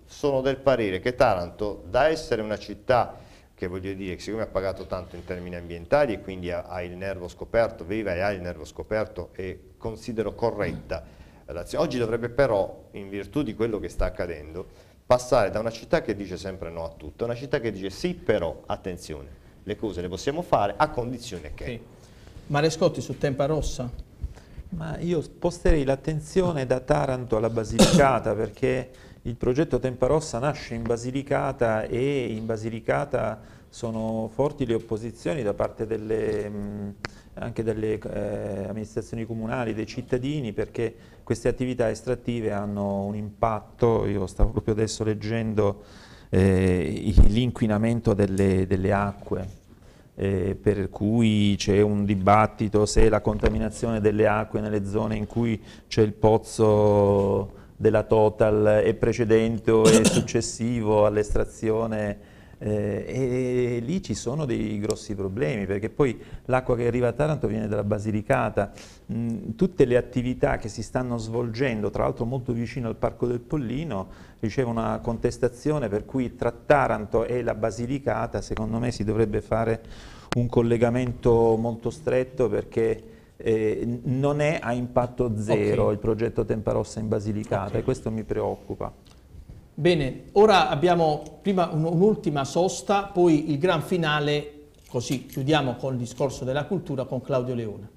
sono del parere che Taranto, da essere una città che voglio dire, siccome ha pagato tanto in termini ambientali e quindi ha, ha il nervo scoperto, viva e ha il nervo scoperto e considero corretta l'azione. Oggi dovrebbe però, in virtù di quello che sta accadendo, passare da una città che dice sempre no a tutto, a una città che dice sì però, attenzione, le cose le possiamo fare a condizione che... Sì. Marescotti su Tempa Rossa? Ma io sposterei l'attenzione da Taranto alla Basilicata perché il progetto Tempa Rossa nasce in Basilicata e in Basilicata sono forti le opposizioni da parte delle, mh, anche delle eh, amministrazioni comunali, dei cittadini, perché queste attività estrattive hanno un impatto. Io stavo proprio adesso leggendo eh, l'inquinamento delle, delle acque. Eh, per cui c'è un dibattito se la contaminazione delle acque nelle zone in cui c'è il pozzo della Total è precedente o è successivo all'estrazione, eh, e lì ci sono dei grossi problemi perché poi l'acqua che arriva a Taranto viene dalla Basilicata. Mh, tutte le attività che si stanno svolgendo, tra l'altro molto vicino al Parco del Pollino, ricevono una contestazione per cui tra Taranto e la Basilicata secondo me si dovrebbe fare un collegamento molto stretto perché eh, non è a impatto zero okay. il progetto Tempa Rossa in Basilicata okay. e questo mi preoccupa. Bene, ora abbiamo prima un'ultima sosta, poi il gran finale, così chiudiamo con il discorso della cultura con Claudio Leone.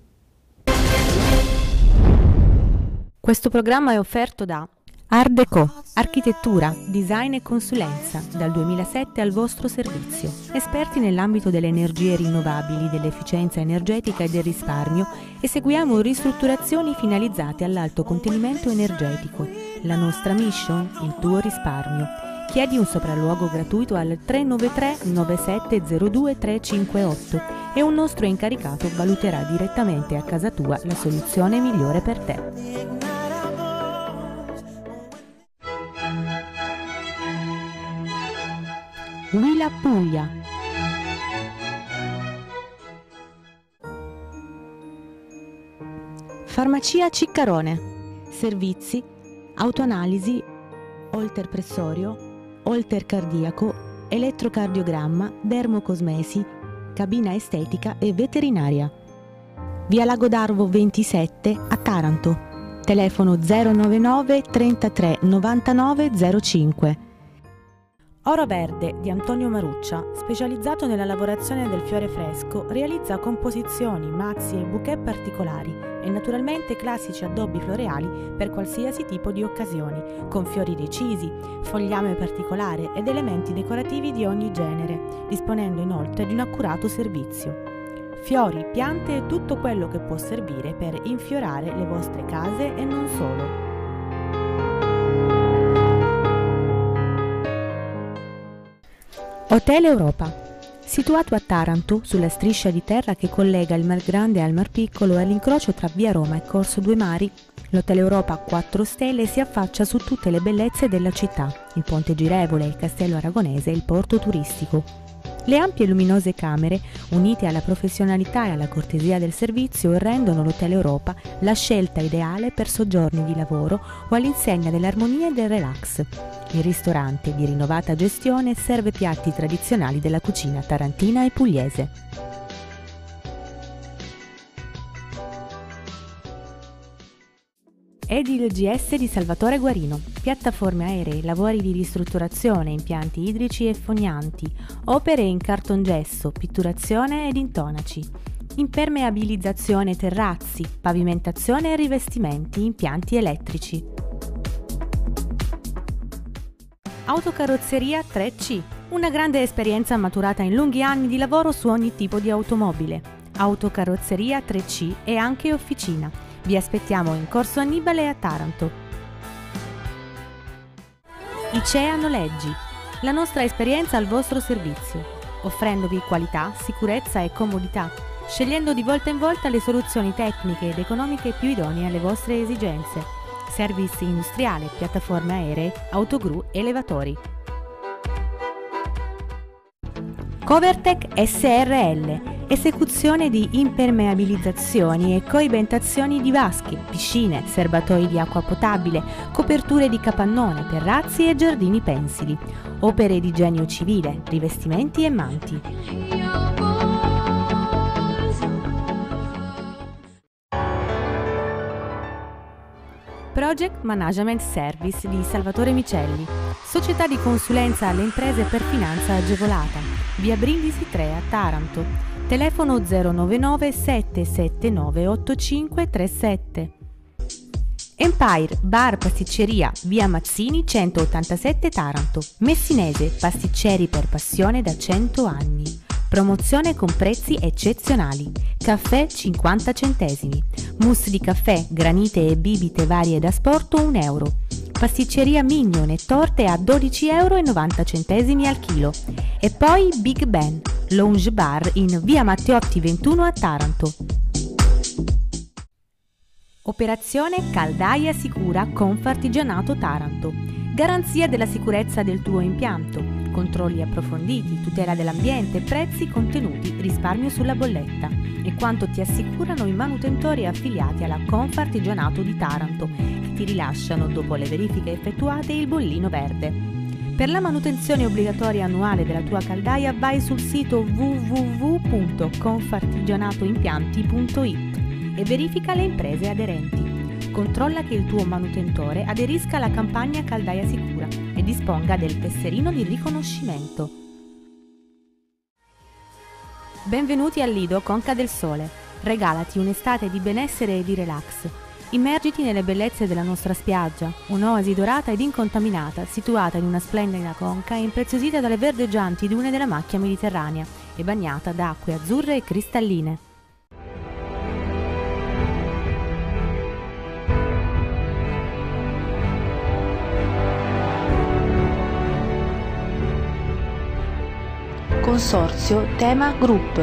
Questo programma è offerto da Art Deco, architettura, design e consulenza, dal duemilasette al vostro servizio. Esperti nell'ambito delle energie rinnovabili, dell'efficienza energetica e del risparmio, eseguiamo ristrutturazioni finalizzate all'alto contenimento energetico. La nostra mission? Il tuo risparmio. Chiedi un sopralluogo gratuito al tre nove tre nove sette zero due tre cinque otto e un nostro incaricato valuterà direttamente a casa tua la soluzione migliore per te. Huila Puglia. Farmacia Ciccarone. Servizi, autoanalisi, holter pressorio, holter cardiaco, elettrocardiogramma, dermocosmesi, cabina estetica e veterinaria. Via Lago d'Arvo ventisette a Taranto. Telefono zero nove nove trentatré novantanove zero cinque. Oro Verde di Antonio Maruccia, specializzato nella lavorazione del fiore fresco, realizza composizioni, mazzi e bouquet particolari e naturalmente classici addobbi floreali per qualsiasi tipo di occasioni, con fiori decisi, fogliame particolare ed elementi decorativi di ogni genere, disponendo inoltre di un accurato servizio. Fiori, piante e tutto quello che può servire per infiorare le vostre case e non solo. Hotel Europa, situato a Taranto, sulla striscia di terra che collega il Mar Grande al Mar Piccolo e all'incrocio tra Via Roma e Corso Due Mari, l'Hotel Europa a quattro stelle si affaccia su tutte le bellezze della città, il Ponte Girevole, il Castello Aragonese e il porto turistico. Le ampie e luminose camere, unite alla professionalità e alla cortesia del servizio, rendono l'Hotel Europa la scelta ideale per soggiorni di lavoro o all'insegna dell'armonia e del relax. Il ristorante, di rinnovata gestione, serve piatti tradizionali della cucina tarantina e pugliese. Edil G S di Salvatore Guarino, piattaforme aeree, lavori di ristrutturazione, impianti idrici e fognanti, opere in cartongesso, pitturazione ed intonaci, impermeabilizzazione terrazzi, pavimentazione e rivestimenti, impianti elettrici. Autocarrozzeria tre C, una grande esperienza maturata in lunghi anni di lavoro su ogni tipo di automobile. Autocarrozzeria tre C e anche officina. Vi aspettiamo in Corso Annibale a Taranto. Icea Noleggi, la nostra esperienza al vostro servizio, offrendovi qualità, sicurezza e comodità, scegliendo di volta in volta le soluzioni tecniche ed economiche più idonee alle vostre esigenze. Service industriale, piattaforme aeree, autogru, elevatori. Covertech S R L, esecuzione di impermeabilizzazioni e coibentazioni di vasche, piscine, serbatoi di acqua potabile, coperture di capannone, terrazzi e giardini pensili, opere di genio civile, rivestimenti e manti. Project Management Service di Salvatore Micelli, società di consulenza alle imprese per finanza agevolata, via Brindisi tre a Taranto, telefono zero nove nove sette sette nove otto cinque tre sette. Empire Bar Pasticceria, via Mazzini centottantasette Taranto, messinese, pasticceri per passione da cento anni. Promozione con prezzi eccezionali. Caffè cinquanta centesimi. Mousse di caffè, granite e bibite varie da sporto un euro. Pasticceria Mignon e torte a dodici euro e novanta centesimi al chilo. E poi Big Ben, lounge bar in via Matteotti ventuno a Taranto. Operazione Caldaia Sicura Confartigianato Taranto. Garanzia della sicurezza del tuo impianto. Controlli approfonditi, tutela dell'ambiente, prezzi contenuti, risparmio sulla bolletta. E quanto ti assicurano i manutentori affiliati alla Confartigianato di Taranto, che ti rilasciano, dopo le verifiche effettuate, il bollino verde. Per la manutenzione obbligatoria annuale della tua caldaia vai sul sito w w w punto confartigianatoimpianti punto i t e verifica le imprese aderenti. Controlla che il tuo manutentore aderisca alla campagna Caldaia Sicura e disponga del tesserino di riconoscimento. Benvenuti al Lido Conca del Sole. Regalati un'estate di benessere e di relax. Immergiti nelle bellezze della nostra spiaggia, un'oasi dorata ed incontaminata, situata in una splendida conca e impreziosita dalle verdeggianti dune della macchia mediterranea e bagnata da acque azzurre e cristalline. Consorzio Tema Group.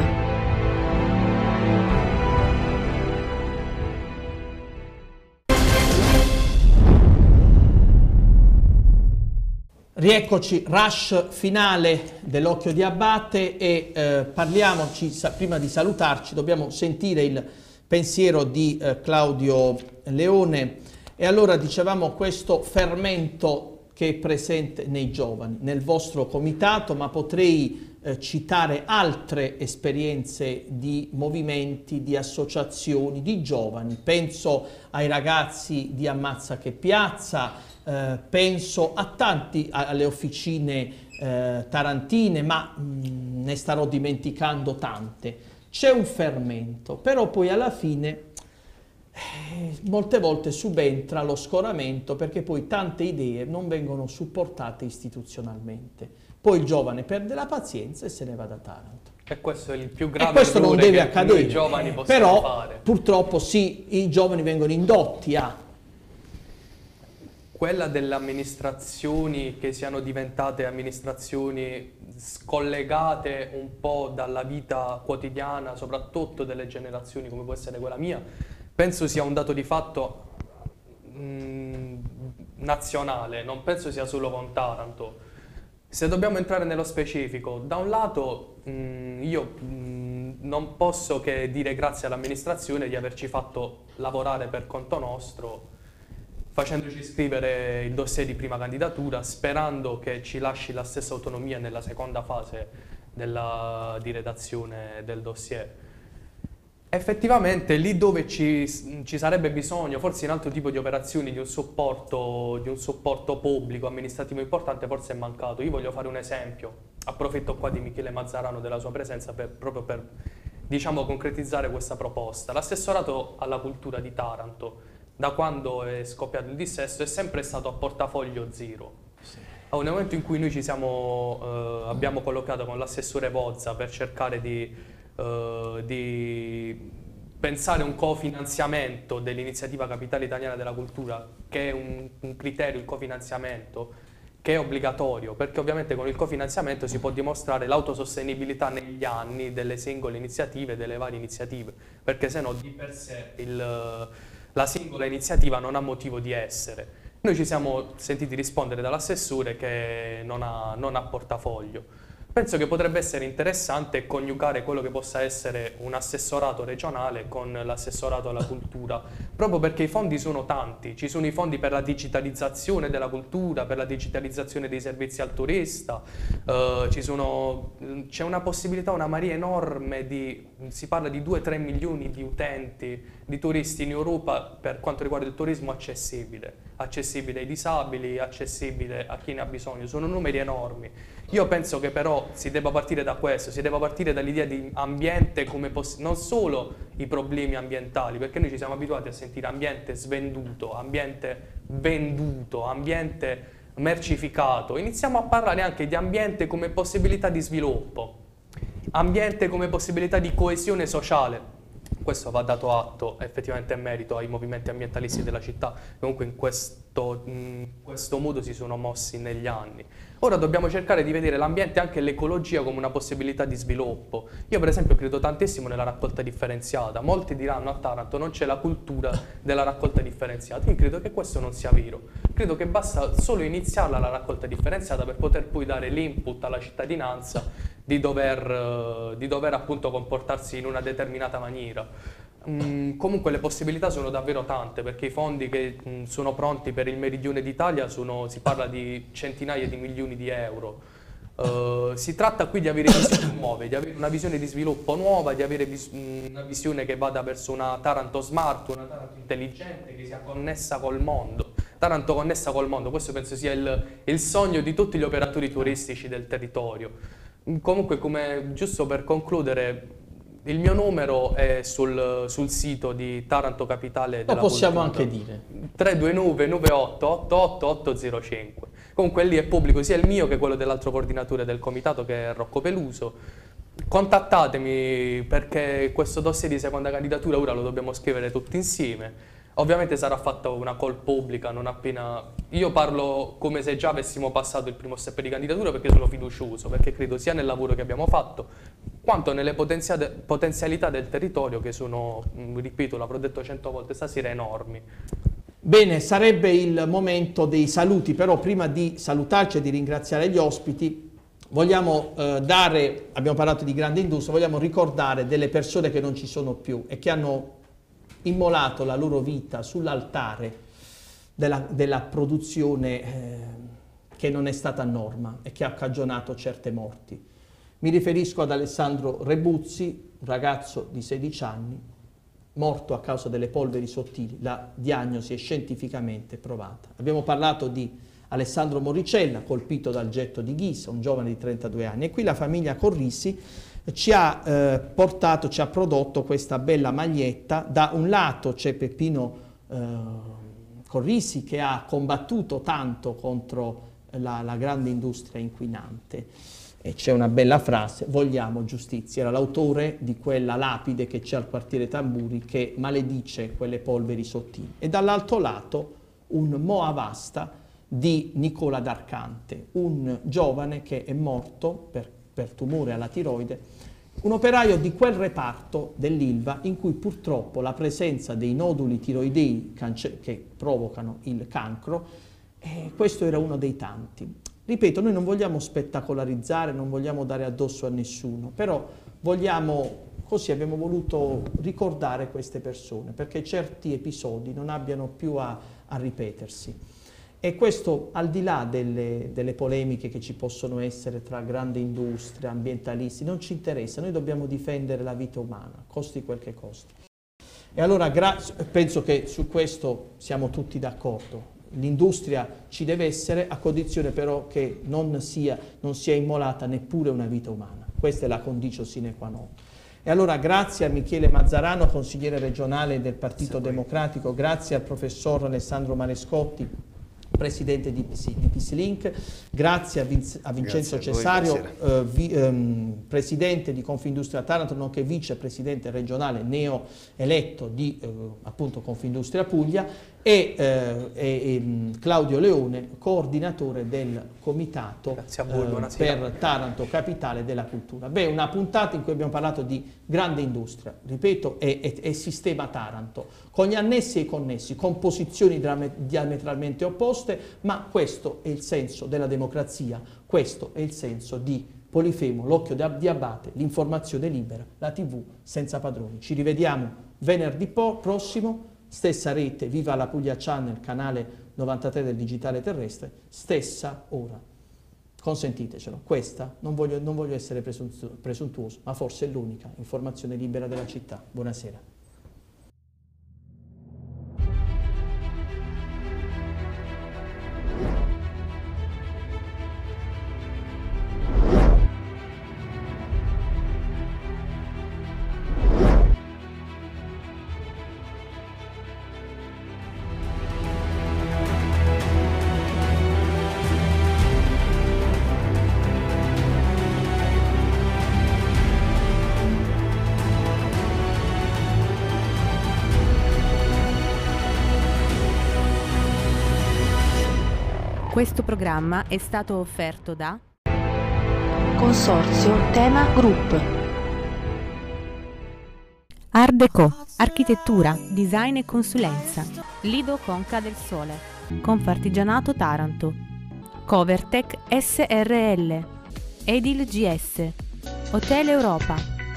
Rieccoci, rush finale dell'Occhio di Abate e eh, parliamoci, sa, prima di salutarci dobbiamo sentire il pensiero di eh, Claudio Leone. E allora dicevamo questo fermento che è presente nei giovani, nel vostro comitato, ma potrei eh, citare altre esperienze di movimenti, di associazioni, di giovani. Penso ai ragazzi di Ammazza che Piazza, eh, penso a tanti, alle officine eh, tarantine, ma mh, ne starò dimenticando tante. C'è un fermento, però poi alla fine molte volte subentra lo scoramento perché poi tante idee non vengono supportate istituzionalmente. Poi il giovane perde la pazienza e se ne va da Taranto. E questo è il più grave e questo non deve accadere. I giovani possiamo Però fare. Purtroppo sì, i giovani vengono indotti a... Quella delle amministrazioni che siano diventate amministrazioni scollegate un po' dalla vita quotidiana, soprattutto delle generazioni come può essere quella mia, penso sia un dato di fatto mh, nazionale, non penso sia solo con Taranto. Se dobbiamo entrare nello specifico, da un lato mh, io mh, non posso che dire grazie all'amministrazione di averci fatto lavorare per conto nostro, facendoci scrivere il dossier di prima candidatura, sperando che ci lasci la stessa autonomia nella seconda fase della, di redazione del dossier. Effettivamente lì dove ci, ci sarebbe bisogno, forse in altro tipo di operazioni, di un supporto, di un supporto pubblico, amministrativo importante, forse è mancato. Io voglio fare un esempio, approfitto qua di Michele Mazzarano della sua presenza per, proprio per, diciamo, concretizzare questa proposta. L'assessorato alla cultura di Taranto, da quando è scoppiato il dissesto, è sempre stato a portafoglio zero. Sì. Nel momento in cui noi ci siamo, eh, abbiamo collocato con l'assessore Vozza per cercare di Uh, di pensare un cofinanziamento dell'iniziativa Capitale Italiana della Cultura, che è un, un criterio, il cofinanziamento, che è obbligatorio, perché ovviamente con il cofinanziamento si può dimostrare l'autosostenibilità negli anni delle singole iniziative, delle varie iniziative, perché se no di per sé il, la singola iniziativa non ha motivo di essere. Noi ci siamo sentiti rispondere dall'assessore che non ha, non ha portafoglio. penso che potrebbe essere interessante coniugare quello che possa essere un assessorato regionale con l'assessorato alla cultura, proprio perché i fondi sono tanti. Ci sono i fondi per la digitalizzazione della cultura, per la digitalizzazione dei servizi al turista, eh, ci sono, c'è una possibilità, una marea enorme di, si parla di due tre milioni di utenti, di turisti in Europa per quanto riguarda il turismo accessibile, accessibile ai disabili, accessibile a chi ne ha bisogno, sono numeri enormi. Io penso che però si debba partire da questo, si debba partire dall'idea di ambiente come non solo i problemi ambientali, perché noi ci siamo abituati a sentire ambiente svenduto, ambiente venduto, ambiente mercificato. Iniziamo a parlare anche di ambiente come possibilità di sviluppo, ambiente come possibilità di coesione sociale. Questo va dato atto effettivamente in merito ai movimenti ambientalisti della città, comunque in questo, in questo modo si sono mossi negli anni. Ora dobbiamo cercare di vedere l'ambiente e anche l'ecologia come una possibilità di sviluppo. Io per esempio credo tantissimo nella raccolta differenziata, molti diranno a Taranto non c'è la cultura della raccolta differenziata, io credo che questo non sia vero, credo che basta solo iniziarla la raccolta differenziata per poter poi dare l'input alla cittadinanza di dover, di dover appunto comportarsi in una determinata maniera. Mm, comunque le possibilità sono davvero tante, perché i fondi che mm, sono pronti per il meridione d'Italia sono, si parla di centinaia di milioni di euro. Uh, si tratta qui di avere visioni nuove, di avere una visione di sviluppo nuova, di avere vis una visione che vada verso una Taranto smart, una Taranto intelligente, che sia connessa col mondo. Taranto connessa col mondo, questo penso sia il, il sogno di tutti gli operatori turistici del territorio. Comunque, come giusto per concludere, il mio numero è sul, sul sito di Taranto Capitale della Lo possiamo Cultura. anche dire. tre due nove nove otto otto otto otto zero cinque. Comunque lì è pubblico sia il mio che quello dell'altro coordinatore del comitato, che è Rocco Peluso. Contattatemi, perché questo dossier di seconda candidatura ora lo dobbiamo scrivere tutti insieme. Ovviamente sarà fatta una call pubblica non appena... Io parlo come se già avessimo passato il primo step di candidatura, perché sono fiducioso, perché credo sia nel lavoro che abbiamo fatto, quanto nelle potenzialità del territorio, che sono, ripeto, l'avrò detto cento volte stasera, enormi. Bene, sarebbe il momento dei saluti, però prima di salutarci e di ringraziare gli ospiti, vogliamo eh, dare, abbiamo parlato di grande industria, vogliamo ricordare delle persone che non ci sono più e che hanno immolato la loro vita sull'altare della, della produzione eh, che non è stata norma e che ha cagionato certe morti. Mi riferisco ad Alessandro Rebuzzi, un ragazzo di sedici anni, morto a causa delle polveri sottili. La diagnosi è scientificamente provata. Abbiamo parlato di Alessandro Moricella, colpito dal getto di Ghisa, un giovane di trentadue anni, e qui la famiglia Corrisi ci ha eh, portato, ci ha prodotto questa bella maglietta. Da un lato c'è Peppino eh, Corrisi, che ha combattuto tanto contro la, la grande industria inquinante, e c'è una bella frase: vogliamo giustizia. Era l'autore di quella lapide che c'è al quartiere Tamburi, che maledice quelle polveri sottili. E dall'altro lato un Moavasta di Nicola D'Arcante, un giovane che è morto per per tumore alla tiroide, un operaio di quel reparto dell'Ilva in cui purtroppo la presenza dei noduli tiroidei che provocano il cancro, eh, questo era uno dei tanti. Ripeto, noi non vogliamo spettacolarizzare, non vogliamo dare addosso a nessuno, però vogliamo, così abbiamo voluto ricordare queste persone, perché certi episodi non abbiano più a, a ripetersi. E questo al di là delle, delle polemiche che ci possono essere tra grande industria, ambientalisti, non ci interessa, noi dobbiamo difendere la vita umana, costi quel che costi. E allora penso che su questo siamo tutti d'accordo. L'industria ci deve essere, a condizione però che non sia, non sia immolata neppure una vita umana. Questa è la conditio sine qua non. E allora grazie a Michele Mazzarano, consigliere regionale del Partito Democratico, grazie al professor Alessandro Marescotti, presidente di P C Link, grazie a, Vinc a Vincenzo grazie a Cesario, eh, vi, ehm, presidente di Confindustria Taranto, nonché vicepresidente regionale neo eletto di eh, appunto Confindustria Puglia, e, eh, e, e Claudio Leone, coordinatore del comitato a voi, eh, per Taranto Capitale della Cultura. Beh, una puntata in cui abbiamo parlato di grande industria, ripeto, e, e, e sistema Taranto, con gli annessi e i connessi, con posizioni diametralmente opposte, ma questo è il senso della democrazia, questo è il senso di Polifemo, l'occhio di Abate, l'informazione libera, la tivù senza padroni. Ci rivediamo venerdì prossimo, stessa rete, Viva la Puglia Channel, canale novantatré del digitale terrestre, stessa ora. Consentitecelo, questa, non voglio, non voglio essere presuntuoso, ma forse è l'unica informazione libera della città. Buonasera. Questo programma è stato offerto da Consorzio Tema Group. Art Deco, architettura, design e consulenza. Lido Conca del Sole. Confartigianato Taranto. Covertech S R L. Edil G S. Hotel Europa.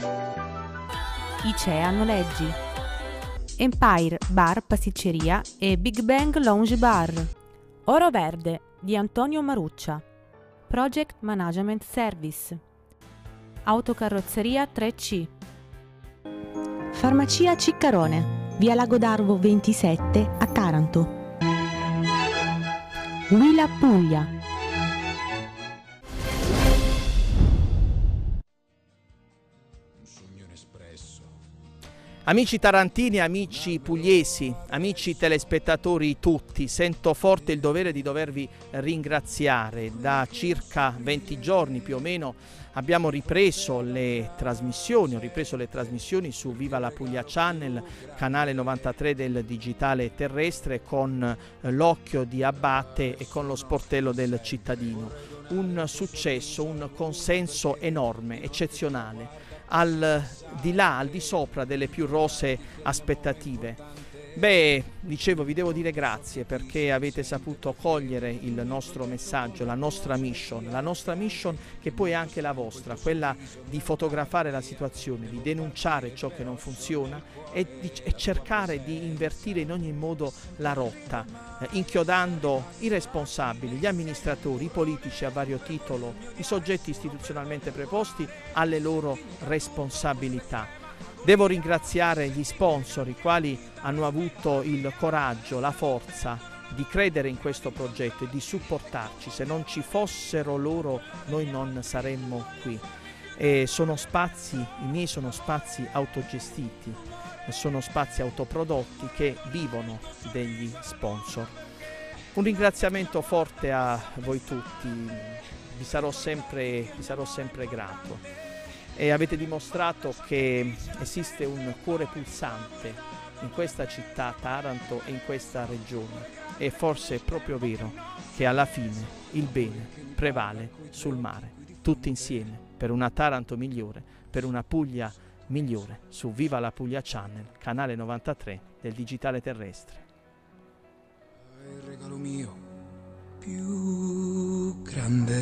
Icea Noleggi. Empire Bar Pasticceria e Big Bang Lounge Bar. Oro Verde di Antonio Maruccia. Project Management Service. Autocarrozzeria tre C. Farmacia Ciccarone, via Lago d'Arvo ventisette a Taranto. Willa Puglia. Amici tarantini, amici pugliesi, amici telespettatori tutti, sento forte il dovere di dovervi ringraziare. Da circa venti giorni più o meno abbiamo ripreso le trasmissioni, ho ripreso le trasmissioni su Viva la Puglia Channel, canale novantatré del digitale terrestre, con l'occhio di Abate e con lo sportello del cittadino. Un successo, un consenso enorme, eccezionale, al di là, al di sopra delle più rosee aspettative. Beh, dicevo, vi devo dire grazie perché avete saputo cogliere il nostro messaggio, la nostra mission, la nostra mission che poi è anche la vostra, quella di fotografare la situazione, di denunciare ciò che non funziona e, di, e cercare di invertire in ogni modo la rotta, eh, inchiodando i responsabili, gli amministratori, i politici a vario titolo, i soggetti istituzionalmente preposti alle loro responsabilità. Devo ringraziare gli sponsor, i quali hanno avuto il coraggio, la forza di credere in questo progetto e di supportarci. Se non ci fossero loro, noi non saremmo qui. E sono spazi, i miei sono spazi autogestiti, sono spazi autoprodotti che vivono degli sponsor. Un ringraziamento forte a voi tutti, vi sarò sempre, vi sarò sempre grato. E avete dimostrato che esiste un cuore pulsante in questa città, Taranto, e in questa regione. E forse è proprio vero che alla fine il bene prevale sul mare. Tutti insieme, per una Taranto migliore, per una Puglia migliore, su Viva la Puglia Channel, canale novantatré del digitale terrestre. Il regalo mio più grande.